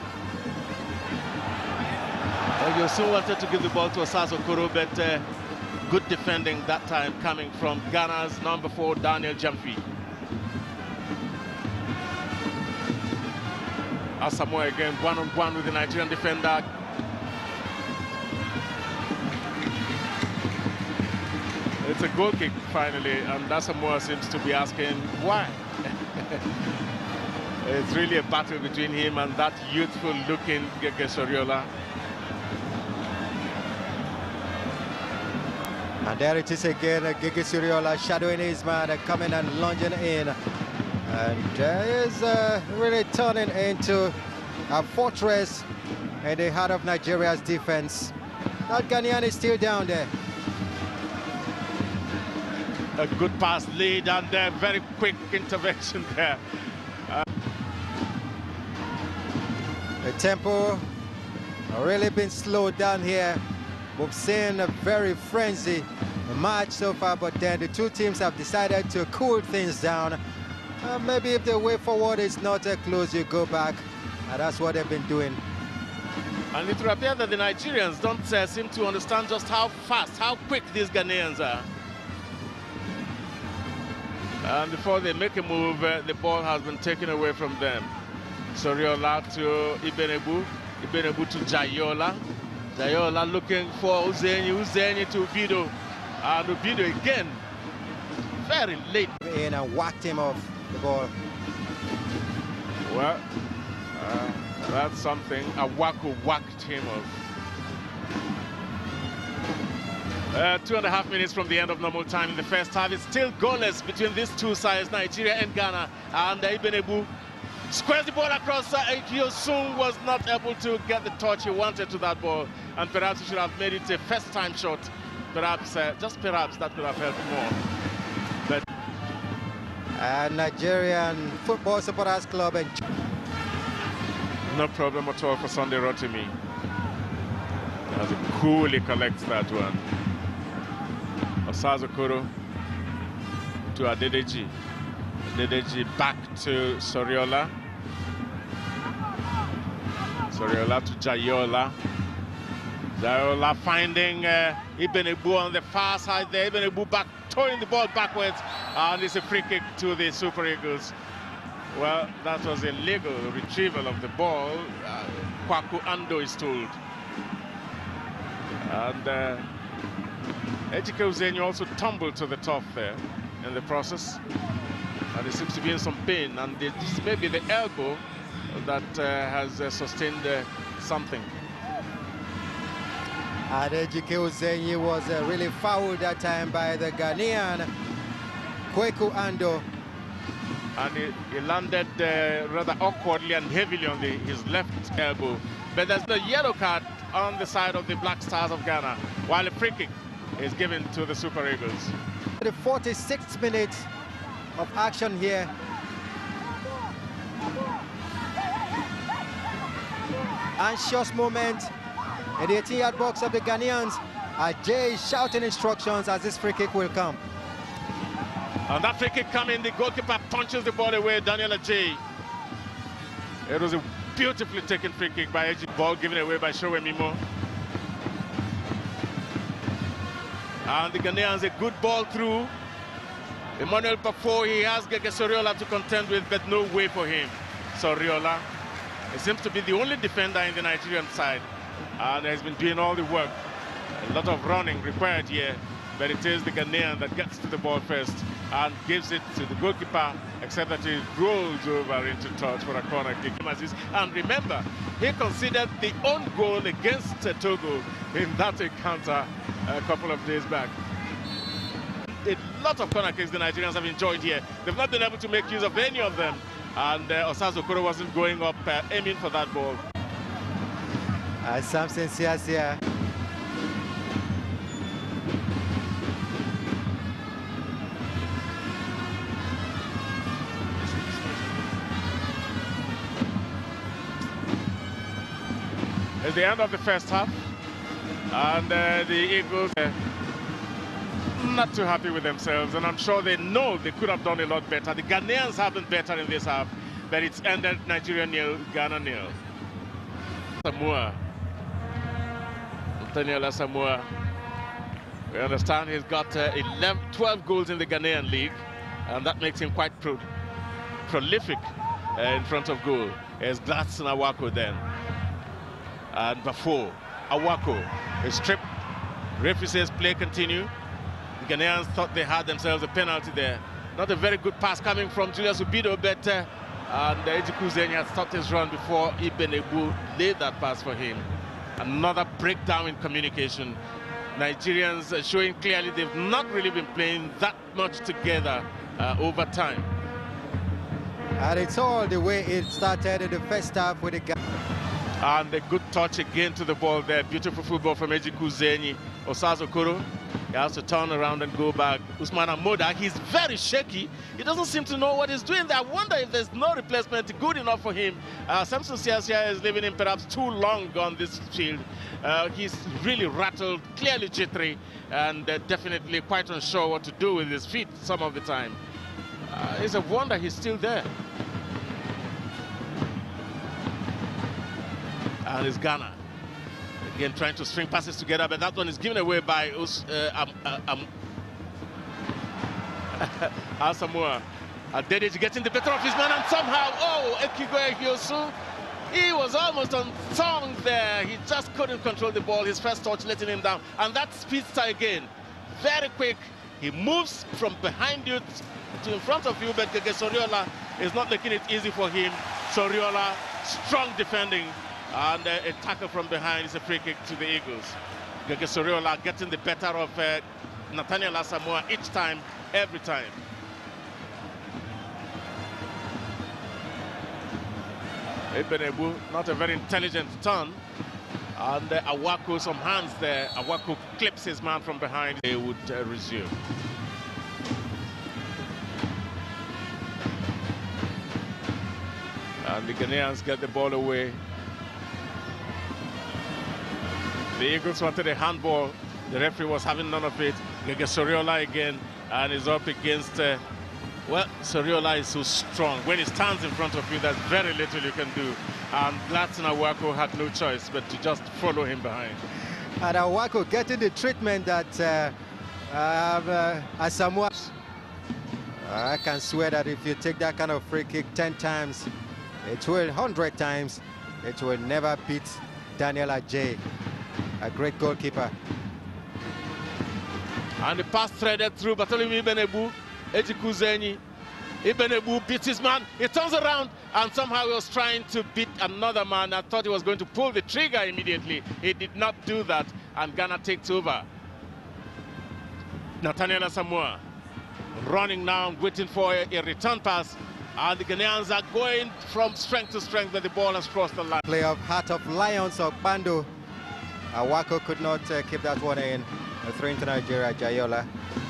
Yosu wanted to give the ball to Osazo Okoro, but good defending that time coming from Ghana's number 4, Daniel Jamfi. Asamoah again, one-on-one with the Nigerian defender. It's a goal kick finally, and Asamoah seems to be asking why. It's really a battle between him and that youthful-looking Gege Soriola. And there it is again, Gege Soriola shadowing his man, coming and lunging in. And there is really turning into a fortress in the heart of Nigeria's defense. That Ghanaian is still down there. A good pass lead and a very quick intervention there. The tempo really been slowed down here. We've seen a very frenzy match so far, but then the two teams have decided to cool things down. Maybe if the way forward is not close, you go back. And that's what they've been doing. And it will appear that the Nigerians don't seem to understand just how fast, how quick these Ghanaians are. And before they make a move, the ball has been taken away from them. Soriola to Ibenegbu, Ibenegbu to Jayola. Jayola looking for Uzenyi to Ubido. And Ubido again, very late. In and whacked him off the ball. Well, that's something. Awaku whacked him off. 2.5 minutes from the end of normal time in the first half. It's still goalless between these two sides, Nigeria and Ghana. And Ibenegbu squares the ball across. Yosun was not able to get the touch he wanted to that ball. And perhaps he should have made it a first-time shot. Perhaps, just perhaps, that could have helped more. But Nigerian Football Supporters Club. And no problem at all for Sunday Rotimi. As he coolly collects that one. Osazo Okoro to Adedeji. Adedeji back to Soriola. Soriola to Jayola. Jayola finding Ibenegbu on the far side there. Ibenegbu back, throwing the ball backwards. And it's a free kick to the Super Eagles. Well, that was a legal retrieval of the ball. Kwaku Ando is told. And Gege Soriola also tumbled to the top there in the process. And he seems to be in some pain. And this may be the elbow that has sustained something. And Gege Soriola was really fouled that time by the Ghanaian Kwaku Ando. And he landed rather awkwardly and heavily on his left elbow. But there's no yellow card on the side of the Black Stars of Ghana, while a free kick is given to the Super Eagles. The 46th minute of action here. Anxious moment in the 18-yard box of the Ghanaians. Jay shouting instructions as this free kick will come. And that free kick coming, the goalkeeper punches the ball away, Daniel Ajay. It was a beautifully taken free kick by Eji. Ball given away by Showemimo. And the Ghanaians, a good ball through. Emmanuel Pafo, he has Gege Soriola to contend with, but no way for him. Soriola, he seems to be the only defender in the Nigerian side. And has been doing all the work. A lot of running required here. But it is the Ghanaian that gets to the ball first and gives it to the goalkeeper, except that he rolls over into touch for a corner kick. And remember, he considered the own goal against Togo in that encounter a couple of days back. A lot of corner kicks the Nigerians have enjoyed here. They've not been able to make use of any of them. And Osazo Okoro wasn't going up aiming for that ball. Samson Siasia. It's the end of the first half, and the Eagles not too happy with themselves, and I'm sure they know they could have done a lot better. The Ghanaians have been better in this half, but it's ended Nigeria 0, Ghana 0. Samoa. Nathaniel Samoa. We understand he's got 12 goals in the Ghanaian league, and that makes him quite prolific in front of goal. There's Gladson Awako then. And before Awako is stripped. Referee says play continue. The Ghanaians thought they had themselves a penalty there. Not a very good pass coming from Julius Ubido, but and Gege Soriola had stopped his run before Ibenebu laid that pass for him. Another breakdown in communication. Nigerians showing clearly they've not really been playing that much together over time. And it's all the way it started in the first half with the... And a good touch again to the ball there. Beautiful football from Gege Soriola. Osazo Koro, he has to turn around and go back. Usman Amoda, he's very shaky. He doesn't seem to know what he's doing there. I wonder if there's no replacement good enough for him. Samson Siasia is leaving him perhaps too long on this field. He's really rattled, clearly jittery, and definitely quite unsure what to do with his feet some of the time. It's a wonder he's still there. And it's Ghana. Again, trying to string passes together, but that one is given away by Asamoah. Adedeji getting the better of his man, and somehow, Gege Soriola, he was almost on tongue there. He just couldn't control the ball. His first touch letting him down. And that speedster again, very quick. He moves from behind you to in front of you, but Gege Soriola is not making it easy for him. Soriola, strong defending. And a tackle from behind is a free kick to the Eagles. Gege Soriola getting the better of Nathaniel Asamoah each time, every time. Ibenebu, not a very intelligent turn. And Awako, some hands there. Awako clips his man from behind. They would resume. And the Ghanaians get the ball away. The Eagles wanted a handball. The referee was having none of it. Gege Soriola again, and is up against... well, Soriola is so strong. When he stands in front of you, there's very little you can do. And Gladson Awako had no choice but to just follow him behind. And Awako getting the treatment that Asamoah... I can swear that if you take that kind of free kick 10 times, it will 100 times, it will never beat Daniel Ajay. A great goalkeeper. And the pass threaded through Bartholomew Ibenebu. Gege Soriola. Ibenebu beats his man. He turns around and somehow he was trying to beat another man. I thought he was going to pull the trigger immediately. He did not do that, and Ghana takes over. Nathaniel Asamoah running now, waiting for a return pass. And the Ghanaians are going from strength to strength, but the ball has crossed the line. Play of Heart of Lions of Bando. Awako could not keep that one in. A throw into Nigeria, Jayola.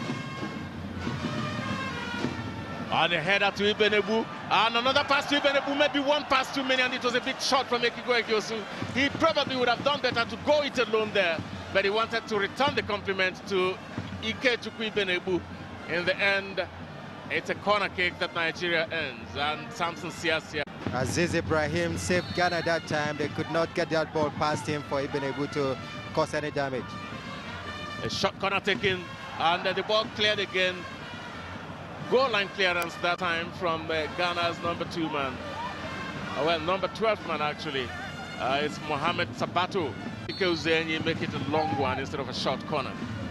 And a header to Ibenebu. And another pass to Ibenebu. Maybe one pass too many, and it was a big shot from Gege Soriola. He probably would have done better to go it alone there, but he wanted to return the compliment to Ikechukwu Ibenebu. In the end, it's a corner kick that Nigeria ends, and Samson Siasia. Aziz Ibrahim saved Ghana that time. They could not get that ball past him for Ibenebu to cause any damage. A shot corner taken, and the ball cleared again. Goal line clearance that time from Ghana's number 2 man. Well, number 12 man actually. It's Mohamed Sabato. Gege Soriola make it a long one instead of a short corner.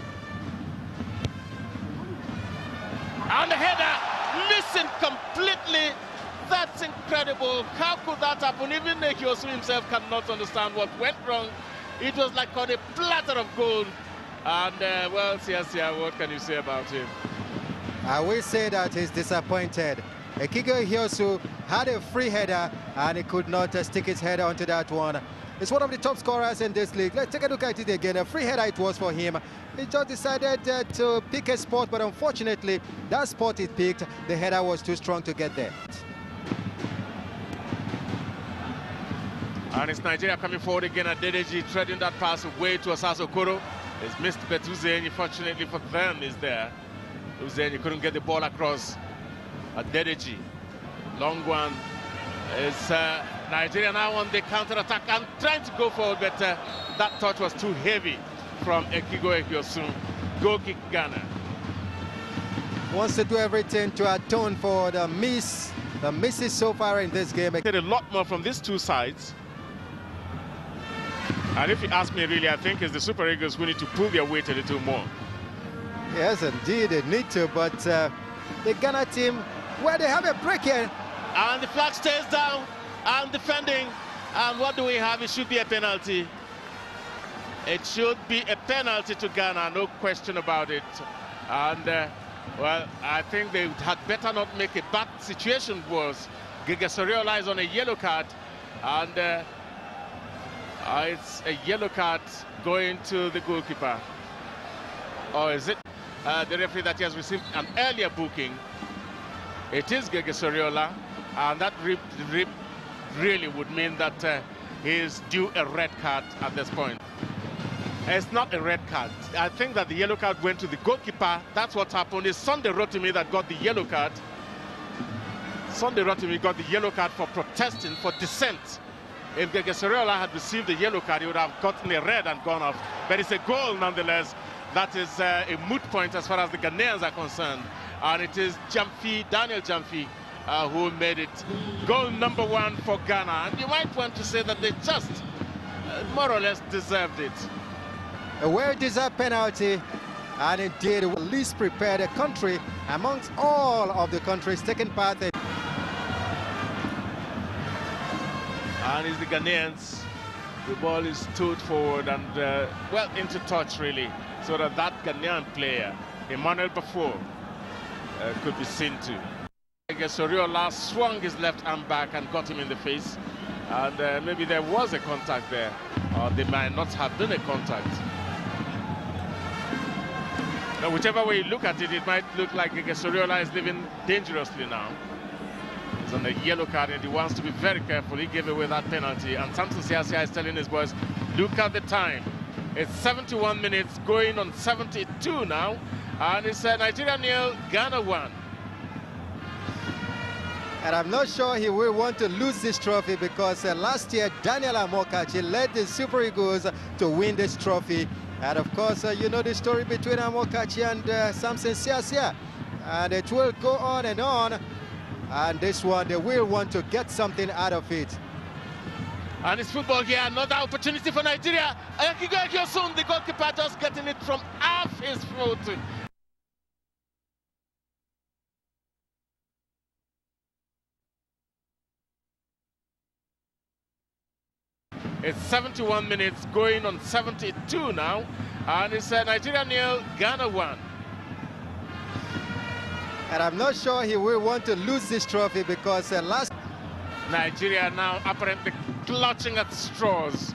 And the header missing completely. That's incredible. How could that happen? Even Gege Soriola himself cannot understand what went wrong. It was like on a platter of gold. And, well, Siasia, what can you say about him? I will say that he's disappointed. Gege Soriola had a free header and he could not stick his head onto that one. He's one of the top scorers in this league. Let's take a look at it again. A free header it was for him. He just decided to pick a spot, but unfortunately, that spot he picked, the header was too strong to get there. And it's Nigeria coming forward again. Adedeji threading that pass away to Osazo Koro. It's missed, but Uzenyi, fortunately for them, is there. Uzenyi couldn't get the ball across. Adedeji, long one. Is Nigeria now on the counter-attack and trying to go forward, but that touch was too heavy from Ekigo Ekiosun. Goal kick Ghana. Wants to do everything to atone for the misses so far in this game. A lot more from these two sides. And if you ask me, really, I think it's the Super Eagles who need to pull their weight a little more. Yes, indeed, they need to, but the Ghana team, well, they have a break here. And the flag stays down, and defending. And what do we have? It should be a penalty. It should be a penalty to Ghana, no question about it. And, well, I think they had better not make a bad situation worse. Gege Soriola is on a yellow card, and it's a yellow card going to the goalkeeper. Or is it the referee that he has received an earlier booking? It is Gege Soriola, and that really would mean that he is due a red card at this point. It's not a red card. I think that the yellow card went to the goalkeeper. That's what happened. It's Sunday Rotimi that got the yellow card. Sunday Rotimi got the yellow card for protesting, for dissent. If Gege Soriola had received the yellow card, he would have gotten a red and gone off. But it's a goal nonetheless. That is a moot point as far as the Ghanaians are concerned. And it is Daniel Jamfi, who made it goal number 1 for Ghana. And you might want to say that they just more or less deserved it. A well-deserved penalty, and indeed will least prepare the country amongst all of the countries taking part in. And it's the Ghanaians. The ball is towed forward and, well, into touch, really, so that Ghanaian player, Emmanuel Bafo, could be seen to. Gege Soriola swung his left arm back and got him in the face. And maybe there was a contact there, or there might not have been a contact. Now, whichever way you look at it, it might look like Gege Soriola is living dangerously now. He's on a yellow card and he wants to be very careful. He gave away that penalty. And Samson Siasia is telling his boys, look at the time. It's 71 minutes, going on 72 now. And it's Nigeria 0, Ghana 1. And I'm not sure he will want to lose this trophy because last year Daniel Amokachi led the Super Eagles to win this trophy. And of course, you know the story between Amokachi and Samson Siasia. And it will go on and on. And this one, they will want to get something out of it. And it's football here, another opportunity for Nigeria. Ekigo Ekiosun, the goalkeeper, just getting it from off his foot. It's 71 minutes, going on 72 now. And it's Nigeria 0, Ghana 1. And I'm not sure he will want to lose this trophy because last... Nigeria now apparently clutching at straws.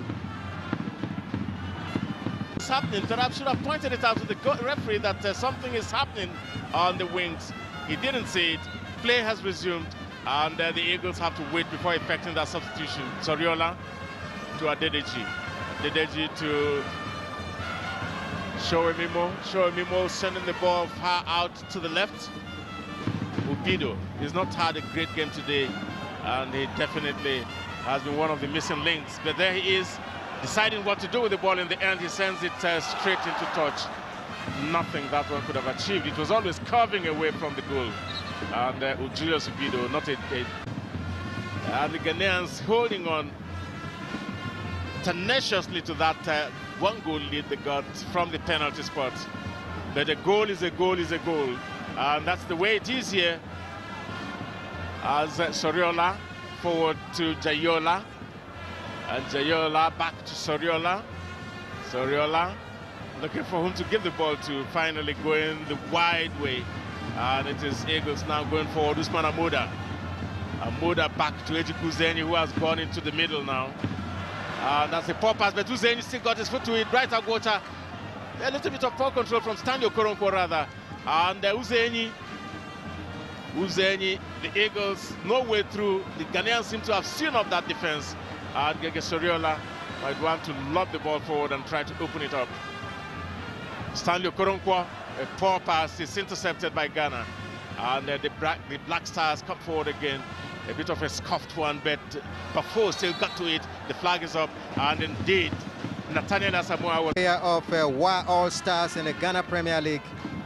What's happening? Perhaps should have pointed it out to the referee that something is happening on the wings. He didn't see it. Play has resumed, and the Eagles have to wait before effecting that substitution. Soriola to Adedeji. Adedeji to Shoemimo sending the ball far out to the left. Ubido has not had a great game today, and he definitely has been one of the missing links. But there he is, deciding what to do with the ball in the end. He sends it straight into touch. Nothing that one could have achieved. It was always curving away from the goal. And Julius Ubido, not a... And the Ghanaians holding on tenaciously to that one goal lead they got from the penalty spot. But a goal is a goal is a goal. And that's the way it is here. As Soriola forward to Jayola. And Jayola back to Soriola. Soriola looking for whom to give the ball to, finally going the wide way. And it is Eagles now going forward. Usman Amoda. Amoda back to Ejiku Zeni, who has gone into the middle now. And that's a poor pass, but Uzeni still got his foot to it. Right Agwota. A little bit of poor control from Dandy Okoh rather. And Uzeni, the Eagles, no way through. The Ghanaians seem to have seen up that defense. And Gege Soriola might want to lob the ball forward and try to open it up. Stanley Okonkwo, a poor pass is intercepted by Ghana. And the Black Stars come forward again. A bit of a scuffed one, but Bafo still got to it. The flag is up, and indeed, Nathaniel Asamoah was player of WA All-Stars in the Ghana Premier League.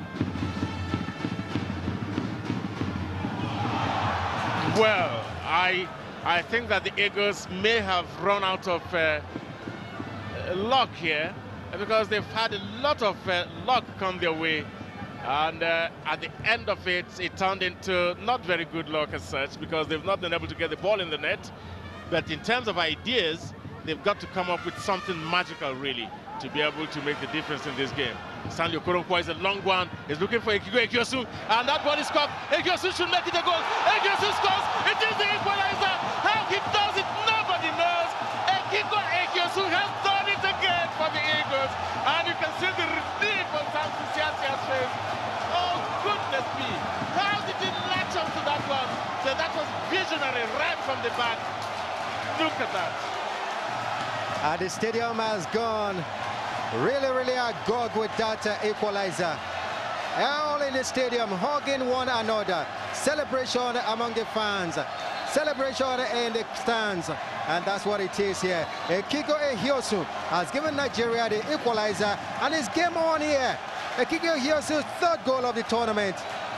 Well, I think that the Eagles may have run out of luck here, because they've had a lot of luck come their way. And at the end of it, it turned into not very good luck as such, because they've not been able to get the ball in the net. But in terms of ideas, they've got to come up with something magical, really, to be able to make the difference in this game. Stanley Okonkwo is a long one. He's looking for Gege Soriola, and that ball is caught. Gege Soriola should make it a goal. Gege Soriola scores. It is the equalizer. How he does it, nobody knows. Gege Soriola has done it again for the Eagles. And you can see the relief on Samson Siasia's face. Oh, goodness me. How did he latch onto that one? So that was visionary right from the back. Look at that. And the stadium has gone really agog with that equalizer. All in the stadium hugging one another. Celebration among the fans. Celebration in the stands. And that's what it is here. Gege Soriola has given Nigeria the equalizer, and it's game on here. Gege Soriola's third goal of the tournament.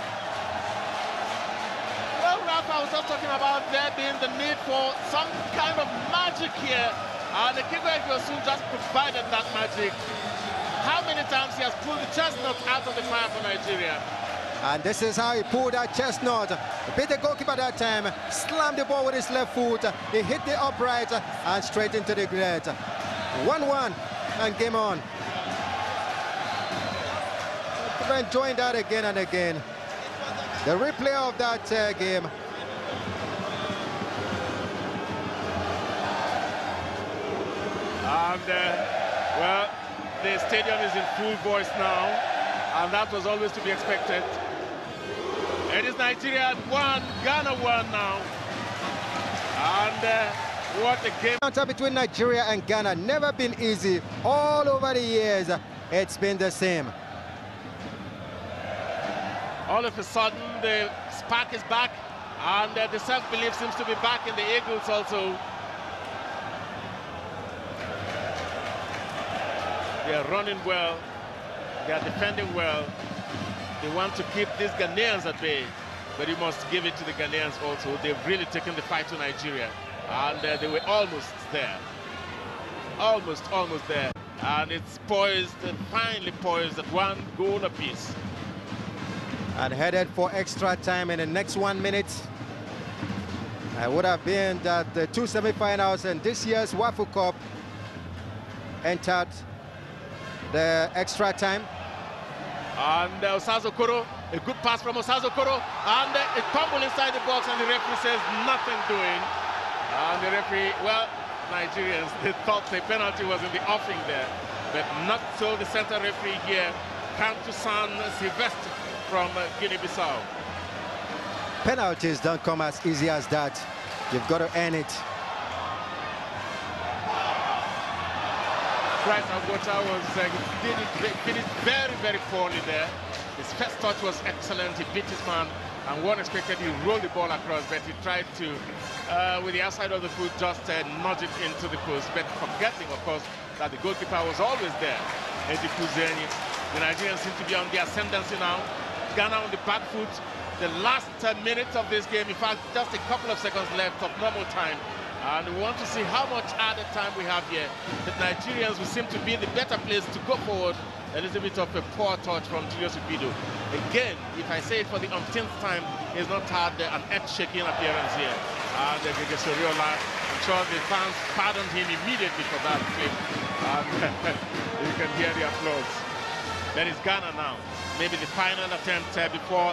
Well, Ralph, I was just talking about there being the need for some kind of magic here. And Gege Soriola just provided that magic. How many times he has pulled the chestnut out of the fire for Nigeria? And this is how he pulled that chestnut. Beat the goalkeeper that time, slammed the ball with his left foot. He hit the upright and straight into the net. 1-1 and game on. We're enjoying that again and again. The replay of that game. And, well, the stadium is in full voice now, and that was always to be expected. It is Nigeria 1, Ghana 1 now. And what a game. Encounter between Nigeria and Ghana, never been easy. All over the years, it's been the same. All of a sudden, the spark is back, and the self-belief seems to be back in the Eagles also. They are running well, they are defending well. They want to keep these Ghanaians at bay, but you must give it to the Ghanaians also. They've really taken the fight to Nigeria, and they were almost there. Almost there. And it's poised, finally poised at 1 goal apiece. And headed for extra time in the next 1 minute. It would have been that the 2 semi-finals in this year's WAFU Cup entered the extra time. And Osazo Koro, a good pass from Osazo Koro, and it tumbled inside the box, and the referee says nothing doing. And the referee, well, Nigerians, they thought the penalty was in the offing there, but not so the center referee here, Kantusan Sylvestre from Guinea-Bissau. Penalties don't come as easy as that. You've got to earn it. Bryce Agwota was finished very poorly there. His first touch was excellent. He beat his man, and one expected he rolled the ball across, but he tried to, with the outside of the foot, just nudge it into the post, but forgetting, of course, that the goalkeeper was always there. Eddie Kuzeni. The Nigerians seem to be on the ascendancy now. Ghana on the back foot. The last minutes of this game, in fact, just a couple of seconds left of normal time. And we want to see how much added time we have here. The Nigerians will seem to be the better place to go forward. A little bit of a poor touch from Julius Ubido. Again, if I say it for the umpteenth time, he's not had an earth-shaking appearance here. And Gege Soriola, I'm sure the fans pardoned him immediately for that clip. And you can hear the applause. Then it's Ghana now. Maybe the final attempt before.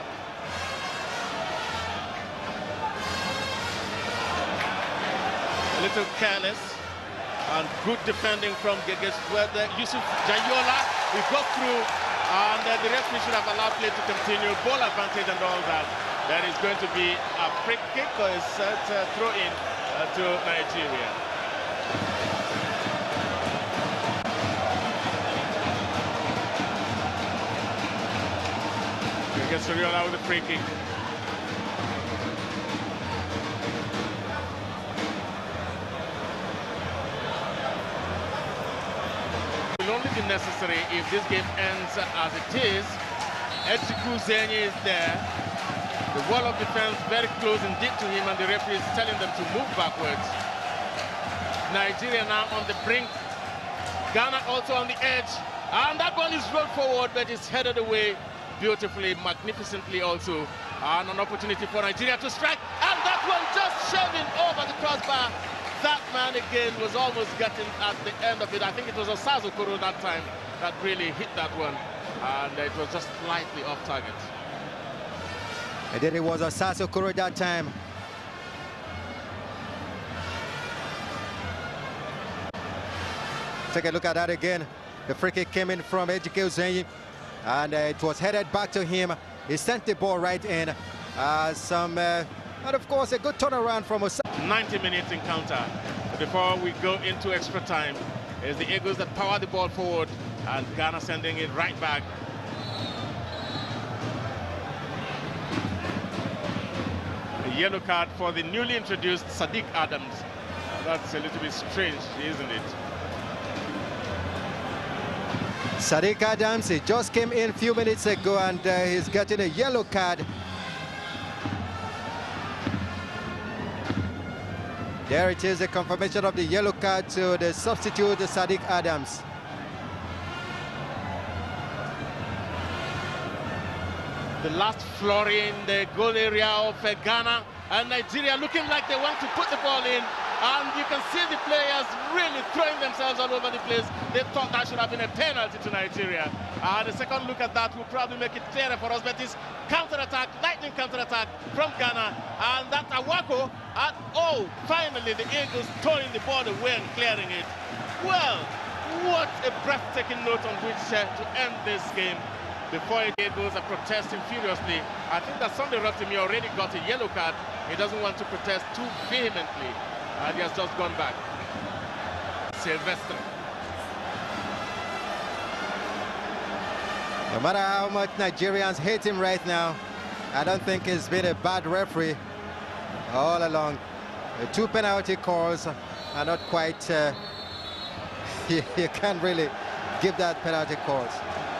A little careless, and good defending from Gege. Well, Yusuf Jayola, we got through, and the referee should have allowed play to continue. Ball advantage and all that. There is going to be a free kick or a throw-in to Nigeria. Gege Soriola with a free kick. It will only be necessary if this game ends as it is. Gege is there. The wall of defense very close indeed to him, and the referee is telling them to move backwards. Nigeria now on the brink. Ghana also on the edge. And that ball is rolled forward, but it's headed away beautifully, magnificently also. And an opportunity for Nigeria to strike. And that one just shoving over the crossbar. That man again was almost getting at the end of it. I think it was Osazo Okoro that time that really hit that one. And it was just slightly off target. And then it was Osazo Okoro that time. Take a look at that again. The free kick came in from Gege Soriola, and it was headed back to him. He sent the ball right in. And of course, a good turnaround from Osazo. 90-minute encounter. Before we go into extra time, is the Eagles that power the ball forward, and Ghana sending it right back. A yellow card for the newly introduced Sadiq Adams. That's a little bit strange, isn't it? Sadiq Adams, he just came in a few minutes ago, and he's getting a yellow card. There it is, the confirmation of the yellow card to the substitute, Sadiq Adams. The last flurry in the goal area of Ghana, and Nigeria looking like they want to put the ball in. And you can see the players really throwing themselves all over the place. They thought that should have been a penalty to Nigeria. The second look at that will probably make it clearer for us. But it's counter-attack, lightning counter-attack from Ghana. And that Awako, finally the Eagles throwing the ball away and clearing it. Well, what a breathtaking note on which to end this game. Before the Eagles are protesting furiously. I think that Sunday Rotimi already got a yellow card. He doesn't want to protest too vehemently. And he has just gone back. Sylvester. No matter how much Nigerians hate him right now, I don't think he's been a bad referee all along. The 2 penalty calls are not quite... you can't really give that penalty calls.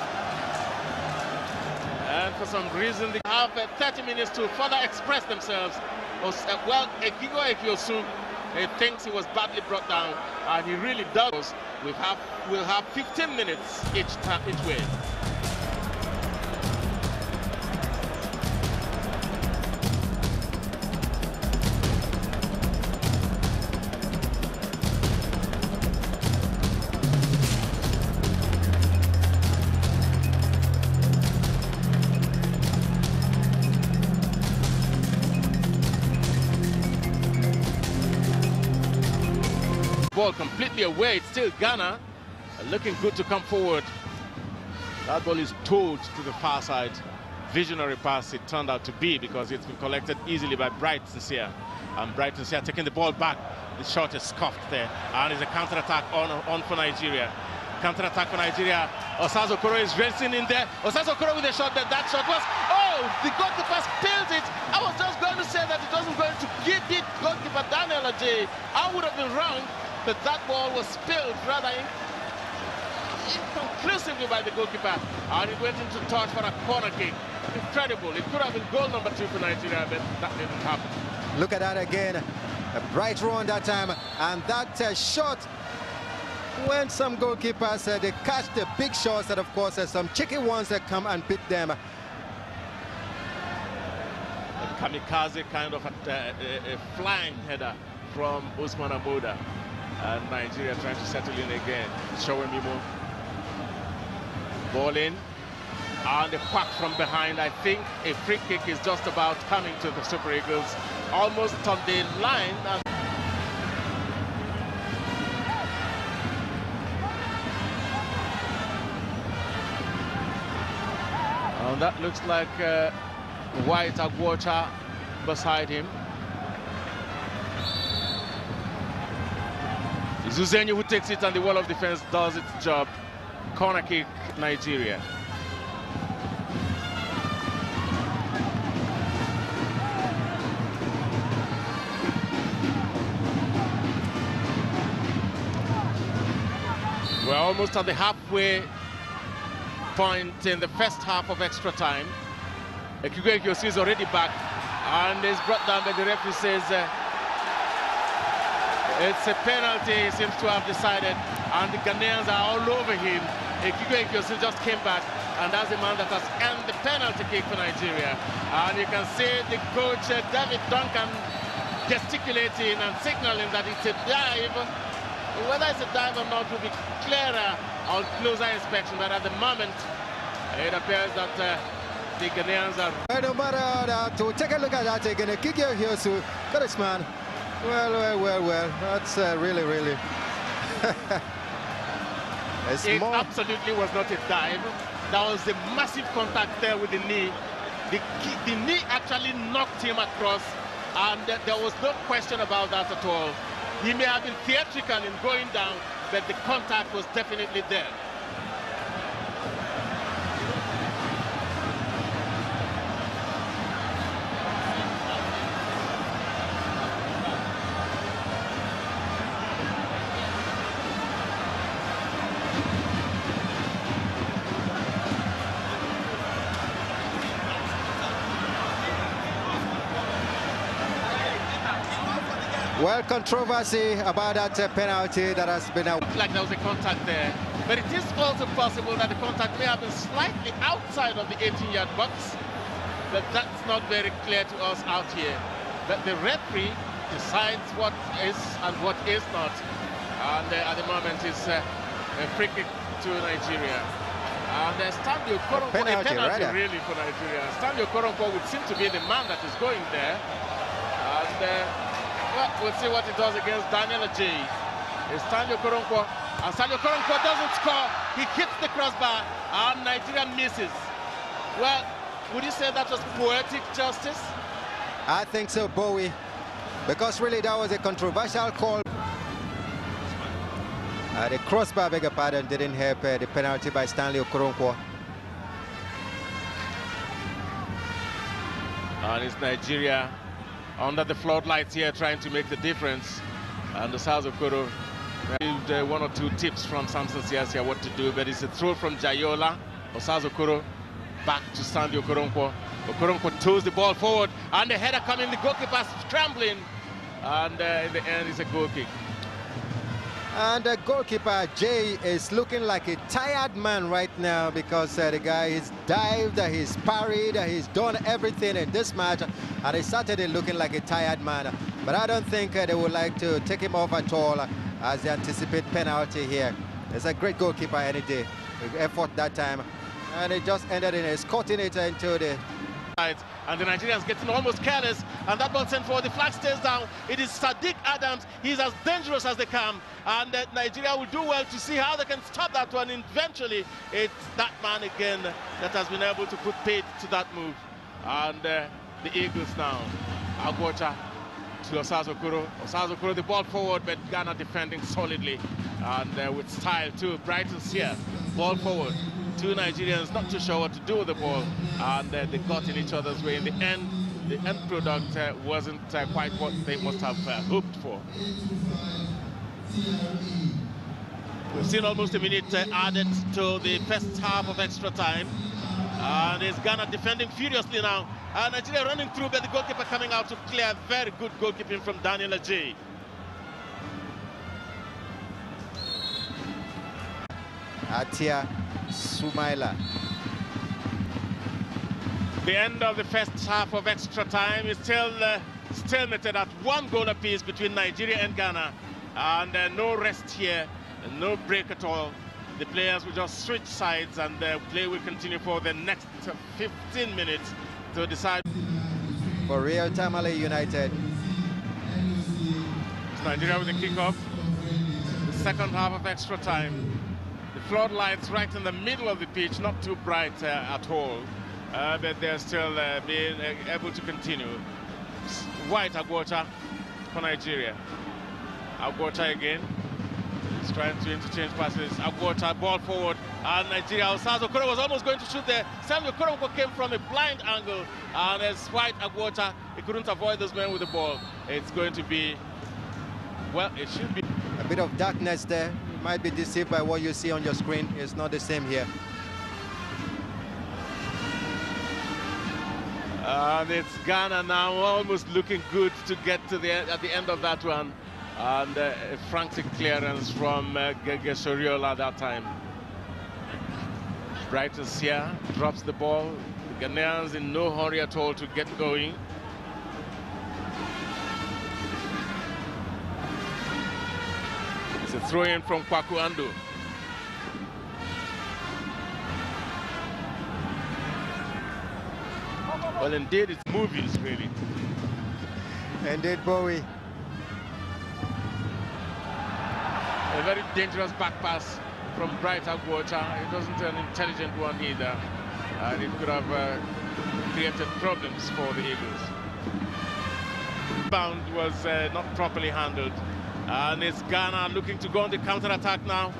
And for some reason, they have 30 minutes to further express themselves. Well, Gege Soriola, he thinks he was badly brought down, and he really does. We'll have 15 minutes each way. Ball completely away. It's still Ghana looking good to come forward. That ball is towed to the far side. Visionary pass it turned out to be, because it's been collected easily by Bright Sincere. And Bright Sincere taking the ball back. The shot is scuffed there, and it's a counter-attack on for Nigeria. Counter-attack for Nigeria. Osazo Okoro is racing in there. Osazo Okoro with a shot. That shot was, the goalkeeper spilled it. I was just going to say that it wasn't going to give it goalkeeper Daniel Ajay. I would have been wrong. But that ball was spilled rather inconclusively by the goalkeeper, and it went into touch for a corner kick. Incredible. It could have been goal number 2 for Nigeria, but that didn't happen. Look at that again. A bright run that time, and that shot, when some goalkeepers they catch the big shots, and of course there's some tricky ones that come and beat them. A kamikaze kind of a flying header from Usman Abuda. And Nigeria trying to settle in again. Showing me more. Ball in. And a quack from behind. I think a free kick is just about coming to the Super Eagles. Almost on the line. And that looks like White Agwacha beside him. Zuzenyi who takes it, and the wall of defense does its job. Corner kick, Nigeria. almost at the halfway point in the first half of extra time. Gege Soriola is already back and is brought down, but the referee says it's a penalty, he seems to have decided, and the Ghanaians are all over him. Gege Soriola just came back, and that's the man that has earned the penalty kick for Nigeria. And you can see the coach, David Duncan, gesticulating and signaling that it's a dive. Whether it's a dive or not will be clearer on closer inspection, but at the moment, it appears that the Ghanaians are... No matter to take a look at that again, Gege Soriola, got this man. Well, that's really... It absolutely was not a dive. There was a massive contact there with the knee. The knee actually knocked him across, and there was no question about that at all. He may have been theatrical in going down, but the contact was definitely there. Well, controversy about that penalty that has been out. Like there was a contact there, but it is also possible that the contact may have been slightly outside of the 18-yard box, but that's not very clear to us out here. That the referee decides what is and what is not, and at the moment it's a free kick to Nigeria. And Dandy Okoh, a penalty really for Nigeria. Dandy Okoh would seem to be the man that is going there, and well, we'll see what he does against Daniel Ajay. It's Dandy Okoh, and Dandy Okoh doesn't score. He hits the crossbar, and Nigeria misses. Well, would you say that was poetic justice? I think so, Bowie, because really that was a controversial call. The crossbar, beg your pardon, didn't help the penalty by Dandy Okoh. And it's Nigeria under the floodlights here, trying to make the difference. And the South Okoh received one or two tips from Samson Siasia what to do, but it's a throw from Jayola. South Okoh back to Dandy Okoh. Okoh toes the ball forward, and the header coming, the goalkeeper scrambling, and in the end, it's a goal kick. And the goalkeeper, Jay, is looking like a tired man right now because the guy is dived, he's parried, he's done everything in this match, and he's certainly looking like a tired man. But I don't think they would like to take him off at all as they anticipate penalty here. It's a great goalkeeper any day. Effort that time. And it just ended in escorting it into the... And the Nigerians getting almost careless, and that ball sent forward, the flag stays down. It is Sadiq Adams. He's as dangerous as they come, and Nigeria will do well to see how they can stop that one. Eventually, it's that man again that has been able to put paid to that move. And the Eagles now, Agwocha to Osazo Okoh, the ball forward, but Ghana defending solidly and with style too. Brighton's here, ball forward. Two Nigerians not too sure what to do with the ball, and they got in each other's way. In the end product wasn't quite what they must have hoped for. We've seen almost a minute added to the first half of extra time, and it's Ghana defending furiously now. Nigeria running through, but the goalkeeper coming out to clear. Very good goalkeeping from Daniel Ajay. Atia Sumaila. The end of the first half of extra time is still stalemated at one goal apiece between Nigeria and Ghana, and no rest here, no break at all. The players will just switch sides, and the play will continue for the next 15 minutes to decide. For Real Tamale United. It's Nigeria with the kickoff. The second half of extra time. The floodlights right in the middle of the pitch, not too bright at all, but they're still being able to continue. White Agwocha for Nigeria. Agwocha again. He's trying to interchange passes. Agwocha, ball forward, and Nigeria. Osazo Okoh was almost going to shoot there. Dandy Okoh came from a blind angle, and as White Agwocha, he couldn't avoid those men with the ball. It's going to be, well, it should be a bit of darkness there. might be deceived by what you see on your screen. It's not the same here. And it's Ghana now almost looking good to get to the at the end of that one. And a frantic clearance from Gege Soriola that time. Brighton here drops the ball. The Ghanaians in no hurry at all to get going. It's a throw-in from Kwaku Ando. Well, indeed, it's movies, really. Indeed, Bowie. A very dangerous back pass from Bright Agwater. It wasn't an intelligent one either. And it could have created problems for the Eagles. Bound was not properly handled. And it's Ghana looking to go on the counter-attack now.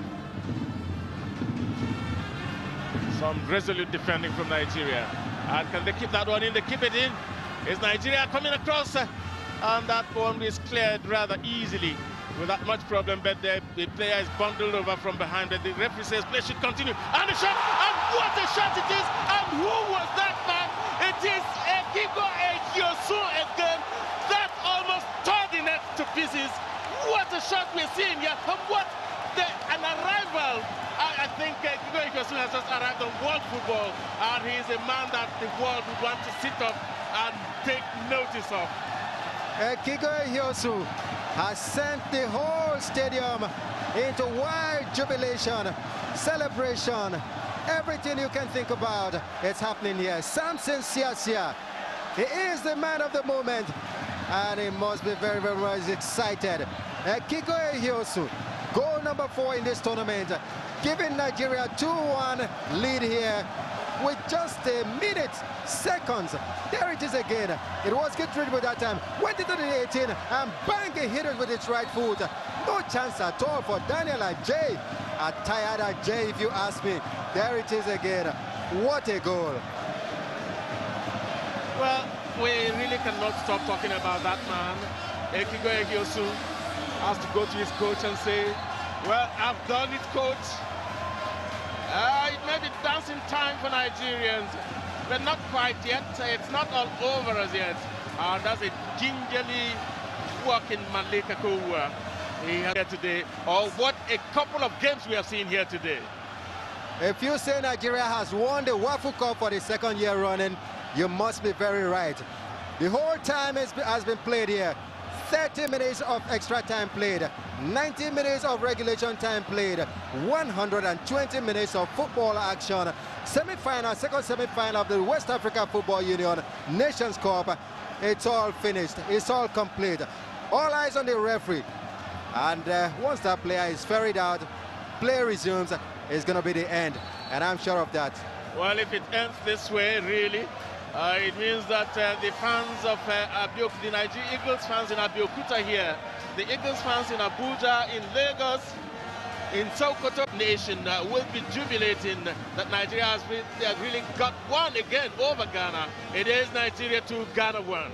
Some resolute defending from Nigeria. And can they keep that one in? They keep it in. Is Nigeria coming across? And that one is cleared rather easily without much problem. But the player is bundled over from behind. But the referee says play should continue. And the shot! And what a shot it is! And who was that man? It is Gege Soriola again. That almost tore the net to pieces. What a shot we're seeing here. And what an arrival. I think Gege Soriola has just arrived on world football, and he's a man that the world would want to sit up and take notice of. Gege Soriola has sent the whole stadium into wild jubilation, celebration, everything you can think about. It's happening here. Samson Siasia, he is the man of the moment, and he must be very, very much excited. Gege Soriola, goal number 4 in this tournament, giving Nigeria 2-1 lead here with just a minute, seconds. There it is again. It was good dribble that time. Went into the 18 and bang, he hit it with its right foot. No chance at all for Daniel Ajay. A tired Ajay, if you ask me. There it is again. What a goal. Well, we really cannot stop talking about that man. Gege Soriola has to go to his coach and say, well, I've done it, coach. It may be dancing time for Nigerians, but not quite yet. It's not all over as yet. That's a gingerly working Malika Kowa he had here today. Oh, what a couple of games we have seen here today. If you say Nigeria has won the WAFU Cup for the 2nd year running, you must be very right. The whole time has been played here. 30 minutes of extra time played, 90 minutes of regulation time played, 120 minutes of football action. Semi-final, second semi-final of the West Africa Football Union Nations Cup. It's all finished. It's all complete. All eyes on the referee. And once that player is ferried out, play resumes, it's going to be the end. And I'm sure of that. Well, if it ends this way, really, it means that the fans of Abeokuta, the Nigerian Eagles fans in Abeokuta here, the Eagles fans in Abuja, in Lagos, in Sokoto Nation will be jubilating that Nigeria has really got one again over Ghana. It is Nigeria 2, Ghana 1.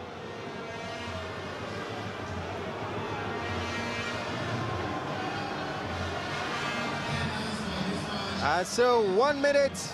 So 1 minute.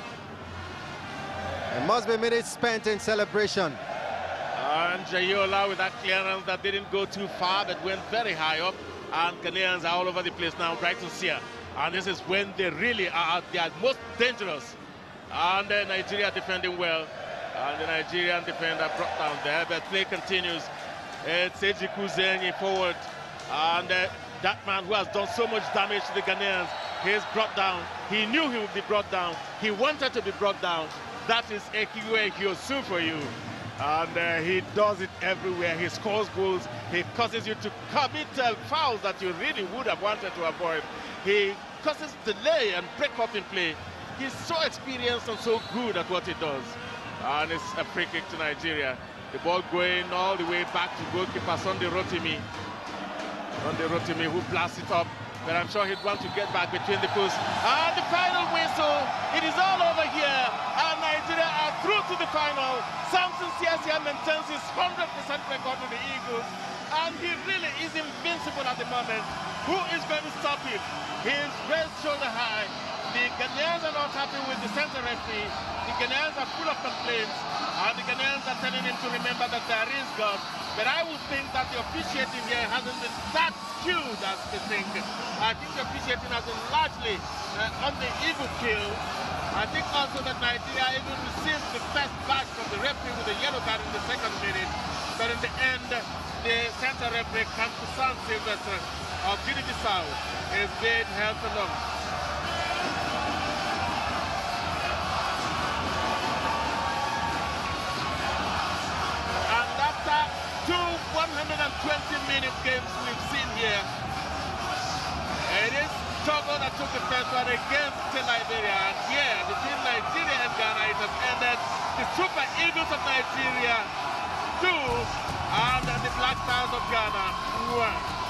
It must be minutes spent in celebration. And Jayola with that clearance that didn't go too far, but went very high up. And Ghanaians are all over the place now, Brighton here. And this is when they really are at their most dangerous. And Nigeria defending well. And the Nigerian defender brought down there, but play continues. It's Ejiku Zenyi forward. And that man who has done so much damage to the Ghanaians, he's brought down. He knew he would be brought down. He wanted to be brought down. That is Gege Soriola for you. And he does it everywhere. He scores goals. He causes you to commit fouls that you really would have wanted to avoid. He causes delay and break up in play. He's so experienced and so good at what he does. And it's a free kick to Nigeria. The ball going all the way back to goalkeeper Sunday Rotimi. Sunday Rotimi who blasts it up. But I'm sure he'd want to get back between the posts. And the final whistle. It is all over here. And Nigeria are through to the final. Samson Siasia maintains his 100% record with the Eagles. And he really is invincible. visible at the moment. Who is going to stop him? He is raised shoulder high. The Ghanaians are not happy with the center referee. The Ghanaians are full of complaints. And the Ghanaians are telling him to remember that there is God. But I would think that the officiating here hasn't been that skewed as they think. I think the officiating has been largely on the even kill. I think also that Nigeria even received the first badge from the referee with a yellow card in the second minute. But in the end, the center referee, Kampusan Sylvester of Guinea-Bissau, is being held along. And after two 120-minute games we've seen here, it is Togo that took the first one against Liberia. And here, between Nigeria and Ghana, it has ended the Super Eagles of Nigeria 2 and the Black Stars of Ghana 1.